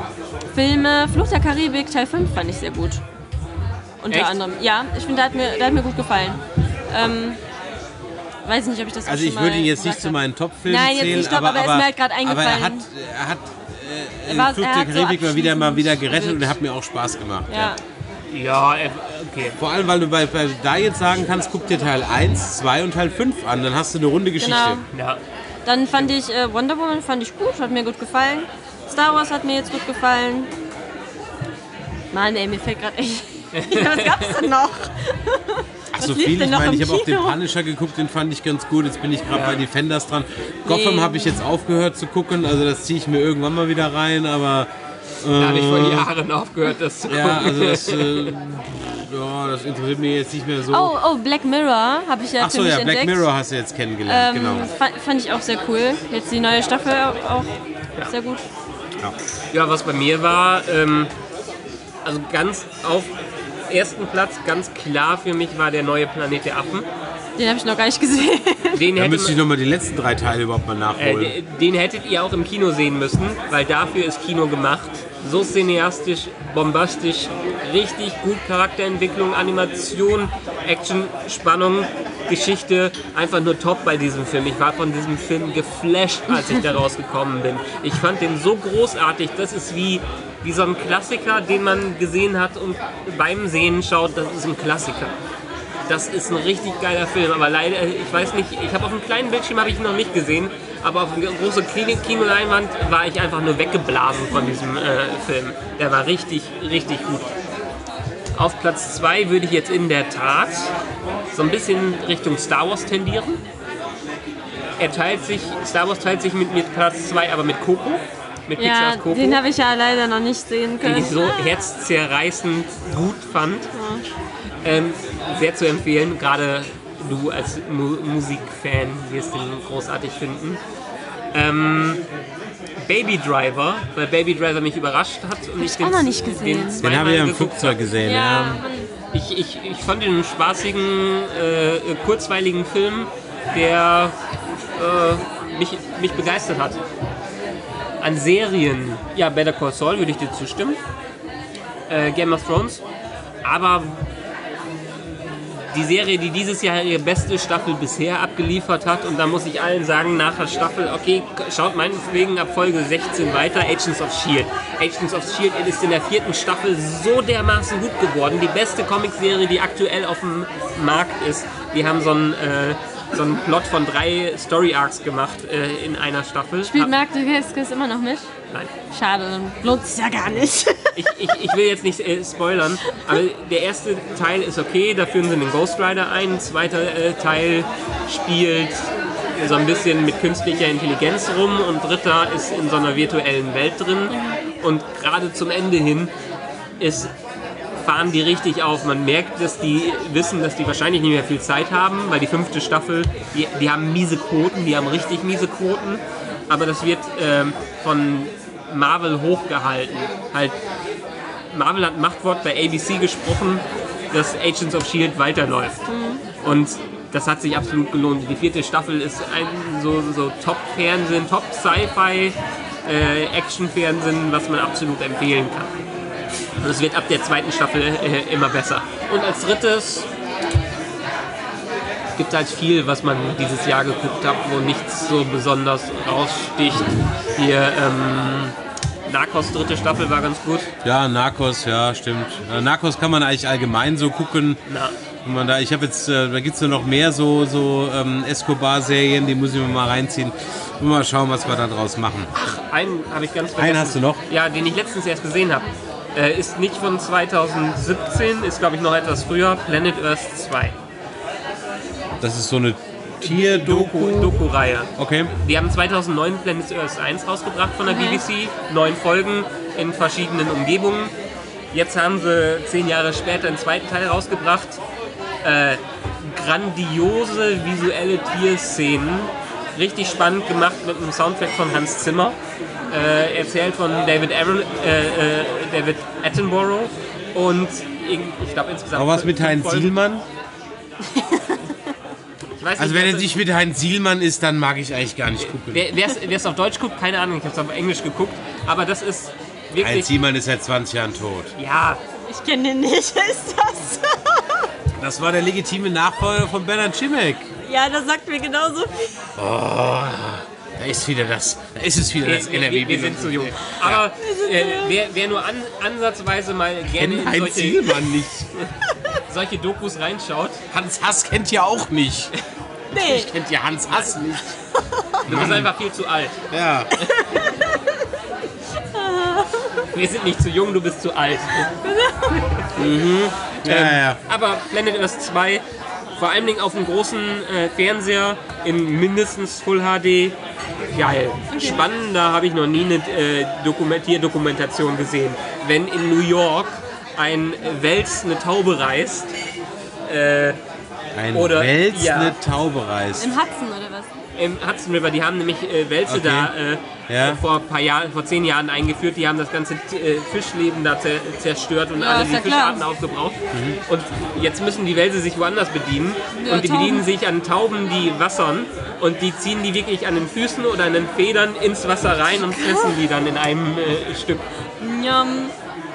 Filme, Flucht der Karibik, Teil fünf fand ich sehr gut. Unter Echt? anderem. Ja, ich finde, der hat mir, der hat mir gut gefallen. Ähm, weiß nicht, ob ich das auch Also schon ich würde mal ihn jetzt nicht gesagt zu habe. meinen Top-Filmen Nein, jetzt zählen, nicht Top, aber er ist mir halt gerade aber er eingefallen. hat, er hat äh, Er war- Flucht er der hat so Karibik mal wieder, mal wieder abschließend gerettet und gewirkt. er hat mir auch Spaß gemacht. Ja. Ja, äh, okay. Vor allem, weil du bei, bei da jetzt sagen kannst, guck dir Teil eins, zwei und Teil fünf an, dann hast du eine runde Geschichte. Genau. Ja. Dann fand ich äh, Wonder Woman fand ich gut, hat mir gut gefallen. Star Wars hat mir jetzt gut gefallen. Mann, ey, mir fällt gerade echt. Ja, was gab's denn noch? Ach so Was lief viel, denn ich noch meine, im ich habe auch den Kino? Punisher geguckt, den fand ich ganz gut. Jetzt bin ich gerade bei Defenders dran. Gotham Nee. habe ich jetzt aufgehört zu gucken, also das ziehe ich mir irgendwann mal wieder rein, aber Da habe ich vor Jahren aufgehört, das zu gucken. ja, also das, äh, ja, das interessiert mich jetzt nicht mehr so. Oh, oh, Black Mirror habe ich ja Ach für so, mich ja, Black entdeckt. Mirror hast du jetzt kennengelernt, Ähm, genau. fand, fand ich auch sehr cool. Jetzt die neue Staffel auch, auch sehr gut. Ja, was bei mir war, ähm, also ganz auf ersten Platz, ganz klar für mich war der neue Planet der Affen. Den habe ich noch gar nicht gesehen. Den, Da hätte müsste ich man, nochmal die letzten drei Teile überhaupt mal äh, nachholen. de- den hättet ihr auch im Kino sehen müssen, weil dafür ist Kino gemacht. So cineastisch, bombastisch, richtig gut Charakterentwicklung, Animation, Action, Spannung, Geschichte, einfach nur top bei diesem Film. Ich war von diesem Film geflasht, als ich da rausgekommen bin. Ich fand den so großartig, das ist wie, wie so ein Klassiker, den man gesehen hat und beim Sehen schaut, das ist ein Klassiker. Das ist ein richtig geiler Film, aber leider, ich weiß nicht, ich habe auf einem kleinen Bildschirm habe ich ihn noch nicht gesehen, aber auf einer großen Kinoleinwand war ich einfach nur weggeblasen von diesem äh, Film. Der war richtig, richtig gut. Auf Platz zwei würde ich jetzt in der Tat so ein bisschen Richtung Star Wars tendieren. Er teilt sich, Star Wars teilt sich mit, mit Platz zwei, aber mit Coco, mit Ja, Pixars Coco, den habe ich ja leider noch nicht sehen den können. ich so herzzerreißend gut fand. Ähm, sehr zu empfehlen, gerade du als Mu Musikfan wirst den großartig finden. Ähm, Baby Driver, weil Baby Driver mich überrascht hat. Und ich den, auch noch nicht gesehen. Den, Den zweimal habe ich ja im geguckt Flugzeug habe. gesehen, Ja, ja. Mann. Ich, ich, ich fand den einen spaßigen, äh, kurzweiligen Film, der äh, mich, mich begeistert hat. An Serien, ja, Better Call Saul würde ich dir zustimmen. Äh, Game of Thrones. Aber die Serie, die dieses Jahr ihre beste Staffel bisher abgeliefert hat, und da muss ich allen sagen, nach der Staffel, okay, schaut meinetwegen ab Folge sechzehn weiter, Agents of Shield. Agents of Shield ist in der vierten Staffel so dermaßen gut geworden. Die beste Comicserie, die aktuell auf dem Markt ist. Die haben so ein, äh, so einen Plot von drei Story Arcs gemacht äh, in einer Staffel. Spielt Hab- Mark Dacascos immer noch mit? Nein. Schade, dann lohnt es ja gar nicht. Ich, ich, ich will jetzt nicht äh, spoilern, aber der erste Teil ist okay, da führen sie den Ghost Rider ein. Ein zweiter äh, Teil spielt so ein bisschen mit künstlicher Intelligenz rum und dritter ist in so einer virtuellen Welt drin. Und gerade zum Ende hin ist, fahren die richtig auf. Man merkt, dass die wissen, dass die wahrscheinlich nicht mehr viel Zeit haben, weil die fünfte Staffel, die, die haben miese Quoten, die haben richtig miese Quoten. Aber das wird ähm, von Marvel hochgehalten. Halt, Marvel hat ein Machtwort bei A B C gesprochen, dass Agents of S H I E L D weiterläuft. Mhm. Und das hat sich absolut gelohnt. Die vierte Staffel ist ein so, so Top-Fernsehen, Top-Sci-Fi, äh, Action-Fernsehen, was man absolut empfehlen kann. Und es wird ab der zweiten Staffel äh, immer besser. Und als drittes gibt halt viel, was man dieses Jahr geguckt hat, wo nichts so besonders raussticht. Hier, ähm, Narcos dritte Staffel war ganz gut. Ja, Narcos, ja, stimmt. Äh, Narcos kann man eigentlich allgemein so gucken. Na. Wenn man da, ich habe jetzt, äh, da gibt es ja noch mehr so, so ähm, Escobar-Serien, die muss ich mir mal reinziehen. Mal schauen, was wir da draus machen. Ach, einen habe ich ganz vergessen. Einen hast du noch? Ja, den ich letztens erst gesehen habe. Äh, ist nicht von zwanzig siebzehn, ist glaube ich noch etwas früher. Planet Earth zwei. Das ist so eine Tier-Doku. Doku-Reihe. Okay. Die haben zweitausendneun Planet Earth eins rausgebracht von der Okay. B B C. Neun Folgen in verschiedenen Umgebungen. Jetzt haben sie zehn Jahre später einen zweiten Teil rausgebracht. Äh, grandiose visuelle Tierszenen. Richtig spannend gemacht mit einem Soundtrack von Hans Zimmer. Äh, erzählt von David, Aaron, äh, äh, David Attenborough. Und ich glaube insgesamt... Aber was mit fünf Heinz Folgen. Sielmann? Ich weiß Also nicht, wenn er also- nicht mit Heinz Sielmann ist, dann mag ich eigentlich gar nicht gucken. Wer es auf Deutsch guckt, keine Ahnung, ich habe es auf Englisch geguckt, aber das ist wirklich... Heinz Sielmann ist seit zwanzig Jahren tot. Ja, Ich kenne den nicht. Wer ist das? Das war der legitime Nachfolger von Bernhard Schimek. Ja, das sagt mir genauso viel. Da ist wieder das, da ist es wieder wir, das N R W. wir, wir sind zu jung. Aber äh, wer, wer nur an, ansatzweise mal gerne in Heinz solche, Sielmann nicht. solche Dokus reinschaut, Hans Hass kennt ja auch nicht. Nee. Ich kennt ja Hans Hass nicht. du bist einfach viel zu alt. Ja. Wir sind nicht zu jung, du bist zu alt. Ja, ja. Aber Planet Earth zwei, vor allen Dingen auf dem großen äh, Fernseher in mindestens Full H D, geil. Spannender habe ich noch nie eine äh, Dokument- Tierdokumentation gesehen. Wenn in New York ein Wels eine Taube reißt, äh, Ein Oder- Wels ja. eine Taube reißt. Im Hudson oder was? im Hudson River, die haben nämlich äh, Wälse Okay. da äh, Ja. vor ein paar Jahren, vor zehn Jahren eingeführt. Die haben das ganze äh, Fischleben da zer zerstört und Ja, alle ist die ja klar. Fischarten aufgebraucht. Und jetzt müssen die Wälse sich woanders bedienen. Ja, und die Tauben. bedienen sich an Tauben, die wassern. Und die ziehen die wirklich an den Füßen oder an den Federn ins Wasser rein und fressen die dann in einem äh, Stück. Njam.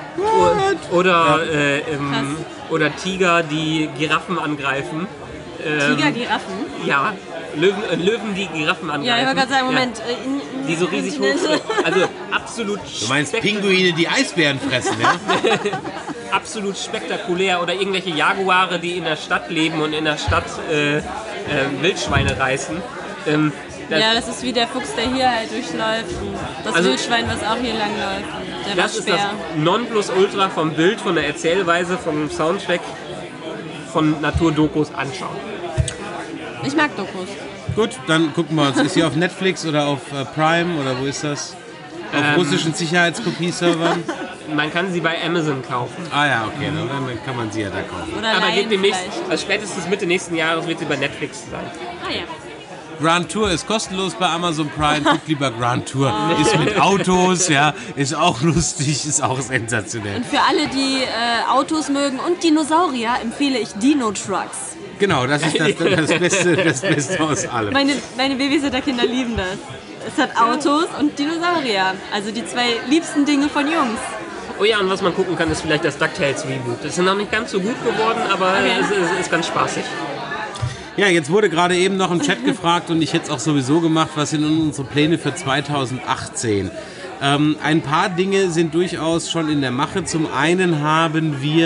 Oder, äh, ähm, Krass. oder Tiger, die Giraffen angreifen. Ähm, Tiger, Giraffen. Ja, Löwen, äh, Löwen, die Giraffen angreifen. Ja, ich wollte gerade sagen, Ja. Moment. äh, in- in- Die so riesig hoch Kontinente. sind. Also absolut Du meinst spektak- Pinguine, die Eisbären fressen, ja? absolut spektakulär. Oder irgendwelche Jaguare, die in der Stadt leben und in der Stadt äh, äh, Wildschweine reißen. Ähm, das, Ja, das ist wie der Fuchs, der hier halt durchläuft. Und das Also- Wildschwein, was auch hier langläuft. Und der das ist das Waschbär. Nonplusultra vom Bild, von der Erzählweise, vom Soundtrack, von Naturdokus anschauen. Ich mag Dokus. Gut, dann gucken wir uns. Ist sie auf Netflix oder auf äh, Prime oder wo ist das? Auf Ähm. russischen Sicherheitskopieservern? Man kann sie bei Amazon kaufen. Ah ja, okay, dann, dann kann man sie ja da kaufen. Oder Aber Laien geht demnächst, vielleicht. also spätestens Mitte nächsten Jahres wird sie bei Netflix sein. Ah ja. Grand Tour ist kostenlos bei Amazon Prime. Guckt lieber Grand Tour. Ist mit Autos, ja, ist auch lustig, ist auch sensationell. Und für alle, die äh, Autos mögen und Dinosaurier, empfehle ich Dino Trucks. Genau, das ist das, das, Beste, das Beste aus allem. Meine, meine Babysitter-Kinder lieben das. Es hat Autos und Dinosaurier. Also die zwei liebsten Dinge von Jungs. Oh ja, und was man gucken kann, ist vielleicht das DuckTales Reboot. Das ist noch nicht ganz so gut geworden, aber Okay. es, es ist ganz spaßig. Ja, jetzt wurde gerade eben noch im Chat gefragt und ich hätte es auch sowieso gemacht, was sind unsere Pläne für zweitausendachtzehn? Ähm, ein paar Dinge sind durchaus schon in der Mache. Zum einen haben wir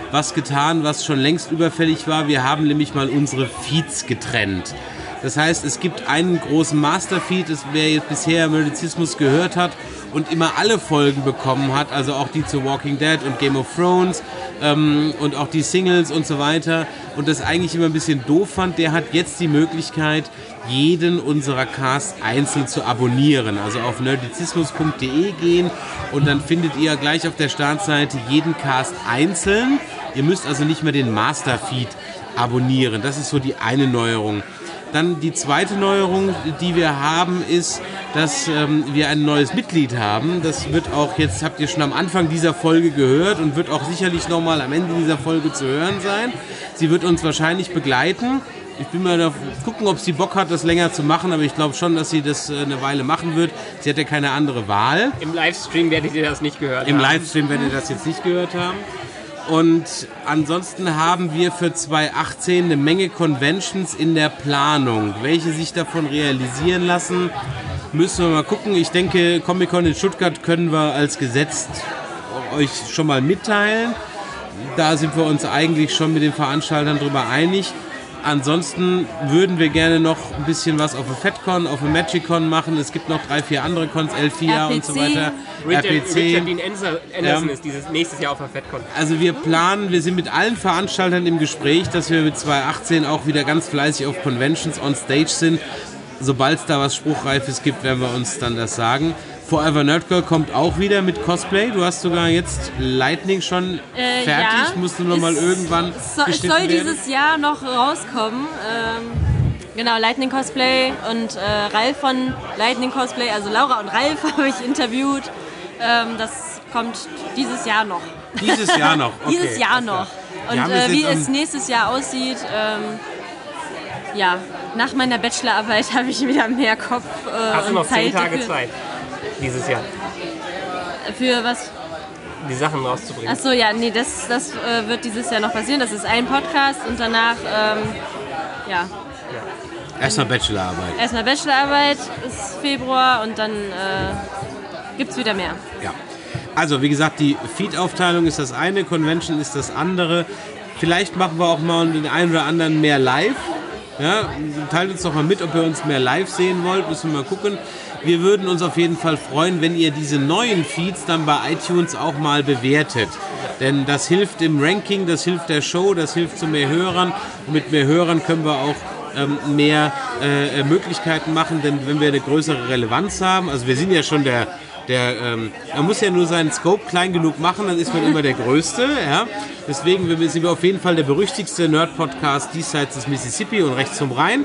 was getan, was schon längst überfällig war. Wir haben nämlich mal unsere Feeds getrennt. Das heißt, es gibt einen großen Masterfeed, das wer jetzt bisher Nerdizismus gehört hat und immer alle Folgen bekommen hat, also auch die zu Walking Dead und Game of Thrones ähm, und auch die Singles und so weiter und das eigentlich immer ein bisschen doof fand, der hat jetzt die Möglichkeit, jeden unserer Casts einzeln zu abonnieren. Also auf nerdizismus punkt de gehen und dann findet ihr gleich auf der Startseite jeden Cast einzeln. Ihr müsst also nicht mehr den Masterfeed abonnieren. Das ist so die eine Neuerung. Dann die zweite Neuerung, die wir haben, ist, dass ähm, wir ein neues Mitglied haben. Das wird auch jetzt, habt ihr schon am Anfang dieser Folge gehört und wird auch sicherlich nochmal am Ende dieser Folge zu hören sein. Sie wird uns wahrscheinlich begleiten. Ich bin mal da gucken, ob sie Bock hat, das länger zu machen, aber ich glaube schon, dass sie das äh, eine Weile machen wird. Sie hat ja keine andere Wahl. Im Livestream werdet ihr das nicht gehört Im haben. Im Livestream werdet ihr das jetzt nicht gehört haben. Und ansonsten haben wir für zwanzig achtzehn eine Menge Conventions in der Planung. Welche sich davon realisieren lassen, müssen wir mal gucken. Ich denke, Comic-Con in Stuttgart können wir als gesetzt euch schon mal mitteilen. Da sind wir uns eigentlich schon mit den Veranstaltern drüber einig. Ansonsten würden wir gerne noch ein bisschen was auf der FedCon, auf der MagicCon machen. Es gibt noch drei, vier andere Cons, Elfia und so weiter. Richard, R P C. Richard Dean Anderson ja. ist dieses nächstes Jahr auf der FedCon. Also wir planen, wir sind mit allen Veranstaltern im Gespräch, dass wir mit zwanzig achtzehn auch wieder ganz fleißig auf Conventions on Stage sind. Sobald es da was Spruchreifes gibt, werden wir uns dann das sagen. Forever Nerd Girl kommt auch wieder mit Cosplay. Du hast sogar jetzt Lightning schon äh, fertig. Ja, Musst du noch mal irgendwann so, Es soll werden. dieses Jahr noch rauskommen. Ähm, genau, Lightning Cosplay und äh, Ralf von Lightning Cosplay, also Laura und Ralf habe ich interviewt. Ähm, das kommt dieses Jahr noch. Dieses Jahr noch? Okay. Dieses Jahr noch. Und äh, wie es nächstes Jahr aussieht, ähm, ja, nach meiner Bachelorarbeit habe ich wieder mehr Kopf äh, Hast du und noch Zeit zehn Tage dafür. Zeit dieses Jahr? Für was? Die Sachen rauszubringen. Achso, ja, nee, das, das äh, wird dieses Jahr noch passieren. Das ist ein Podcast und danach, ähm, ja. ja. Erstmal Bachelorarbeit. Erstmal Bachelorarbeit ist Februar und dann äh, gibt es wieder mehr. Ja. Also, wie gesagt, die Feed-Aufteilung ist das eine, Convention ist das andere. Vielleicht machen wir auch mal den einen oder anderen mehr live. Ja, teilt uns doch mal mit, ob ihr uns mehr live sehen wollt. Müssen wir mal gucken. Wir würden uns auf jeden Fall freuen, wenn ihr diese neuen Feeds dann bei iTunes auch mal bewertet. Denn das hilft im Ranking, das hilft der Show, das hilft zu mehr Hörern. Und mit mehr Hörern können wir auch ähm, mehr äh, Möglichkeiten machen, denn wenn wir eine größere Relevanz haben, also wir sind ja schon der, der ähm, man muss ja nur seinen Scope klein genug machen, dann ist man immer der Größte. Ja? Deswegen sind wir auf jeden Fall der berüchtigste Nerd-Podcast diesseits des Mississippi und rechts zum Rhein.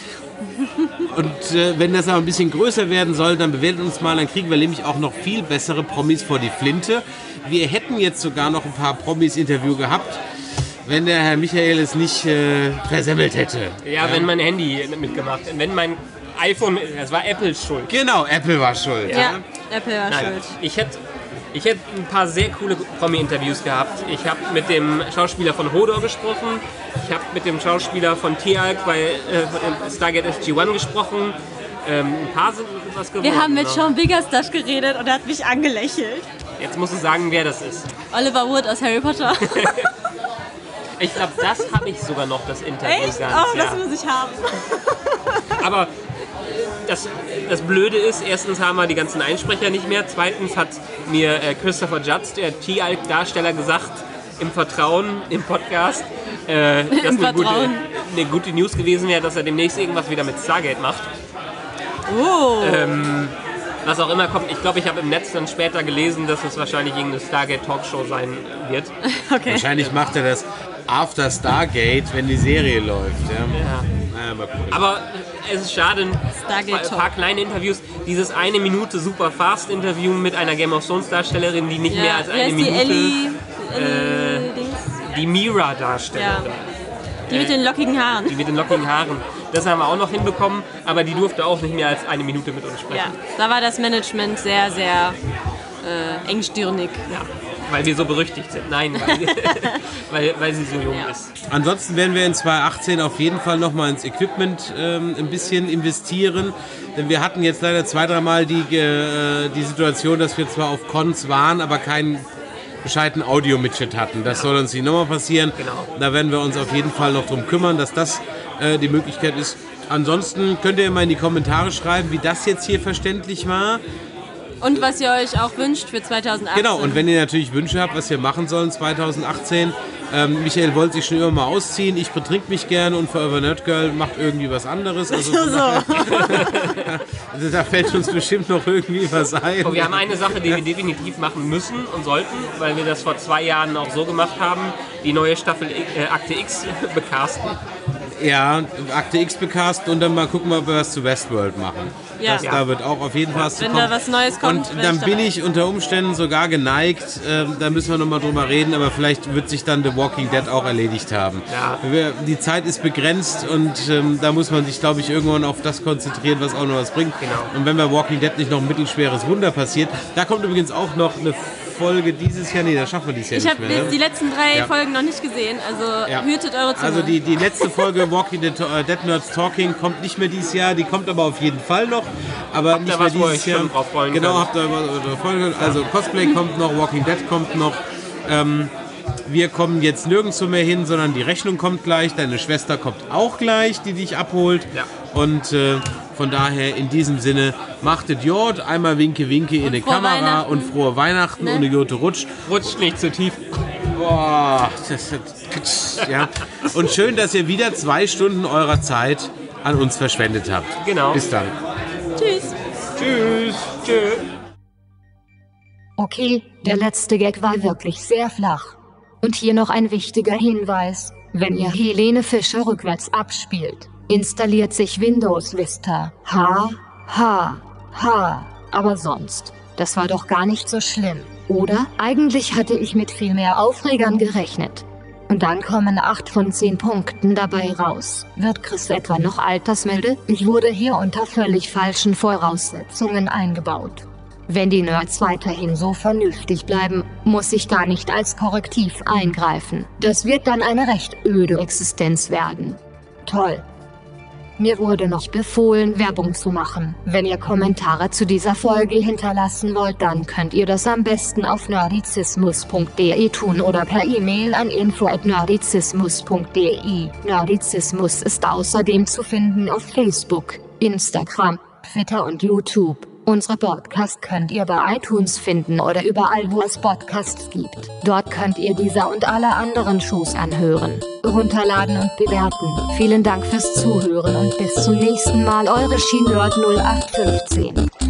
Und äh, wenn das aber ein bisschen größer werden soll, dann bewertet uns mal, dann kriegen wir nämlich auch noch viel bessere Promis vor die Flinte. Wir hätten jetzt sogar noch ein paar Promis-Interview gehabt, wenn der Herr Michael es nicht äh, versemmelt hätte. Ja, ja, wenn mein Handy mitgemacht hätte, wenn mein iPhone, das war Apples Schuld. Genau, Apple war schuld. Ja, ja. Apple war Nein, schuld. Ich hätte ich hätt ein paar sehr coole Promi-Interviews gehabt. Ich habe mit dem Schauspieler von Hodor gesprochen. Ich habe mit dem Schauspieler von T-Alk bei äh, Stargate S G eins gesprochen. Ähm, ein paar sind was geworden. Wir haben mit noch. Sean Biggerstaff geredet und er hat mich angelächelt. Jetzt musst du sagen, wer das ist. Oliver Wood aus Harry Potter. Ich glaube, das habe ich sogar noch, das Interview. Echt? Ganz, Oh, ja. das muss ich haben. Aber das, das Blöde ist, erstens haben wir die ganzen Einsprecher nicht mehr. Zweitens hat mir äh, Christopher Judge, der T-Alk-Darsteller, gesagt, im Vertrauen, im Podcast, äh, dass Im eine gute, Vertrauen. eine gute News gewesen wäre, dass er demnächst irgendwas wieder mit Stargate macht. Oh. Ähm, was auch immer kommt. Ich glaube, ich habe im Netz dann später gelesen, dass es wahrscheinlich irgendeine Stargate-Talkshow sein wird. Okay. Wahrscheinlich macht er das after Stargate, wenn die Serie läuft. Ja. Ja. Naja, mal gucken. Aber es ist schade, ein Stargate paar, Talk. paar kleine Interviews. Dieses eine Minute super fast Interview mit einer Game of Thrones Darstellerin, die nicht Ja, mehr als wie eine heißt die Minute... Ellie, Ellie äh, Dings? Die Mira-Darstellerin. Ja. Die mit den lockigen Haaren. Die mit den lockigen Haaren. Das haben wir auch noch hinbekommen, aber die durfte auch nicht mehr als eine Minute mit uns sprechen. Ja, da war das Management sehr, sehr äh, engstirnig. Ja, weil wir so berüchtigt sind. Nein, weil, weil, weil sie so jung Ja. ist. Ansonsten werden wir in zwanzig achtzehn auf jeden Fall nochmal ins Equipment ähm, ein bisschen investieren. Denn wir hatten jetzt leider zwei, dreimal die, äh, die Situation, dass wir zwar auf Cons waren, aber kein bescheidenen Audio-Midget hatten. Das soll uns nicht nochmal passieren. Genau. Da werden wir uns auf jeden Fall noch drum kümmern, dass das äh, die Möglichkeit ist. Ansonsten könnt ihr mal in die Kommentare schreiben, wie das jetzt hier verständlich war. Und was ihr euch auch wünscht für zweitausendachtzehn. Genau, und wenn ihr natürlich Wünsche habt, was wir machen sollen zweitausendachtzehn, ähm, Michael wollte sich schon immer mal ausziehen, ich betrink mich gerne und Forever Nerd Girl macht irgendwie was anderes. Also, So. also da fällt uns bestimmt noch irgendwie was ein. Und wir haben eine Sache, die wir definitiv machen müssen und sollten, weil wir das vor zwei Jahren auch so gemacht haben, die neue Staffel äh, Akte X becasten. Ja, Akte X becasten und dann mal gucken, ob wir was zu Westworld machen. Ja. Das, da wird auch auf jeden Fall was zu Wenn kommen. da was Neues kommt, Und wär dann ich bin dabei. ich unter Umständen sogar geneigt, äh, da müssen wir nochmal drüber reden, aber vielleicht wird sich dann The Walking Dead auch erledigt haben. Ja. Wir, die Zeit ist begrenzt und ähm, da muss man sich, glaube ich, irgendwann auf das konzentrieren, was auch noch was bringt. Genau. Und wenn bei Walking Dead nicht noch ein mittelschweres Wunder passiert, da kommt übrigens auch noch eine Folge dieses Jahr, nee, das schaffen wir dieses Jahr Ich nicht habe mehr. jetzt Ne? die letzten drei Ja. Folgen noch nicht gesehen, also Ja. hütet eure Zunge. Also die, die letzte Folge Walking Dead, äh, Dead Nerds Talking kommt nicht mehr dieses Jahr, die kommt aber auf jeden Fall noch, aber nicht ihr mehr was, wo ihr dieses euch Jahr. schon drauf freuen Genau, könnt? habt ihr was drauf freuen können. Also Cosplay kommt noch, Walking Dead kommt noch. Ähm, wir kommen jetzt nirgendwo mehr hin, sondern die Rechnung kommt gleich, deine Schwester kommt auch gleich, die dich abholt. Ja. Und äh, von daher in diesem Sinne, machtet Jod, einmal winke winke in die frohe Kamera Weihnachten. und frohe Weihnachten Ne? und eine Jote rutscht. Rutscht nicht zu tief. Boah, das, das, ja. Und schön, dass ihr wieder zwei Stunden eurer Zeit an uns verschwendet habt. Genau. Bis dann. Tschüss. Tschüss. Tschüss. Okay, der letzte Gag war wirklich sehr flach. Und hier noch ein wichtiger Hinweis. Wenn ihr Helene Fischer rückwärts abspielt, installiert sich Windows Vista. Ha, ha, ha. Aber sonst, das war doch gar nicht so schlimm, oder? Eigentlich hatte ich mit viel mehr Aufregern gerechnet. Und dann kommen acht von zehn Punkten dabei raus. Wird Chris etwa noch altersmilde? Ich wurde hier unter völlig falschen Voraussetzungen eingebaut. Wenn die Nerds weiterhin so vernünftig bleiben, muss ich gar nicht als Korrektiv eingreifen. Das wird dann eine recht öde Existenz werden. Toll. Mir wurde noch befohlen, Werbung zu machen. Wenn ihr Kommentare zu dieser Folge hinterlassen wollt, dann könnt ihr das am besten auf nerdizismus punkt de tun oder per E-Mail an info at nerdizismus punkt de. Nerdizismus ist außerdem zu finden auf Facebook, Instagram, Twitter und YouTube. Unsere Podcast könnt ihr bei iTunes finden oder überall, wo es Podcasts gibt. Dort könnt ihr diese und alle anderen Shows anhören, runterladen und bewerten. Vielen Dank fürs Zuhören und bis zum nächsten Mal, eure Shinerd null acht fünfzehn.